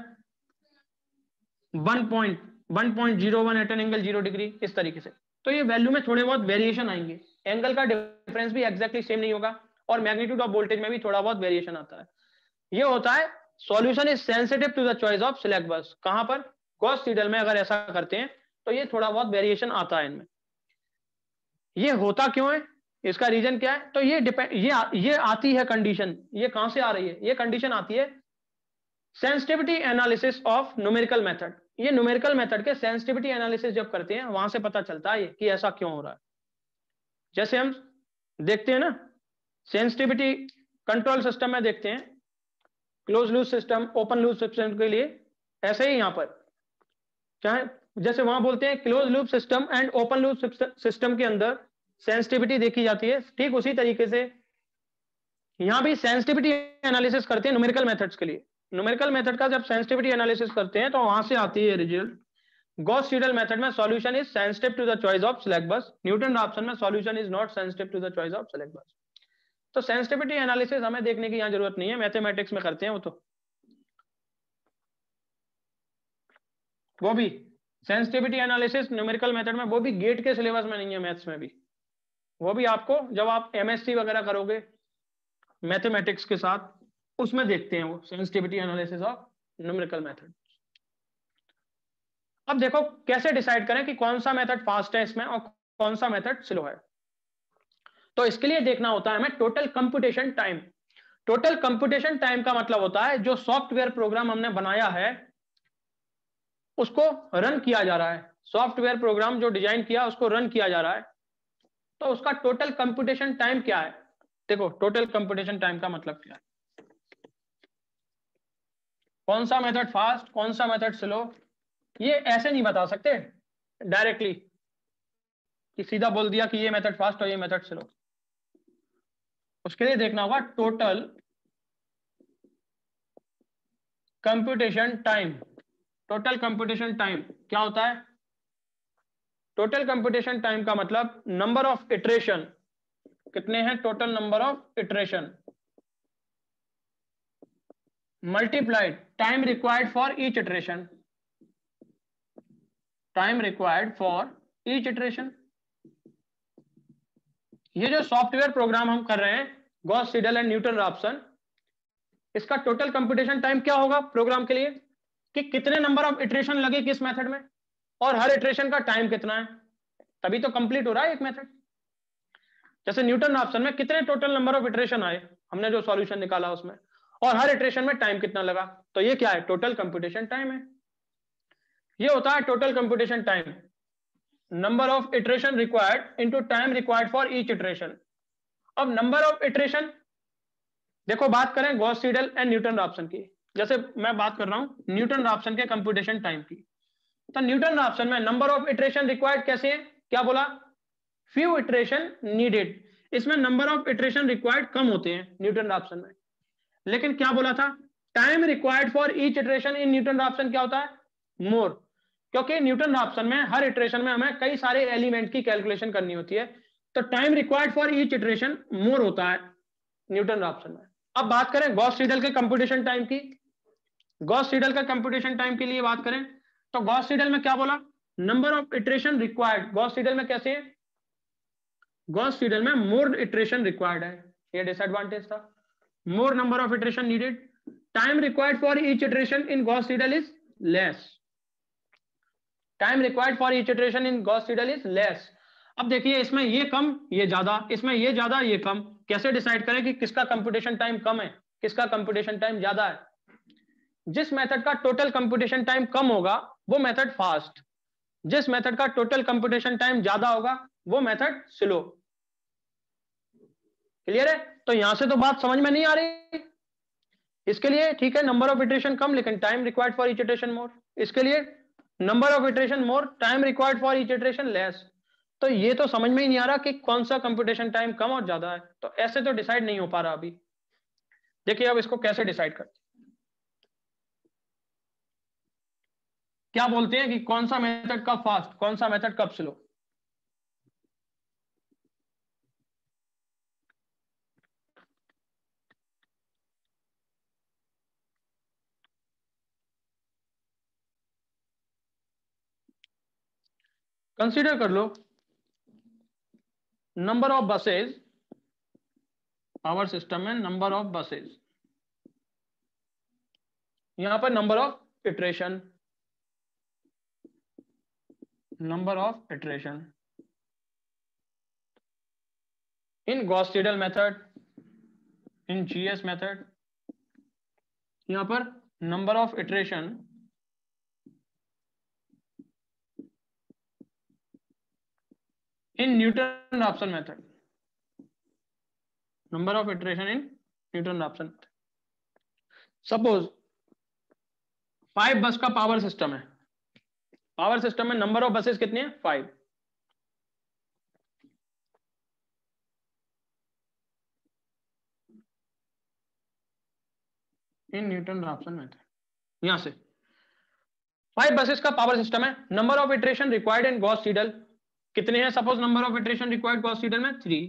one point one point zero one at an angle zero degree, इस तरीके से। तो ये वैल्यू में थोड़े बहुत वेरिएशन आएंगे, एंगल का डिफरेंस भी एग्जैक्टली सेम नहीं होगा और मैग्नीट्यूड ऑफ वोल्टेज में भी थोड़ा बहुत वेरिएशन आता है। ये होता है solution is sensitive to the choice of select bus. कहां पर, गॉस सीडल में अगर ऐसा करते हैं तो ये थोड़ा बहुत वेरिएशन आता है इनमें। ये होता क्यों है, इसका रीजन क्या है, तो ये डिपेंड ये ये आती है कंडीशन, ये कहां से आ रही है, ये कंडीशन आती है sensitivity analysis of numerical method. ये न्यूमेरिकल मेथड के सेंसिटिविटी एनालिसिस जब करते हैं वहां से पता चलता है कि ऐसा क्यों हो रहा है। जैसे हम देखते हैं ना सेंसिटिविटी कंट्रोल सिस्टम में देखते हैं, close loop system, open loop system के लिए, ऐसे ही यहां पर चाहे जैसे वहां बोलते हैं close loop system and open loop system के अंदर सेंसिटिविटी देखी जाती है, ठीक उसी तरीके से यहां भी सेंसिटिविटी एनालिसिस करते हैं न्यूमेरिकल मेथड्स के लिए। न्यूमेरिकल मेथड का जब सेंसिटिविटी एनालिसिस करते हैं तो वहां से आती है रिजल्ट। गॉस सीडल मेथड में solution is sensitive to the choice of select bus, Newton Raphson में solution is not sensitive to the choice of select bus. तो सेंसिटिविटी एनालिसिस हमें देखने की यहां जरूरत नहीं है, मैथमेटिक्स में करते हैं वो, तो वो भी सेंसिटिविटी एनालिसिस न्यूमेरिकल मेथड में, वो भी गेट के सिलेबस में नहीं है, मैथ्स में भी, वो भी आपको जब आप एमएससी वगैरह करोगे मैथमेटिक्स के साथ उसमें देखते हैं वो sensitivity analysis of numerical method. अब देखो कैसे डिसाइड करें कि कौन सा मेथड फास्ट है इसमें और कौन सा मेथड स्लो है। तो इसके लिए देखना होता है हमें total computation time. Total computation time का मतलब होता है जो सॉफ्टवेयर प्रोग्राम हमने बनाया है उसको रन किया जा रहा है, सॉफ्टवेयर प्रोग्राम जो डिजाइन किया उसको रन किया जा रहा है, तो उसका टोटल कंप्यूटेशन टाइम क्या है। देखो टोटल कंप्यूटेशन टाइम का मतलब क्या है, कौन सा मेथड फास्ट कौन सा मेथड स्लो, ये ऐसे नहीं बता सकते डायरेक्टली कि सीधा बोल दिया कि ये मेथड फास्ट और ये मेथड स्लो। उसके लिए देखना होगा total computation time. Total computation time क्या होता है, टोटल कंप्यूटेशन टाइम का मतलब नंबर ऑफ इटरेशन, कितने हैं total number of iteration, multiplied time required for each iteration, time required for each iteration. ये जो सॉफ्टवेयर प्रोग्राम हम कर रहे हैं Gauss Seidel and Newton Raphson, इसका टोटल कंप्यूटेशन टाइम क्या होगा प्रोग्राम के लिए, कि कितने नंबर ऑफ इटरेशन लगे किस मेथड में और हर इटरेशन का टाइम कितना है, तभी तो कंप्लीट हो रहा है एक मेथड। जैसे न्यूटन राप्सन में कितने टोटल नंबर ऑफ इटरेशन आए, हमने जो सॉल्यूशन निकाला उसमें, और हर इटरेशन में टाइम कितना लगा, तो ये क्या है, टोटल कंप्यूटेशन टाइम है। ये होता है total computation time, number of iteration required into time required for each iteration. अब नंबर ऑफ इटरेशन, देखो बात करें Gauss Seidel and Newton Raphson की, जैसे मैं बात कर रहा हूं न्यूटन रॉप्सन के कंप्यूटेशन टाइम की, तो न्यूटन रॉप्सन में नंबर ऑफ इटरेशन रिक्वायर्ड कैसे है, क्या बोला, फ्यू इटरेशन नीडेड, इसमें नंबर ऑफ इटरेशन रिक्वायर्ड कम होते हैं न्यूटन रॉप्सन में। लेकिन क्या बोला था, time required for each iteration in Newton Raphson क्या होता है, मोर, क्योंकि न्यूटन रॉप्सन में हर इटरेशन में हमें कई सारे एलिमेंट की कैलकुलेशन करनी होती है, तो time required for each iteration more होता है न्यूटन रॉप्सन में। अब बात करें गॉस सीडल के कंप्यूटेशन टाइम की, गॉस सीडल का कंप्यूटेशन टाइम के लिए बात करें तो गॉस सीडल में क्या बोला, number of iteration required, Gauss Seidel में कैसे है, गॉस सीडल में मोर इटरेशन रिक्वायर्ड है, ये डिसएडवांटेज था, more number of iteration needed, time required for each iteration in Gauss Seidel is less, time required for each iteration in Gauss Seidel is less. अब देखिए इसमें ये कम ये ज्यादा, इसमें ये ज्यादा ये कम, कैसे डिसाइड करें कि किसका कंप्यूटेशन टाइम कम है किसका कंप्यूटेशन टाइम ज्यादा है। जिस मेथड का टोटल कंप्यूटेशन टाइम कम होगा वो मेथड फास्ट, जिस मेथड का टोटल कंप्यूटेशन टाइम ज्यादा होगा वो मेथड स्लो। क्लियर है, तो यहां से तो बात समझ में नहीं आ रही, इसके लिए ठीक है नंबर ऑफ इटरेशन कम लेकिन time required for each iteration more, इसके लिए number of iteration more time required for each iteration less. तो ये तो समझ में ही नहीं आ रहा कि कौन सा कंप्यूटेशन टाइम कम और ज्यादा है, तो ऐसे तो डिसाइड नहीं हो पा रहा अभी। देखिए अब इसको कैसे डिसाइड करते, क्या बोलते हैं कि कौन सा मेथड कब फास्ट कौन सा मेथड कब स्लो। कंसीडर कर लो number of buses, power system में नंबर ऑफ बसेज, यहां पर number of iteration, number of iteration in Gauss Seidel method, in GS method, यहां पर number of iteration in Newton Raphson method, number of iteration in Newton Raphson method. Suppose five bus का power system है, power system में number of buses कितनी है, five, in Newton Raphson method, यहां से five buses का power system है, number of iteration required in Gauss Seidel कितने हैं, suppose number of iteration required Gauss Seidel में three,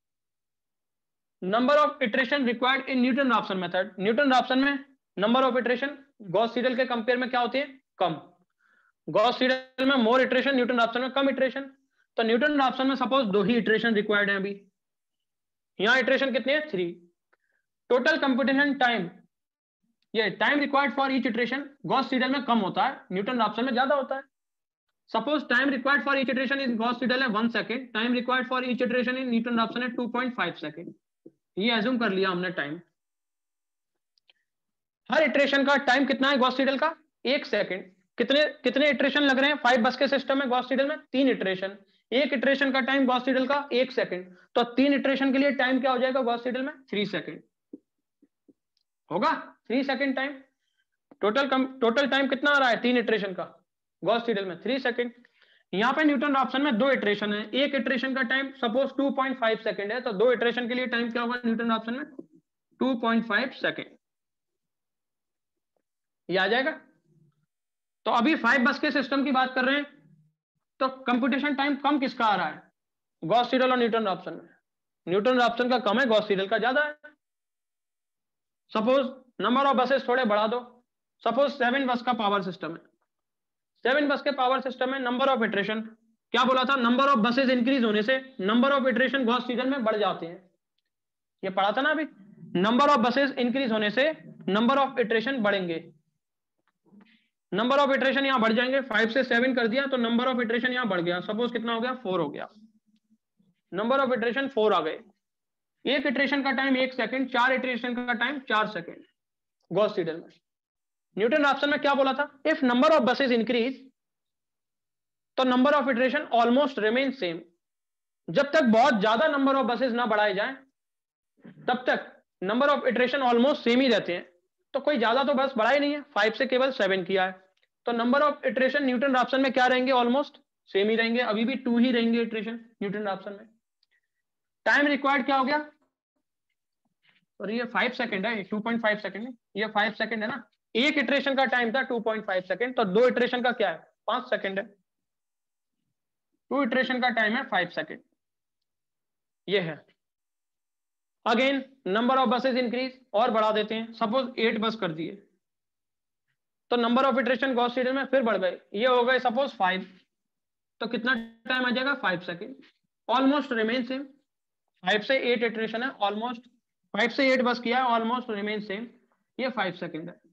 number of iteration required in Newton Raphson method, Newton Raphson में number of iteration Gauss Seidel के compare में क्या होती है, कम, Gauss Seidel में मोर इटरेशन, न्यूटन रॉप्सन में कम इटरेशन। तो न्यूटन रॉप्सन में सपोज दो ही इटरेशन रिक्वायर्ड है, अभी यहां इटरेशन कितने हैं, थ्री, टोटल कंप्यूटेशन टाइम, ये time required for each iteration Gauss Seidel में कम होता है, न्यूटन रॉप्सन में ज्यादा होता है। Suppose time required for each iteration in Gauss Seidel है one second, time required for each iteration in Newton Raphson है टू पॉइंट फाइव सेकंड, ये एज्यूम कर लिया हमने टाइम। हर इटरेशन का टाइम कितना है गॉस सीडल का, एक सेकंड। कितने कितने इटरेशन लग रहे हैं फाइव बस के सिस्टम में गॉस सीडल में, तीन इटरेशन, एक इटरेशन का टाइम गॉस सीडल का एक सेकंड, तो तीन इटरेशन के लिए टाइम क्या हो जाएगा गॉस सीडल में, थ्री सेकंड होगा, three second time. Total total time कितना आ रहा है तीन इटरेशन का गॉस सीडल में, थ्री सेकंड। यहाँ पे न्यूटन रॉप्सन में दो इटरेशन है, एक इटरेशन का time suppose two point five second है, तो दो इटरेशन के लिए टाइम क्या होगा न्यूटन रॉप्सन में, टू पॉइंट फाइव सेकंड, ये आ जाएगा। तो अभी फाइव बस के सिस्टम की बात कर रहे हैं, तो कंप्यूटेशन टाइम कम किसका आ रहा है, गॉस सीडल और न्यूटन रॉप्सन में, न्यूटन रॉप्सन का कम है, गॉस सीडल का ज्यादा है। सपोज नंबर ऑफ बसेस थोड़े बढ़ा दो, सपोज सेवन बस का पावर सिस्टम है, सेवन बस के पावर सिस्टम में नंबर ऑफ इटरेशन, क्या बोला था, नंबर ऑफ बसेस इंक्रीज होने से number of iteration Gauss Seidel में बढ़ जाते हैं, ये पढ़ा था ना अभी, नंबर ऑफ बसेस इंक्रीज होने से नंबर ऑफ इटरेशन बढ़ेंगे, नंबर ऑफ इटरेशन यहां बढ़ जाएंगे, फाइव से सेवन कर दिया तो नंबर ऑफ इटरेशन यहां बढ़ गया, सपोज कितना हो गया, फोर हो गया, नंबर ऑफ इटरेशन फोर आ गए, एक इटरेशन का टाइम एक सेकंड, चार इटरेशन का टाइम चार सेकंड, गॉस सीडल में। न्यूटन रैप्सन में क्या बोला था, if number of buses increase तो number of iteration almost remain same. जब तक बहुत ज्यादा नंबर ऑफ बसेस ना बढ़ाए जाएं तब तक number of iteration almost same ही रहते हैं। तो कोई ज्यादा तो बस बढ़ा ही नहीं है, फाइव से केवल सेवन किया है, तो number of iteration Newton Raphson में क्या रहेंगे, ऑलमोस्ट सेम ही रहेंगे, अभी भी टू ही रहेंगे इटरेशन न्यूटन रैप्सन में। टाइम रिक्वायर्ड क्या हो गया, और ये फाइव सेकंड है, टू पॉइंट फाइव सेकंड है, ये फाइव सेकंड है ना, एक इटरेशन का टाइम था टू पॉइंट फाइव सेकंड, तो दो इटरेशन का क्या है, पांच सेकंड है, टू इटरेशन का टाइम है फाइव सेकंड, ये है। Again number of buses increase, और बढ़ा देते हैं, सपोज एट बस कर दिए तो number of iteration Gauss Seidel में फिर बढ़ गए, ये हो गए सपोज फाइव, तो कितना टाइम आ जाएगा, five second, almost remain same. Five से एट इटरेशन है, ऑलमोस्ट फाइव से एट बस किया है, ऑलमोस्ट रिमेन सेम, ये फाइव सेकेंड है।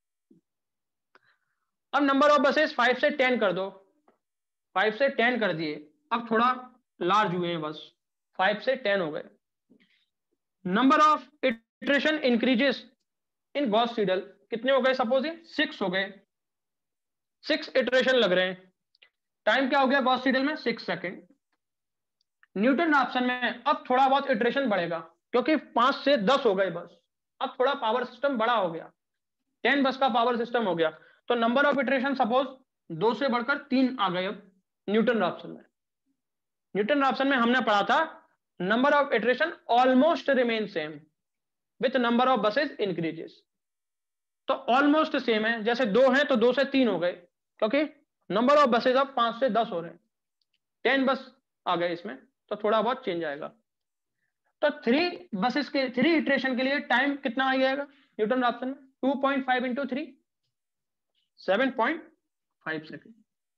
अब नंबर ऑफ बसेस फाइव से टेन कर दो, फाइव से टेन कर दिए, अब थोड़ा लार्ज हुए हैं बस, फाइव से टेन हो गए। Number of iteration increases in Gauss Seidel, कितने हो गए, सपोज ये सिक्स हो गए, सिक्स इटरेशन लग रहे हैं, टाइम क्या हो गया गॉस सीडल में, सिक्स सेकेंड। न्यूटन रैप्सन में अब थोड़ा बहुत इटरेशन बढ़ेगा, क्योंकि पांच से दस हो गए बस, अब थोड़ा पावर सिस्टम बड़ा हो गया, टेन बस का पावर सिस्टम हो गया, तो नंबर ऑफ इटरेशन सपोज दो से बढ़कर तीन आ गए अब न्यूटन रैप्सन में। न्यूटन रैप्सन में हमने पढ़ा था number of iteration almost remain same with number of buses increases, तो ऑलमोस्ट सेम है, जैसे दो हैं तो दो से तीन हो गए, क्योंकि नंबर ऑफ बसेस अब पांच से दस हो रहे हैं, टेन बस आ गए इसमें, तो थोड़ा बहुत चेंज आएगा। तो थ्री बसेस के थ्री इटरेशन के लिए टाइम कितना आ जाएगा न्यूटन रैप्सन में, two point five into three, seven point five second,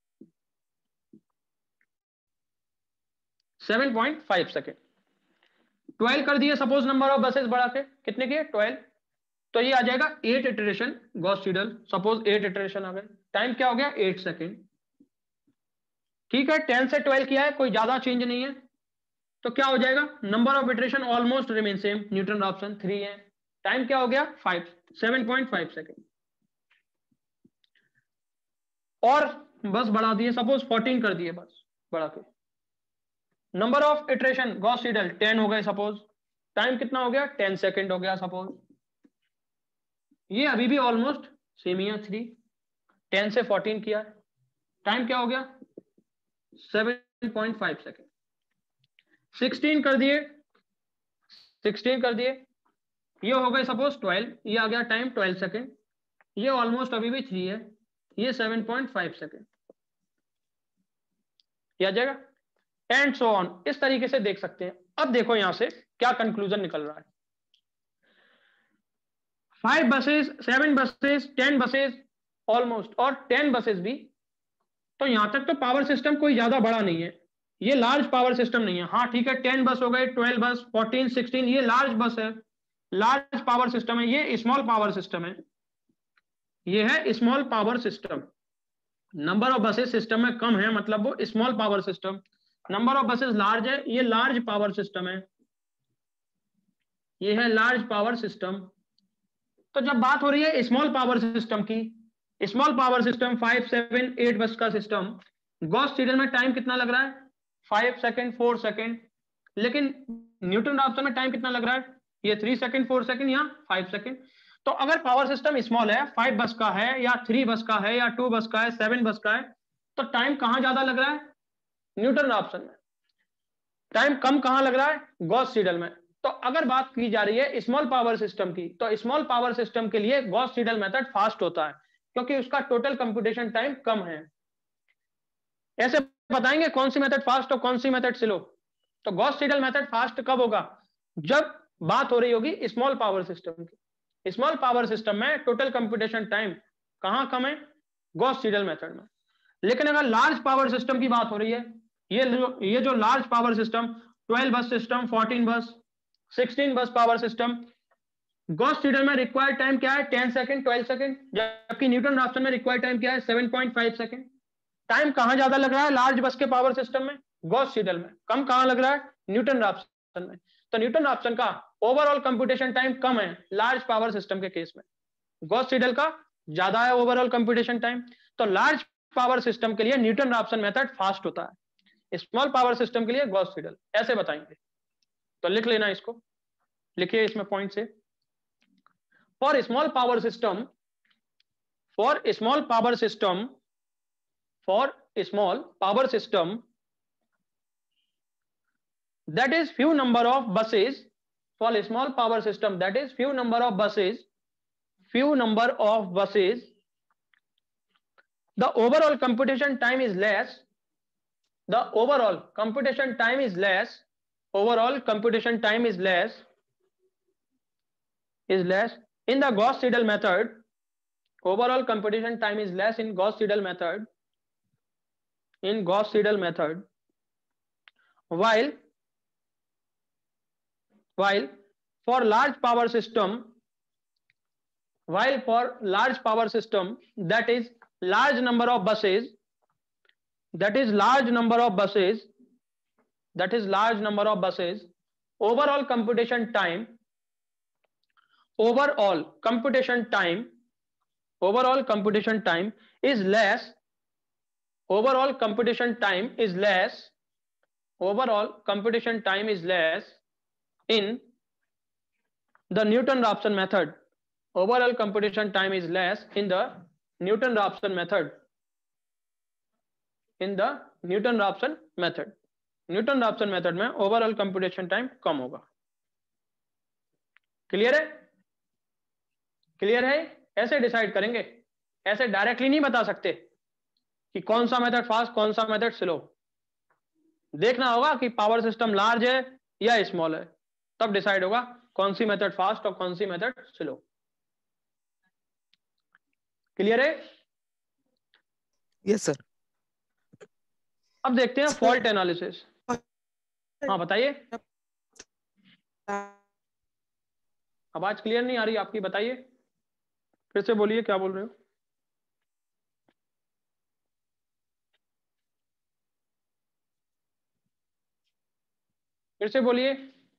seven point five second. Twelve कर दिए सपोज नंबर ऑफ बसेस बढ़ा के, कितने किए, ट्वेल्व, तो ये आ जाएगा eight iteration Gauss Seidel, suppose eight iteration आ गए, टाइम क्या हो गया, एट सेकेंड। ठीक है, टेन से ट्वेल्व किया है, कोई ज्यादा चेंज नहीं है, तो क्या हो जाएगा, number of iteration almost remain same, Newton Raphson three है, टाइम क्या हो गया, five, seven point five second. और बस बढ़ा दिए, सपोज फोर्टीन कर दिए बस बढ़ा के, number of iteration Gauss Seidel ten हो गए सपोज, टाइम कितना हो गया, टेन सेकेंड हो गया सपोज, ये अभी भी ऑलमोस्ट सेम ही है, थ्री, टेन से फोर्टीन किया है, टाइम क्या हो गया, seven point five second. Sixteen कर दिए, सिक्सटीन कर दिए, ये हो गए सपोज ट्वेल्व, ये आ गया टाइम ट्वेल्व सेकेंड, ये ऑलमोस्ट अभी भी थ्री है, ये सेवन पॉइंट फाइव सेकेंड, ये आ जाएगा, एंड सो ऑन, इस तरीके से देख सकते हैं। अब देखो यहां से क्या कंक्लूजन निकल रहा है, five buses, seven buses, ten buses almost, और टेन बसेस भी, तो यहां तक तो पावर सिस्टम कोई ज्यादा बड़ा नहीं है, ये लार्ज पावर सिस्टम नहीं है। हाँ ठीक है, टेन बस हो गए, ट्वेल्व बस, फोर्टीन, सिक्सटीन, ये लार्ज बस है, लार्ज पावर सिस्टम है, ये स्मॉल पावर सिस्टम है, ये है small power system. Number of buses system में कम है, मतलब वो small power system, number of buses large है, ये लार्ज पावर सिस्टम है, ये है लार्ज पावर सिस्टम। तो जब बात हो रही है स्मॉल पावर सिस्टम की, small power system five, seven, eight bus का सिस्टम, गॉस सीडल में टाइम कितना लग रहा है, फाइव सेकेंड, फोर सेकेंड, लेकिन न्यूटन रैप्सन में टाइम कितना लग रहा है, ये थ्री सेकेंड, फोर सेकेंड, या फाइव सेकेंड। तो अगर पावर सिस्टम स्मॉल है, फाइव बस का है या थ्री बस का है या टू बस का है, सेवन बस का है, तो टाइम कहां ज्यादा लग रहा है, न्यूटन रैप्सन में। टाइम कम कहां लग रहा है, गॉस सीडल में। तो अगर बात की जा रही है स्मॉल पावर सिस्टम की, तो स्मॉल पावर सिस्टम के लिए गॉस सीडल मेथड फास्ट होता है, क्योंकि उसका टोटल कंप्यूटेशन टाइम कम है। ऐसे बताएंगे कौन सी मेथड फास्ट और कौन सी मेथड स्लो। तो गॉस सीडल मेथड फास्ट कब होगा, जब बात हो रही होगी स्मॉल पावर सिस्टम की। स्मॉल पावर सिस्टम में टोटल कंप्यूटेशन टाइम कहां कम है, गॉस सीडल मेथड में। लेकिन अगर लार्ज पावर सिस्टम की बात हो रही है, ये ये जो large power system, twelve bus system, fourteen bus, sixteen bus power system, Gauss Seidel में रिक्वायर्ड टाइम क्या है, टेन सेकंड, ट्वेल्व सेकंड, जबकि न्यूटन रैप्सन में रिक्वायर्ड टाइम क्या है, seven point five second. Time कहां ज्यादा लग रहा है लार्ज बस के पावर सिस्टम में, गॉस सीडल में। कम कहां लग रहा है, न्यूटन रैप्सन में। तो न्यूटन रैप्सन का ओवरऑल कंप्यूटेशन टाइम कम है लार्ज पावर सिस्टम के केस में। गॉस सीडल का ज्यादा है ओवरऑल कंप्यूटेशन टाइम। तो लार्ज पावर सिस्टम के लिए न्यूटन रॉप्सन मेथड फास्ट होता है, स्मॉल पावर सिस्टम के लिए गॉस सीडल। ऐसे बताएंगे, तो लिख लेना इसको, लिखिए इसमें पॉइंट से। For small power system, for small power system, for small power system that is few number of buses, for a small power system that is few number of buses, few number of buses, the overall computation time is less, the overall computation time is less, overall computation time is less, is less in the Gauss Seidel method, overall computation time is less in Gauss Seidel method, in Gauss Seidel method, while while for large power system, while for large power system that is large number of buses, that is large number of buses, that is large number of buses, overall computation time, overall computation time, overall computation time is less, overall computation time is less, overall computation time is less in the Newton-Raphson method, overall computation time is less in the Newton-Raphson method, in the Newton-Raphson method, Newton-Raphson method में overall computation time कम होगा। Clear है? Clear है? ऐसे decide करेंगे, ऐसे directly नहीं बता सकते कि कौन सा मेथड फास्ट कौन सा मेथड स्लो। देखना होगा कि पावर सिस्टम लार्ज है या स्मॉल है, तब डिसाइड होगा कौन सी मेथड फास्ट और कौन सी मेथड स्लो। क्लियर है? Yes sir. अब देखते हैं फॉल्ट एनालिसिस। हाँ बताइए, आवाज क्लियर नहीं आ रही आपकी, बताइए फिर से बोलिए, क्या बोल रहे हो? फिर से बोलिए।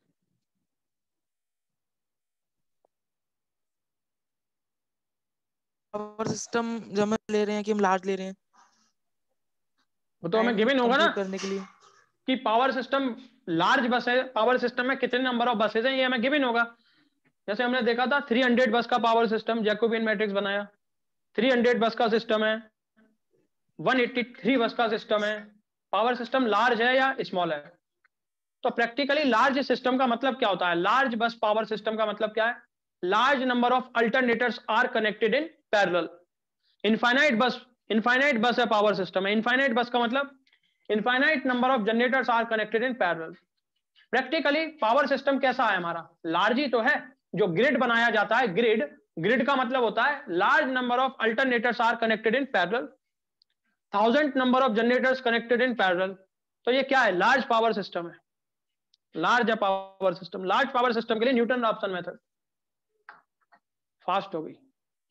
पावर सिस्टम जब हम ले रहे हैं कि हम लार्ज ले रहे हैं, वो तो हमें गिवन होगा ना करने के लिए कि पावर सिस्टम लार्ज बस है, पावर सिस्टम में कितने नंबर ऑफ बसेज हैं, ये हमें गिवन होगा। जैसे हमने देखा था तीन सौ बस का पावर सिस्टम, जैकोबियन मैट्रिक्स बनाया, तीन सौ बस का सिस्टम है, एक सौ तिरासी बस का सिस्टम है, पावर सिस्टम लार्ज है या स्मॉल है? तो प्रैक्टिकली लार्ज सिस्टम का मतलब क्या होता है? लार्ज बस पावर सिस्टम का मतलब क्या है? Large number of alternators are connected in parallel. Infinite bus, infinite bus है पावर सिस्टम है, इनफाइनाइट बस का मतलब infinite number of generators are connected in parallel. Practically power system कैसा है हमारा? लार्ज ही तो है। जो ग्रिड बनाया जाता है, ग्रिड, ग्रिड का मतलब होता है large number of alternators are connected in parallel, thousand number of generators connected in parallel. तो ये क्या है? लार्ज पावर सिस्टम है, large power system. Large power system के लिए न्यूटन रॉप्सन मेथड फास्ट हो गई।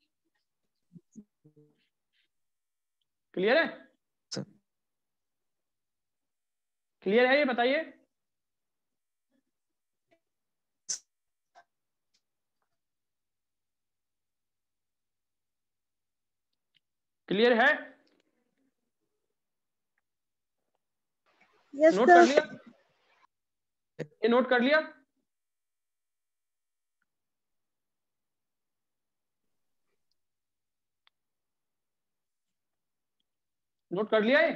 क्लियर है? क्लियर है ये बताइए। क्लियर है? यस नोट कर सर। लिया? ये नोट कर लिया? नोट कर लिया ये?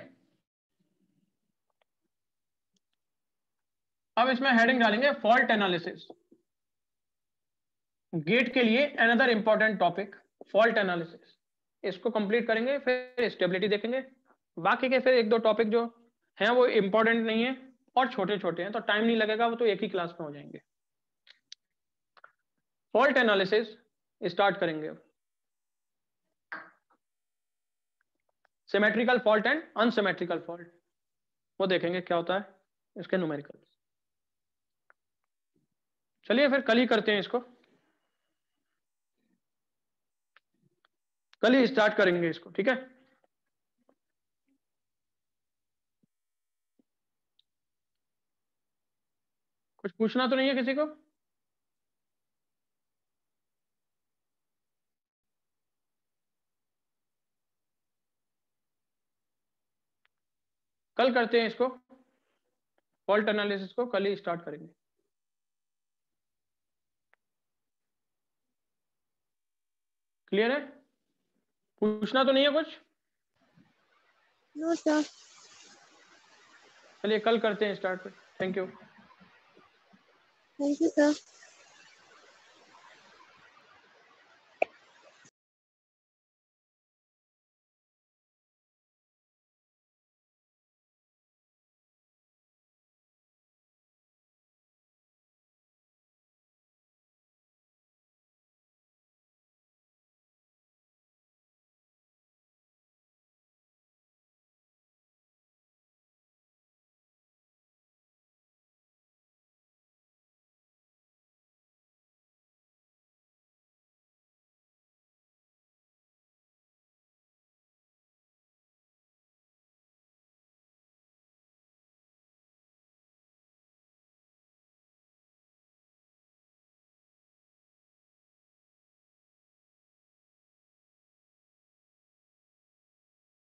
अब इसमें हेडिंग डालेंगे फॉल्ट एनालिसिस। गेट के लिए another important topic fault analysis. इसको कंप्लीट करेंगे, फिर स्टेबिलिटी देखेंगे। बाकी के फिर एक दो टॉपिक जो हैं वो इंपॉर्टेंट नहीं है और छोटे छोटे हैं, तो टाइम नहीं लगेगा, वो तो एक ही क्लास में हो जाएंगे। फॉल्ट एनालिसिस स्टार्ट करेंगे। Symmetrical fault and unsymmetrical fault, वो देखेंगे क्या होता है इसके न्यूमेरिकल। चलिए फिर कल ही करते हैं इसको, कल ही स्टार्ट करेंगे इसको, ठीक है? कुछ पूछना तो नहीं है किसी को? कल करते हैं इसको, फॉल्ट एनालिसिस को कल ही स्टार्ट करेंगे। क्लियर है? पूछना तो नहीं है कुछ? No sir. चलिए कल करते हैं स्टार्ट पे। Thank you. Thank you sir.